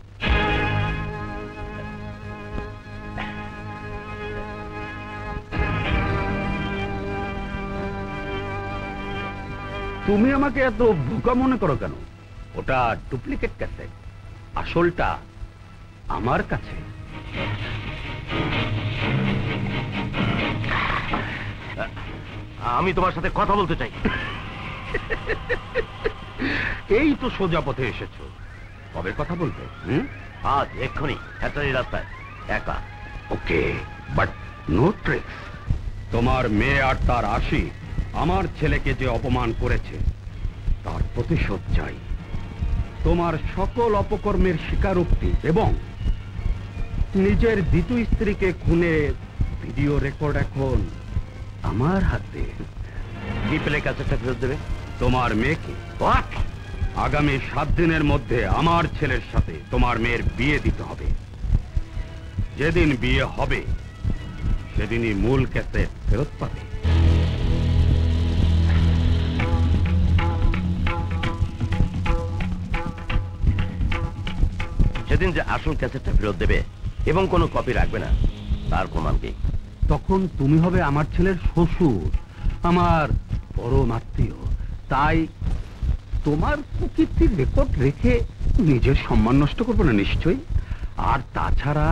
Speaker 16: তুমি আমাকে এত বোকা মনে করো কেন? ওটা ডুপ্লিকেট ক্যাসেট, আসলটা আমার কাছে।
Speaker 2: আমি তোমার সাথে কথা বলতে চাই।
Speaker 16: এই তো সোজা পথে এসেছো, কবে কথা বলবে?
Speaker 2: আজ এক্ষুনি হ্যাচারি রাস্তায় একা।
Speaker 16: Okay, but no tricks. তোমার মেয়ে আর তার আশি আমার ছেলেকে যে অপমান করেছে তার প্রতিশোধ চাই। তোমার সকল অপকর্মের স্বীকারোক্তি এবং নিজের দ্বিতীয় স্ত্রীকে খুনের ভিডিও রেকর্ড এখন আমার হাতে।
Speaker 2: কি পেলে ক্যাসেটটা ফেরত দেবে?
Speaker 16: তোমার মেয়েকে। আগামী 7 দিনের মধ্যে আমার ছেলের সাথে তোমার মেয়ের বিয়ে দিতে হবে। যেদিন বিয়ে হবে সেদিনই মূল ক্যাসেট ফেরত পাবে।
Speaker 2: সেদিন যে আসল ক্যাসেটটা ফেরত দেবে এবং কোনো কপি রাখবে না, তার প্রমাণ কি?
Speaker 16: তখন তুমি হবে আমার ছেলের শ্বশুর, আমার পরম আত্মীয়। তাই তোমার কুকীর্তির রেকর্ড রেখে নিজের সম্মান নষ্ট করবো না নিশ্চয়ই। আর তাছাড়া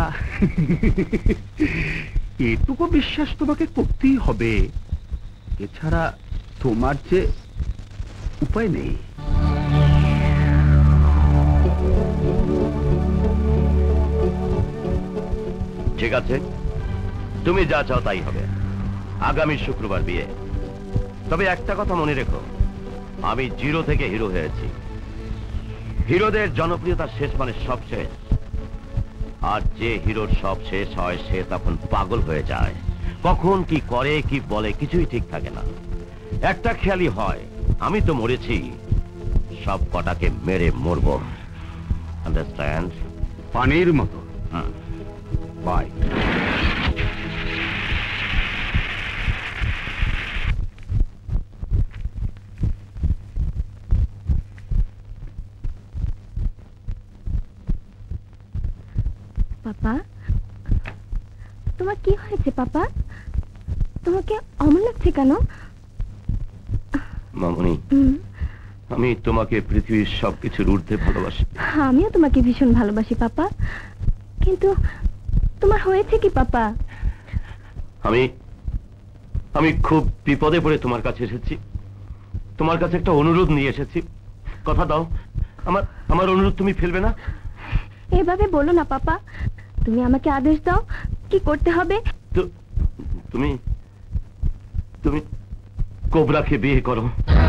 Speaker 16: এটুকু বিশ্বাস তোমাকে করতেই হবে, এছাড়া তোমার যে উপায় নেই।
Speaker 2: ঠিক আছে, তুমি যা চাও তাই হবে। আগামী শুক্রবার বিয়ে। তবে একটা কথা মনে রেখো, আমি জিরো থেকে হিরো হয়েছি। হিরোদের জনপ্রিয়তার শেষ মানে সব শেষ। আর যে হিরোর সব শেষ হয় সে তখন পাগল হয়ে যায়। কখন কি করে কি বলে কিছুই ঠিক থাকে না। একটা খেয়ালই হয়, আমি তো মরেছি, সব কটাকে মেরে মরবো। আন্ডারস্ট্যান্ড?
Speaker 16: পানির মতো।
Speaker 2: বাই।
Speaker 11: পাপা, তোমার কি হয়েছে পাপা? তোমাকে অমন লাগছে কেন?
Speaker 2: মামনি, আমি তোমাকে পৃথিবীর সবকিছুর ঊর্ধ্বে ভালোবাসি।
Speaker 11: আমিও তোমাকে ভীষণ ভালোবাসি পাপা, কিন্তু তোমার হয়েছে কি পাপা?
Speaker 2: আমি খুব বিপদে পড়ে তোমার কাছে এসেছি। তোমার কাছে একটা অনুরোধ নিয়ে এসেছি। কথা দাও, আমার অনুরোধ তুমি ফেলবে না?
Speaker 11: এভাবে বলো না পাপা, তুমি আমাকে আদেশ দাও কি করতে হবে।
Speaker 2: তুমি তুমি কোবরাকে বিয়ে করো।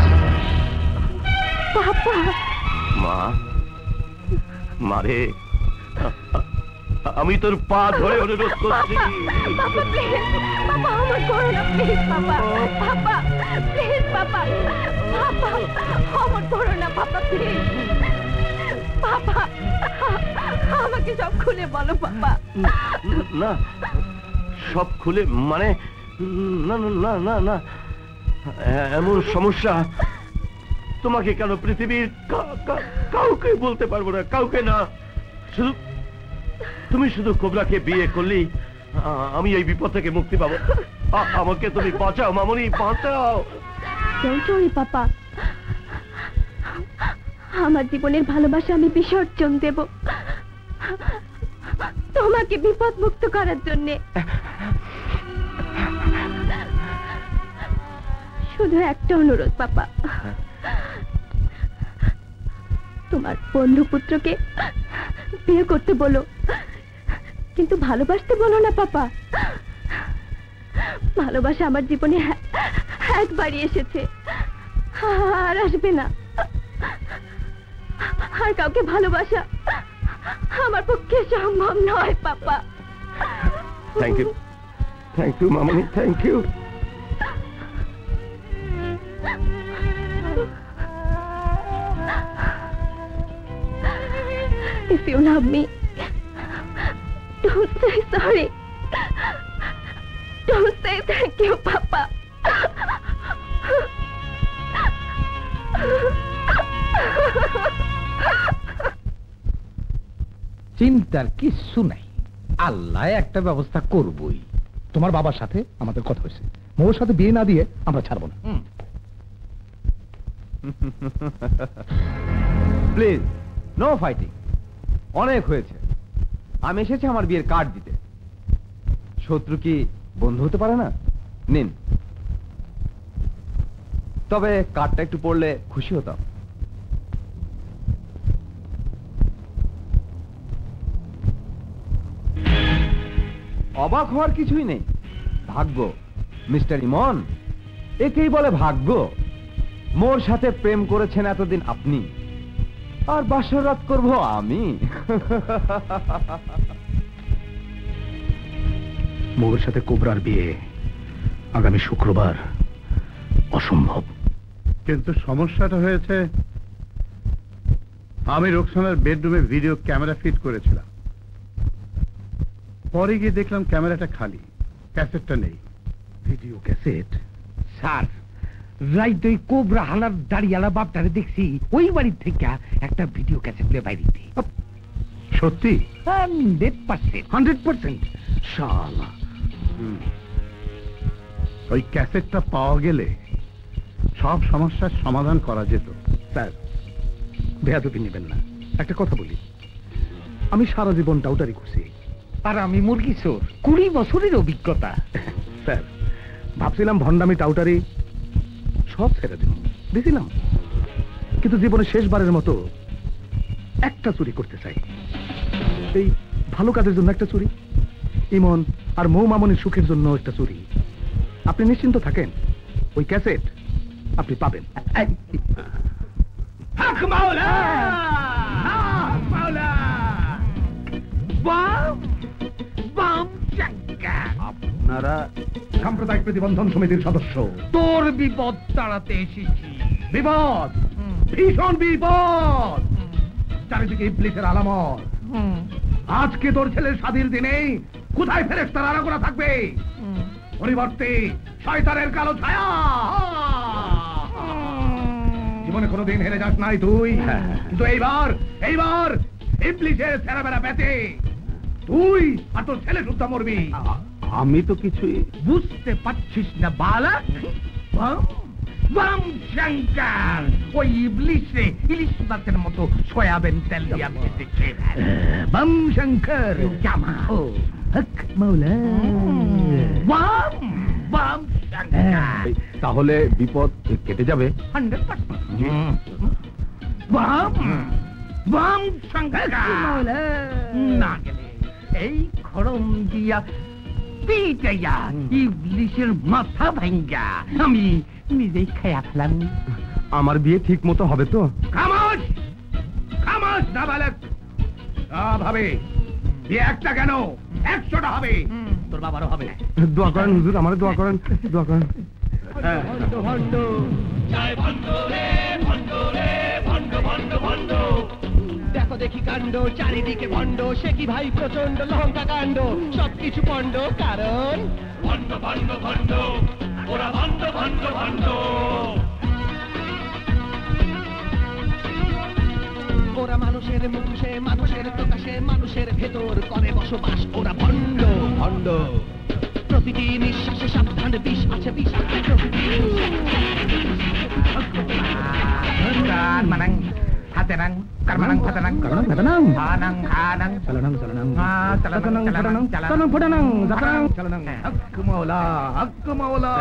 Speaker 11: পাপা,
Speaker 2: মারে, আমি তোর পা ধরে অনুরোধ করছি।
Speaker 11: পাপা প্লিজ, পাপা আমার করো না please papa, papa please papa, পাপা আমার করো না পাপা প্লিজ, পাপা আমাকে সব খুলে বলো পাপা।
Speaker 2: না, সব খুলে মানে না না না না, এমন সমস্যা তোমাকে কেন পৃথিবীর কাউকে বলতে পারবো না, কাউকে না। শুধু তুমি শুধু কোবরাকে বিয়ে করলেই আমি এই বিপদ থেকে মুক্তি পাবো। আমাকে তুমি বাঁচাও মামনি, বাঁচাও।
Speaker 11: ডোন্ট ওয়ারি পাপা, আমার জীবনের ভালোবাসা আমি বিসর্জন দেব তোমাকে বিপদ মুক্ত করার জন্য। শুধু একটা অনুরোধ পাপা, তোমার বন্ধু পুত্রকে বিয়ে করতে বলো, কিন্তু ভালোবাসতে বলো না পাপা। ভালোবাসা আমার জীবনে একবারই এসেছে, আর আসবে না। আর কাউকে ভালোবাসা আমার পক্ষে সম্ভব নয় পাপা।
Speaker 2: থ্যাংক ইউ মামনি, thank you.
Speaker 11: If you love me, don't say sorry. Don't say thank you, Papa.
Speaker 7: চিন্তার কিচ্ছু নাই, আল্লাহ একটা ব্যবস্থা করবই। তোমার বাবার সাথে আমাদের কথা হয়েছে, মোর সাথে বিয়ে না দিয়ে আমরা ছাড়বো না।
Speaker 14: প্লিজ নো ফাইটিং, অনেক হয়েছে। আমি এসেছি আমার বিয়ের কার্ড দিতে। শত্রু কি বন্ধু হতে পারে না? নিন, তবে কার্ডটা একটু পড়লে খুশি হতাম। অবাক হওয়ার কিছুই নেই, ভাগ্য মিস্টার ইমন, একেই বলে ভাগ্য। মোর সাথে প্রেম করেছেন এতদিন আপনি, আর বাসর রাত করবো আমি।
Speaker 7: মোর সাথে কোবরার বিয়ে আগামী শুক্রবার অসম্ভব।
Speaker 1: কিন্তু সমস্যাটা হয়েছে, আমি রোকসানার বেডরুমে ভিডিও ক্যামেরা ফিট করেছিলাম। পরে গিয়ে দেখলাম ক্যামেরাটা খালি, ক্যাসেটটা নেই।
Speaker 7: Video cassette?
Speaker 6: স্যার, রাইট ওই কোবরা হালার দাড়িয়ালা বাপটারে দেখছি ওই বাড়ির থেকে একটা ভিডিও ক্যাসেট নিয়ে বাইরে।
Speaker 1: সত্যি?
Speaker 6: 100%।
Speaker 1: শালা, ওই ক্যাসেটটা পাওয়া গেলে সব সমস্যার সমাধান করা যেত।
Speaker 7: স্যার, বেয়াদবি নেবেন না, একটা কথা বলি, আমি সারা জীবন টাউটারি করছি।
Speaker 6: আর আমি মুরগি চোর, 20 বছরের অভিজ্ঞতা।
Speaker 7: স্যার, ভাবছিলাম ভণ্ডামি টাউটারি সব ছেড়ে দিয়েছিলাম, কিন্তু জীবনে শেষবারের মতো একটা চুরি করতে চাই। এই ভালো কাজের জন্য একটা চুরি, ইমন আর মৌ মামনির সুখের জন্য একটা চুরি। আপনি নিশ্চিন্ত থাকেন, ওই ক্যাসেট আপনি পাবেন।
Speaker 6: হক মাওলা, হক মাওলা, বাম বাম শঙ্কর।
Speaker 7: আপনারা সাম্প্রদায়িক প্রতিবন্ধন সমিতির সদস্য।
Speaker 6: তোর বিপদ তাড়াতে এসেছি।
Speaker 7: বিপদ, ভীষণ বিপদ, চারিদিকে ইবলিসের আলামত। আজকে তোর ছেলের স্বাধীর দিনে কোথায় ফেরেশতার আনাগোনা থাকবে? পরিবর্তে শয়তানের কালো ছায়া। জীবনে কোনোদিন হেরে যাস নাই তুই, কিন্তু এইবার ইবলিসের ছেড়াবেড়া পেতে তুই আর তোর ছেলে শুদ্ধ মরবি।
Speaker 6: আমি তো কিছুই বুঝতে পারছিস না বালক। বাম শঙ্কর, ওই ইবলিসে ইলিশ মাছের মতো সয়াবিন তেল দিয়া ভেজে খেয়ে ফেল। বাম শঙ্কর, জামা হক মাওলা, বাম বাম শঙ্কর।
Speaker 7: তাহলে বিপদ কেটে যাবে
Speaker 6: 100%। বাম বাম শঙ্কর না গেলে এই খড়ম দিয়া পিটাইয়া ইবলিসের মাথা ভাঙ্গা আমি নিজেই খেয়া ফেলাম।
Speaker 14: আমার বিয়ে ঠিক মতো হবে তো?
Speaker 7: খামোশ, খামোশ নাবালক। ভাবে বিয়ে একটা কেন 100টা হবে।
Speaker 6: তোর বাবারও হবে।
Speaker 14: দোয়া করেন হুজুর, আমারে দোয়া করেন, দোয়া করেন।
Speaker 5: ভণ্ড ভণ্ড জয় ভণ্ড রে, ভণ্ড রে, ভণ্ড ভণ্ড ভণ্ড। দেখো দেখি কাণ্ড, চারিদিকে ভণ্ড, সে কি ভাই প্রচন্ড লঙ্কা কাণ্ড, সবকিছু পণ্ড, কারণ ভণ্ড ভণ্ড ভণ্ড, ওরা ভণ্ড ভণ্ড ভণ্ড। ওরা মানুষের মুখে, মানুষের প্রকাশে, মানুষের ভেতর করে বসবাস, ওরা ভণ্ড ভণ্ড। প্রতিটি নিঃশ্বাসে সাবধান, বিষ আছে বিষ আছে প্রতিটি
Speaker 6: মানাং হাতেনাং কারমানাং ফাতানাং কারমানাং ফাতানাং হানাং হানাং চালানাং চালানাং চালানাং চালানাং চালানাং ফাটানাং জাতানাং চালানাং। হক মাওলা, হক মাওলা।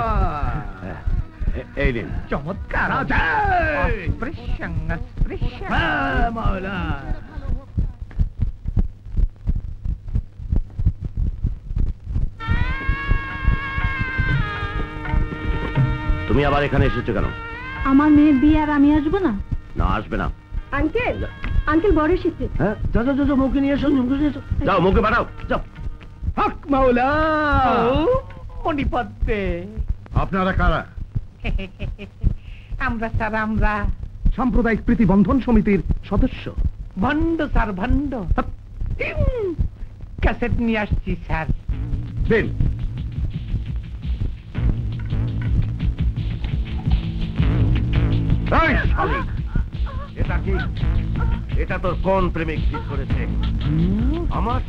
Speaker 2: এই দিন
Speaker 6: চমৎকার আছে। স্পৃশ্যং স্পৃশ্যং মাওলা।
Speaker 2: তুমি আবার এখানে এসেছো কেন?
Speaker 11: আমার মেয়ের বিয়ে আর আমি আসবো না?
Speaker 2: না, আসবে না।
Speaker 11: আঙ্কেল, আঙ্কেল বড় এসেছে।
Speaker 2: হ্যাঁ, যাও যাও যাও, মুখে নিয়ে এসো, মুখে নিয়ে এসো। যাও, মুখে বাড়াও, যাও।
Speaker 6: হক মাওলা, মণিপদ্মে।
Speaker 1: আপনারা কারা?
Speaker 6: আমরা স্যার, আমরা
Speaker 7: সাম্প্রদায়িক প্রতিবন্ধন সমিতির সদস্য।
Speaker 6: ভণ্ড স্যার, ভণ্ড। ক্যাসেট নিয়ে আসছি স্যার।
Speaker 7: দেন।
Speaker 2: এটা কি? এটা তোর কোন প্রেমিক ঠিক করেছে? আমার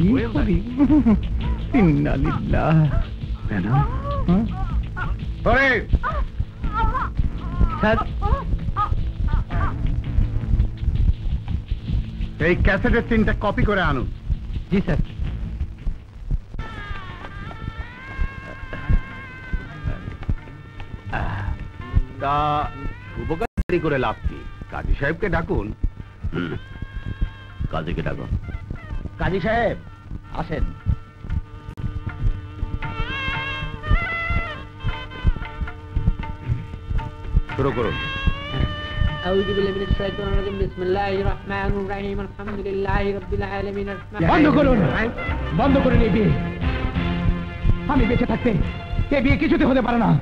Speaker 6: ইন্না লিল্লাহ।
Speaker 1: স্যার, এই ক্যাসেটের 3টা কপি করে আনুন।
Speaker 6: জি স্যার।
Speaker 14: তা শুভ কাজ দেরি করে লাভ কি? কাজী সাহেবকে ডাকুন।
Speaker 2: কাজীকে ডাকো।
Speaker 10: কাজী সাহেব আসেন।
Speaker 14: শুরু করুন।
Speaker 17: أعوذ بالله من الشيطان الرجيم بسم الله الرحمن الرحيم الحمد لله رب العالمين
Speaker 10: বন্ধ করুন, বন্ধ করুন এই বিয়ে। আমি বেঁচে থাকতে এই বিয়ে কিছুতে হতে পারে না।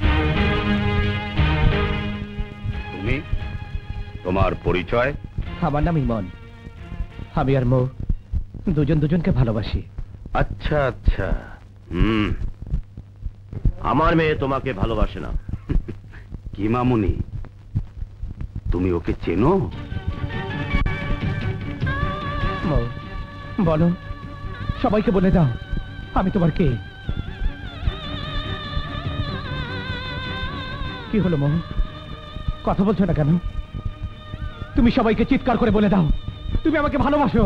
Speaker 16: তুমি, তোমার পরিচয়?
Speaker 10: আমার নাম ইমন। আমি আর মৌ দুজন দুজনকে ভালোবাসি।
Speaker 2: আচ্ছা আচ্ছা। আমার মেয়ে তোমাকে ভালোবাসে না।
Speaker 16: কি মামুনি, তুমি ওকে চেনো?
Speaker 10: মৌ, বলো, সবাইকে বলে দাও আমি তোমার কে। কি হলো মৌ, কথা বলছো না কেন? তুমি সবাইকে চিৎকার করে বলে দাও তুমি আমাকে ভালোবাসো।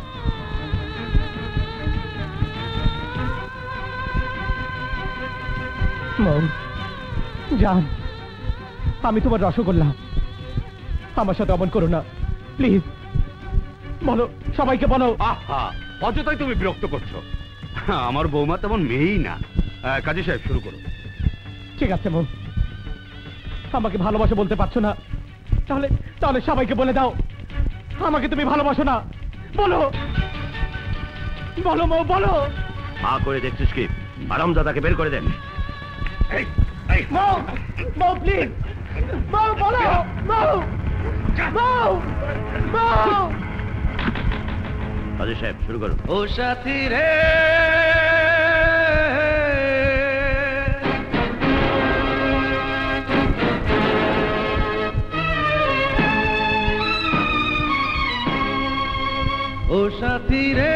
Speaker 10: মৌ, জান, আমি তোমার রসগোল্লা, আমার সাথে অমন করো না প্লিজ। বলো, সবাইকে বলো।
Speaker 16: আহা, অযথাই তুমি বিরক্ত করছো। আমার বৌমা তেমন মেয়েই না। কাজী সাহেব শুরু করুন।
Speaker 10: ঠিক আছে মৌ। আমাকে ভালোবাসো বলতে পারছো না, তাহলে তাহলে সবাইকে বলে দাও আমাকে তুমি ভালোবাসো না। বলো বলো মৌ, বলো।
Speaker 2: হা করে দেখছিস কি? আরামজাদাকে বের করে দেন।
Speaker 10: মৌ, মৌ প্লিজ, মৌ বলো, মৌ, মৌ, মৌ।
Speaker 2: কাজী সাহেব শুরু করুন।
Speaker 5: ও সাথী রে, ও সাথী রে,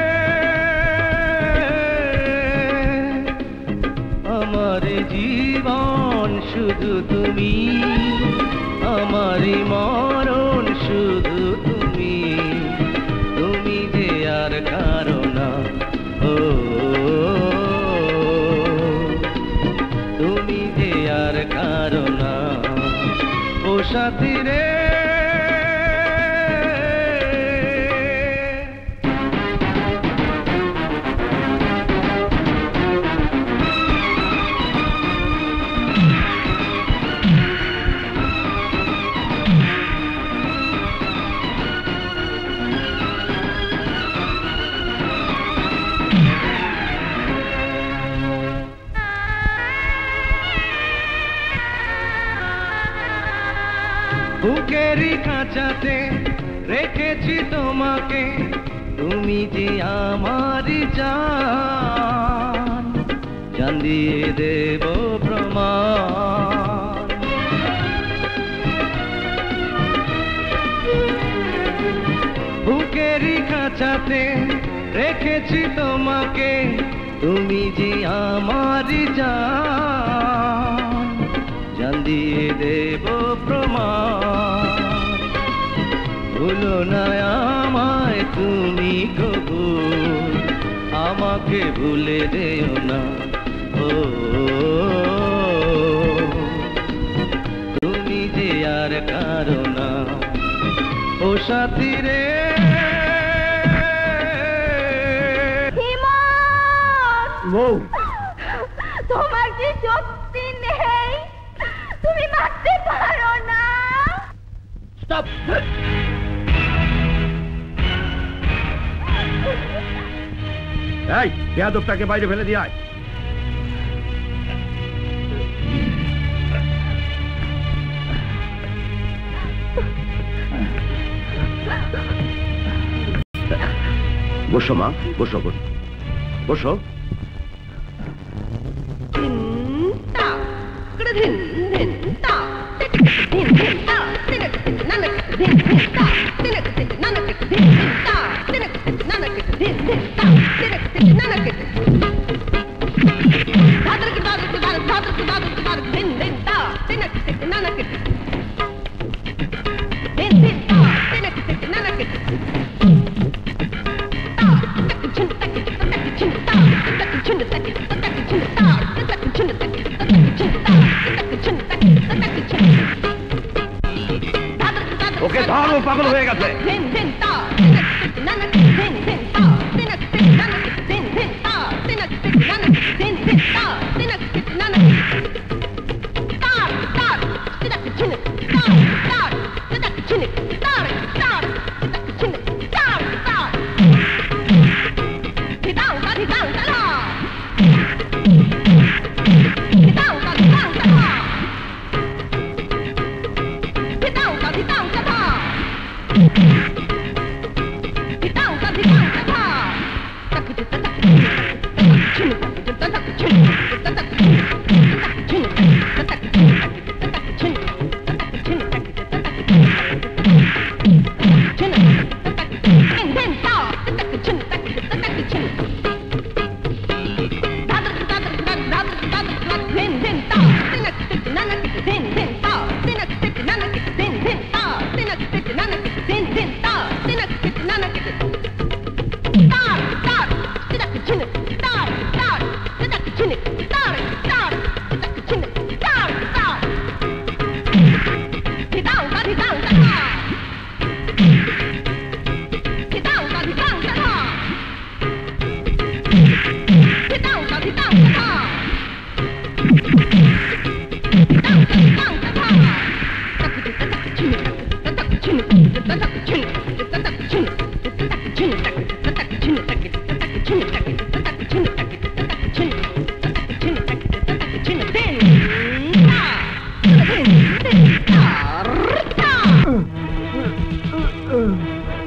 Speaker 5: আমার জীবন শুধু তুমি, আমারই মরণ শুধু তুমি, তুমি যে আর কারো না, ও তুমি যে আর কারো না, ও সাথী রে। বুকেরই খাঁচাতে রেখেছি তোমাকে, তুমি যে আমার জান, জান দিয়ে দেব প্রমাণ। বুকেরই খাঁচাতে রেখেছি তোমাকে, তুমি যে আমার জান, জান দিয়ে দেব প্রমাণ। ভুলো না আমায় তুমি কবু, আমাকে ভুলে দেও না, ও তুমি যে আর কারো না, ও সাথী রে।
Speaker 8: তোমার কি শক্তি নেই? তুমি মারতে পারো না?
Speaker 2: স্টপ। এই বেয়াদবটাকে বাইরে ফেলে দিয়ে আয়। বসো মা, বসো বসো বসো।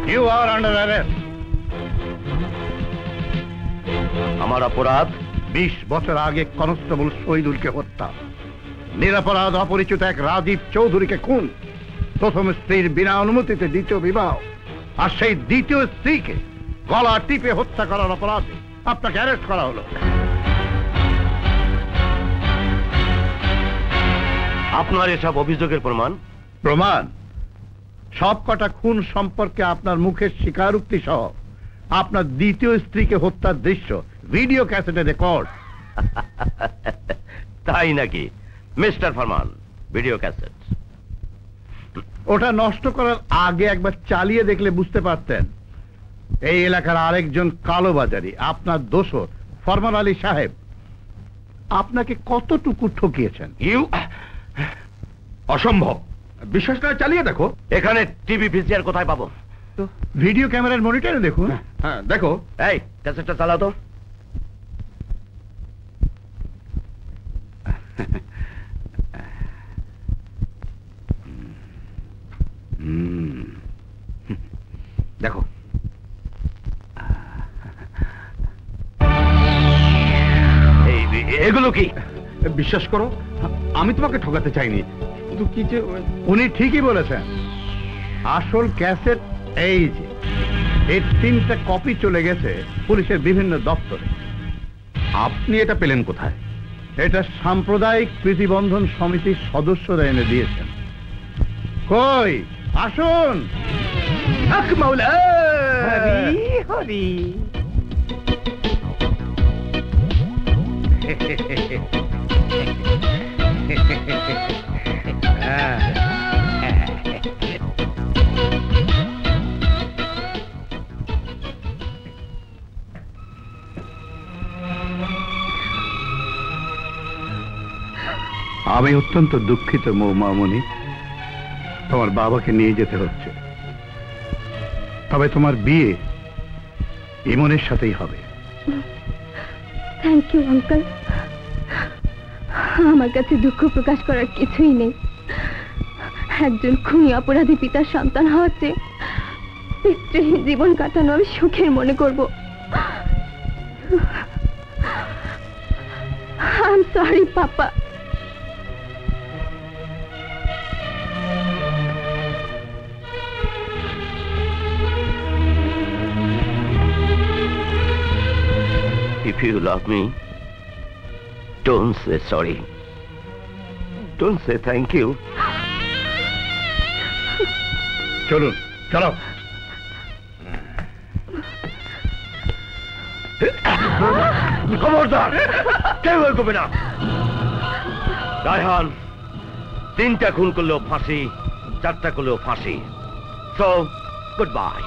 Speaker 1: You are under arrest.
Speaker 2: আমার অপরাধ
Speaker 1: 20 বছর আগে কনস্টেবল শহীদুলকে হত্যা, নিরাপরাধ অপরিচিত এক রাজীব চৌধুরীকে খুন, প্রথম স্ত্রীর বিনা অনুমতিতে দ্বিতীয় বিবাহ, আর সেই দ্বিতীয় স্ত্রীকে গলা টিপে হত্যা করার অপরাধে আপনাকে অ্যারেস্ট করা হলো।
Speaker 2: আপনার এসব অভিযোগের প্রমাণ?
Speaker 1: প্রমাণ সব কটা খুন সম্পর্কে আপনার মুখের স্বীকারোক্তি সহ আপনার দ্বিতীয় স্ত্রীকে হত্যার দৃশ্য ভিডিও ক্যাসেটে রেকর্ড।
Speaker 2: তাই নাকি মিস্টার ফরমান? ভিডিও ক্যাসেট
Speaker 1: ওটা নষ্ট করার আগে একবার চালিয়ে দেখলে বুঝতে পারতেন এই এলাকার আরেকজন কালোবাজারি, আপনার দোসর ফরমান আলী সাহেব আপনাকে কতটুকু ঠকিয়েছেন।
Speaker 7: অসম্ভব, বিশ্বাস না চালিয়ে দেখো।
Speaker 2: এখানে টিভি ভিসিআর কোথায় পাবো?
Speaker 1: ভিডিও ক্যামেরার মনিটরে দেখুন।
Speaker 7: হ্যাঁ দেখো।
Speaker 2: এই ক্যাসেটটা চালাও তো।
Speaker 7: দেখো
Speaker 2: এগুলো কি?
Speaker 7: বিশ্বাস করো আমি তোমাকে ঠকাতে চাইনি, কিন্তু কি যে
Speaker 1: উনি ঠিকই বলেছেন। আসল ক্যাসেট এই যে, এর 3টা কপি চলে গেছে পুলিশের বিভিন্ন দপ্তরে।
Speaker 7: আপনি এটা পেলেন কোথায়?
Speaker 1: এটা সাম্প্রদায়িক প্রতিবন্ধন সমিতির সদস্যরা এনে দিয়েছেন। কই আসুন।
Speaker 6: মাওলা হরি হরি।
Speaker 1: আমি অত্যন্ত দুঃখিত মৌমামণি, তোমার বাবাকে নিয়ে যেতে হচ্ছে। তবে তোমার বিয়ে ইমনের সাথেই হবে।
Speaker 11: Thank you uncle. আমার কাছে দুঃখ প্রকাশ করার কিছুই নেই। একজন খুনি অপরাধী পিতার সন্তান হওয়ার চেয়ে পিতৃহীন জীবন কাটানো আমি সুখের মনে করব। I am sorry papa.
Speaker 2: If you love me, don't say sorry. Don't say thank you.
Speaker 1: চলুন, চলো।
Speaker 2: খবরদার, কেউ এগোবে না। রায়হান 3টা খুন করলেও ফাঁসি, 4টা করলেও ফাঁসি। So, goodbye.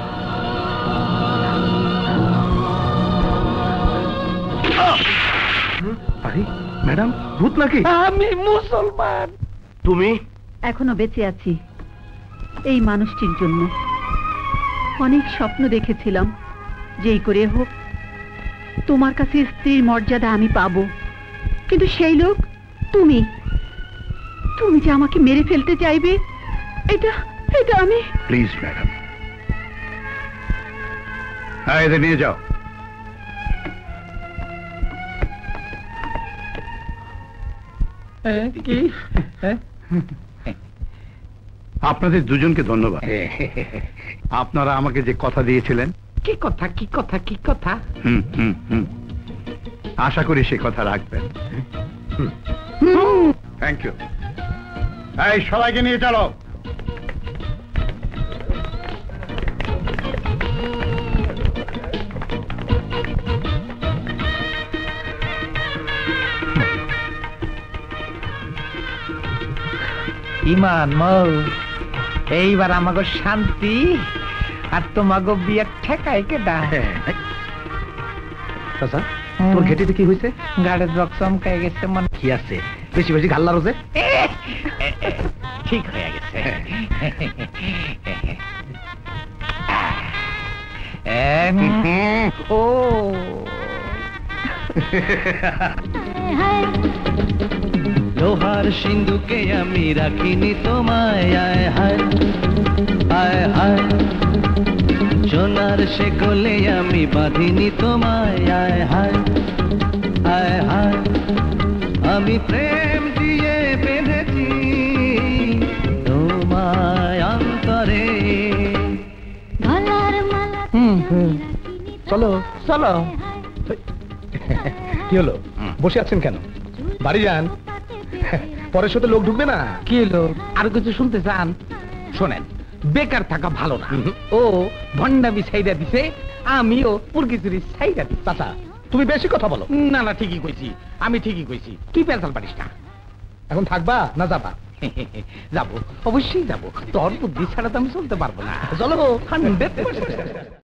Speaker 1: আরে ম্যাডাম, ভূত নাকি?
Speaker 9: আমি মুসলমান।
Speaker 2: তুমি?
Speaker 3: এখনো বেঁচে আছি এই মানুষটির জন্য। অনেক স্বপ্ন দেখেছিলাম যেই করে হোক তোমার কাছে স্ত্রীর মর্যাদা আমি পাবো, কিন্তু সেই লোক তুমি। তুমি যে আমাকে মেরে ফেলতে চাইবে এটা এটা আমি।
Speaker 1: প্লিজ ম্যাডাম, হ্যাঁ এদের নিয়ে যাও।
Speaker 6: কি
Speaker 1: আপনাদের দুজনকে ধন্যবাদ। আপনারা আমাকে যে কথা দিয়েছিলেন।
Speaker 6: কি কথা কি কথা কি কথা?
Speaker 1: আশা করি সে কথা রাখবেন। Thank you. এই সবাইকে নিয়ে চলো।
Speaker 6: ইমান মৌ, এইবার আমাকে শান্তি আর তোমাকে বিয়ে ঠেকাই কেডা?
Speaker 7: চাচা, তোর ঘেটিতে কি হয়েছে?
Speaker 6: গাড়ির রক চমকাই গেছে। মনে
Speaker 7: কি আছে? বেশি বেশি গাল্লা রোজে
Speaker 6: ঠিক হয়ে গেছে। ও
Speaker 13: লোহার সিন্ধুকে আমি রাখিনি তোমায়, আয় হায় আয় হায়। গলার শেকলে আমি বাঁধিনি তোমায়, আয় হায় আয় হায়, আমি প্রেম দিয়ে বেঁধেছি তোমায় অন্তরে।
Speaker 10: চলো চলো। কি হলো, বসে আছেন কেন? বাড়ি যান, পরের সাথে লোক ঢুকবে না।
Speaker 6: কি হলো, আর কিছু শুনতে চান? শোনেন, বেকার থাকা ভালো না। ও ভণ্ডামি সাইডা দিছে, আমিও পুরকিচুরি সাইডা দিচ্ছি।
Speaker 10: চাচা তুমি বেশি কথা বলো।
Speaker 6: না না, ঠিকই কইছি, আমি ঠিকই কইছি, তুই পেঁচাল পারিস না।
Speaker 10: এখন থাকবা না যাবা?
Speaker 6: যাবো, অবশ্যই যাবো, তোর বুদ্ধি ছাড়া তো আমি চলতে পারবো না।
Speaker 10: চলো 100%।